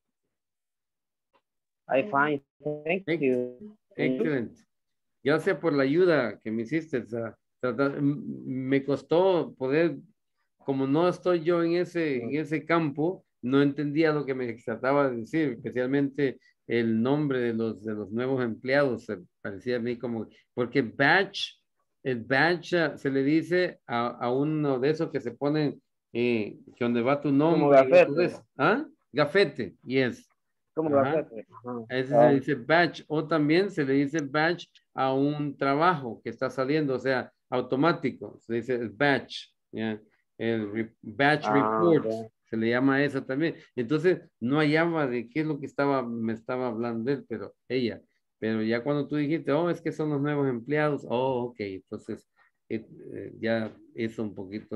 Speaker 11: I'm fine. Thank you.
Speaker 1: Excellent. Gracias por la ayuda que me hiciste. Me costó poder, como no estoy yo en ese campo, no entendía lo que me trataba de decir, especialmente el nombre de los nuevos empleados. Parecía a mí como, porque el badge se le dice a uno de esos que se ponen, que donde va tu nombre.
Speaker 11: Como gafete.
Speaker 1: ¿Ah? Gafete, yes.
Speaker 11: Como gafete.
Speaker 1: Ese se le dice badge, o también se le dice badge a un trabajo que está saliendo, o sea, automático. Se dice el badge, ¿ya? El badge report,
Speaker 11: okay.
Speaker 1: Se le llama eso también. Entonces, no hallaba de qué es lo que me estaba hablando él, pero ya cuando tú dijiste, oh, es que son los nuevos empleados, oh, ok, entonces ya es un poquito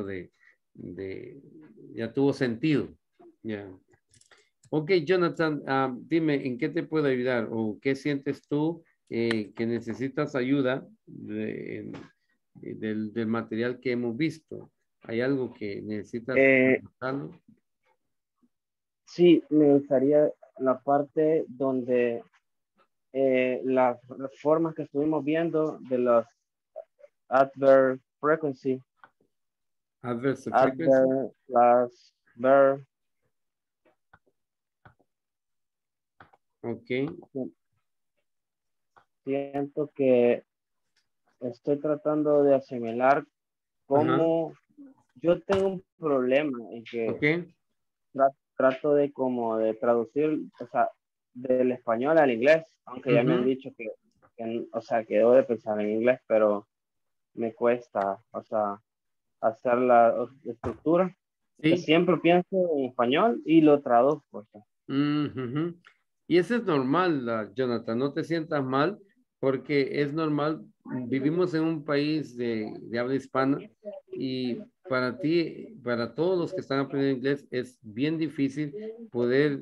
Speaker 1: ya tuvo sentido, ya. Ok, Jonathan, dime, ¿en qué te puedo ayudar? ¿O qué sientes tú que necesitas ayuda del material que hemos visto? ¿Hay algo que necesitas preguntarlo?
Speaker 11: Sí, me gustaría la parte donde las formas que estuvimos viendo de los adverb frequency.
Speaker 1: Adverb frequency.
Speaker 11: Plus verb.
Speaker 1: Ok.
Speaker 11: Siento que estoy tratando de asimilar cómo yo tengo un problema en que trato de como de traducir, o sea, del español al inglés, aunque ya me han dicho que, o sea, que debo de pensar en inglés, pero me cuesta, o sea, hacer la estructura. Sí. Que siempre pienso en español y lo traduzco. O sea.
Speaker 1: Y eso es normal, Jonathan, no te sientas mal, porque es normal, vivimos en un país de habla hispana y para ti, para todos los que están aprendiendo inglés, es bien difícil poder,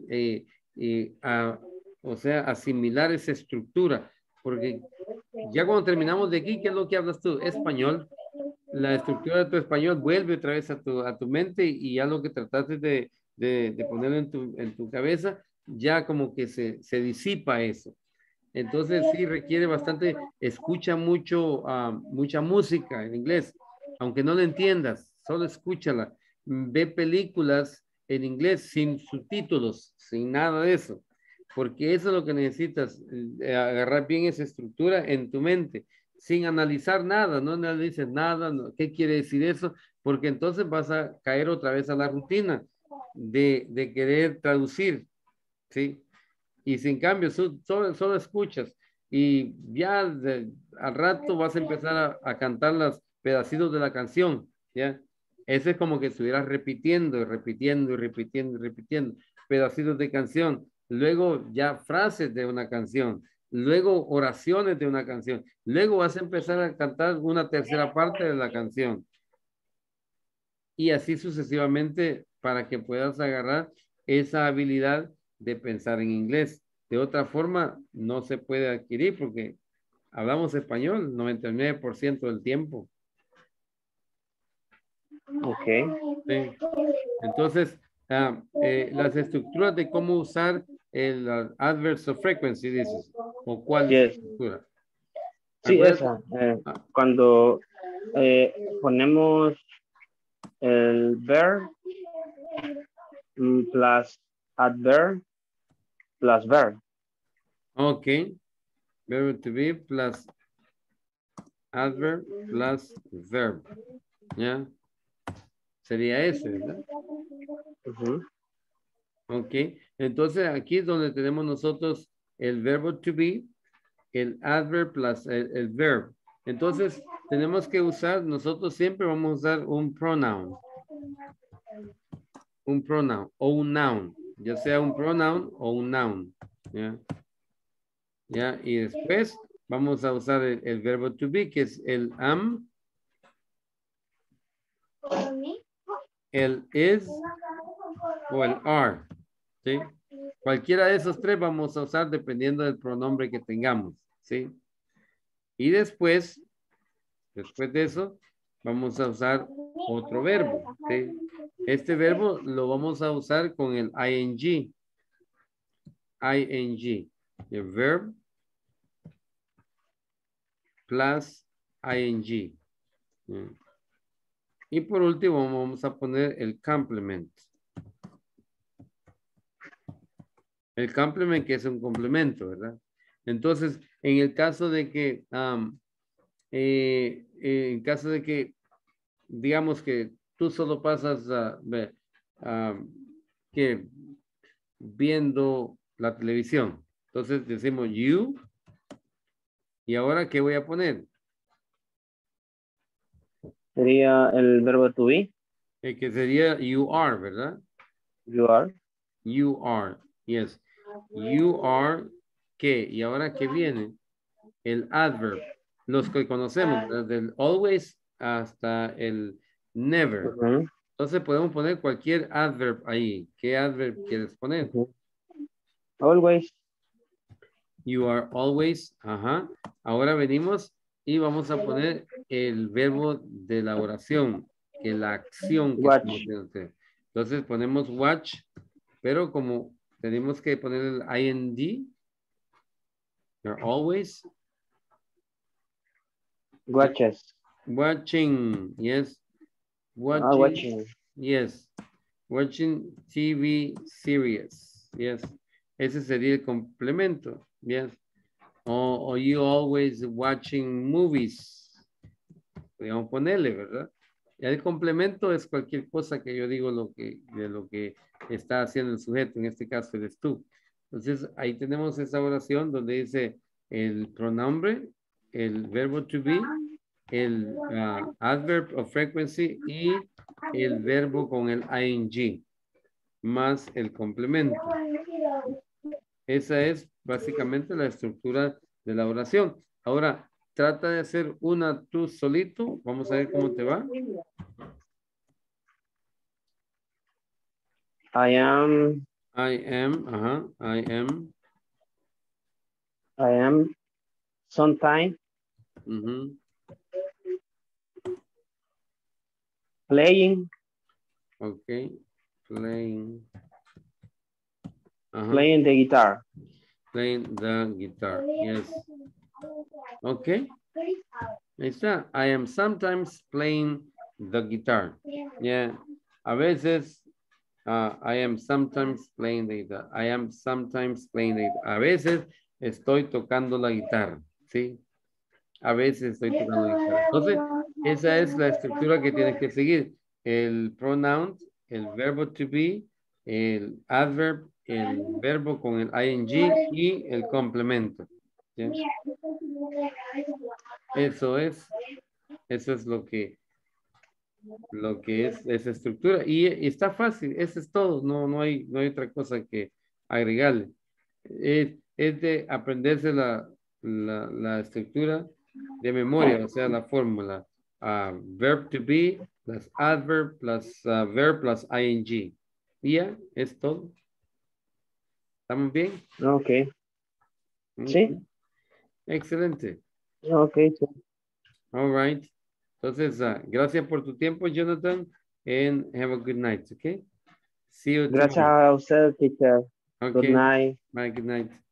Speaker 1: o sea, asimilar esa estructura, porque ya cuando terminamos de aquí, ¿qué es lo que hablas tú? Español. La estructura de tu español vuelve otra vez a tu mente y ya lo que trataste de ponerlo en tu cabeza, ya como que se disipa eso. Entonces sí requiere bastante, escucha mucha música en inglés, aunque no la entiendas, solo escúchala. Ve películas en inglés sin subtítulos, sin nada de eso, porque eso es lo que necesitas, agarrar bien esa estructura en tu mente, sin analizar nada, no analices nada, ¿qué quiere decir eso? Porque entonces vas a caer otra vez a la rutina de querer traducir, ¿sí? Y sin cambio, solo escuchas y ya al rato vas a empezar a cantar los pedacitos de la canción, ¿ya? Ese es como que estuvieras repitiendo y repitiendo y repitiendo y repitiendo pedacitos de canción. Luego ya frases de una canción. Luego oraciones de una canción. Luego vas a empezar a cantar una tercera parte de la canción. Y así sucesivamente para que puedas agarrar esa habilidad de pensar en inglés. De otra forma, no se puede adquirir porque hablamos español 99% del tiempo.
Speaker 11: Ok.
Speaker 1: Sí. Entonces, las estructuras de cómo usar el adverb of frequency, dices, o cuál estructura.
Speaker 11: Sí, esa. Cuando ponemos el verb plus adverb plus verb.
Speaker 1: Okay. Verb to be plus adverb plus verb. ¿Ya? Sería ese, ¿verdad? Ok. Entonces aquí es donde tenemos nosotros el verbo to be, el adverb plus el verb. Entonces tenemos que usar, nosotros siempre vamos a usar un pronoun. Un pronoun o un noun. Ya sea un pronoun o un noun. ¿Ya? ¿Ya? Y después vamos a usar el verbo to be, que es el am, el is o el are. ¿Sí? Cualquiera de esos tres vamos a usar dependiendo del pronombre que tengamos. ¿Sí? Y después de eso, vamos a usar otro verbo. ¿Sí? Este verbo lo vamos a usar con el ing. ing. El verb plus ing. Y por último vamos a poner el complement. El complement que es un complemento, ¿verdad? Entonces, en el caso de que, digamos que tú solo pasas que viendo la televisión. Entonces decimos you. ¿Y ahora qué voy a poner?
Speaker 11: Sería el verbo to be.
Speaker 1: Que sería you are, ¿verdad?
Speaker 11: You are.
Speaker 1: You are, yes. You are, ¿qué? ¿Y ahora qué viene? El adverb. Los que conocemos, desde el always hasta el never. Entonces podemos poner cualquier adverb ahí. ¿Qué adverb quieres poner?
Speaker 11: Always.
Speaker 1: You are always. Ajá. Ahora venimos y vamos a poner el verbo de la oración, que la acción que estamos haciendo. Entonces ponemos watch, pero como tenemos que poner el ing, you're always
Speaker 11: watches.
Speaker 1: Watching, yes. Watching,
Speaker 11: watching.
Speaker 1: Yes. Watching TV series, yes. Ese sería el complemento, yes. O you always watching movies. Podríamos ponerle, ¿verdad? Y el complemento es cualquier cosa que yo digo de lo que está haciendo el sujeto, en este caso eres tú. Entonces, ahí tenemos esa oración donde dice el pronombre, el verbo to be, el adverb of frequency y el verbo con el ing, más el complemento. Esa es básicamente la estructura de la oración. Ahora, trata de hacer una tú solito. Vamos a ver cómo te va.
Speaker 11: I am.
Speaker 1: Ajá. I
Speaker 11: am sometime. Playing.
Speaker 1: Okay. Playing.
Speaker 11: Playing the guitar.
Speaker 1: Playing the guitar. Yes. Okay. Ahí está. I am sometimes playing the guitar. Yeah. A veces. I am sometimes playing the guitar. I am sometimes playing the guitar. A veces estoy tocando la guitarra. ¿Sí? A veces estoy tocando la guitarra. Entonces, esa es la estructura que tienes que seguir. El pronoun, el verbo to be, el adverb, el verbo con el ing y el complemento. ¿Sí? Eso es lo que es esa estructura. Y está fácil, eso es todo. No hay otra cosa que agregarle. Es de aprenderse la estructura de memoria, o sea, la fórmula. Verb to be plus adverb plus verb plus ing. Y ya, es todo. ¿Estamos bien?
Speaker 11: Ok. Sí.
Speaker 1: Excelente.
Speaker 11: Ok. Sí.
Speaker 1: All right. Entonces, gracias por tu tiempo, Jonathan, and have a good night, okay? See you tomorrow.
Speaker 11: Gracias a usted, teacher.
Speaker 1: Okay.
Speaker 11: Good night.
Speaker 1: Bye, good night.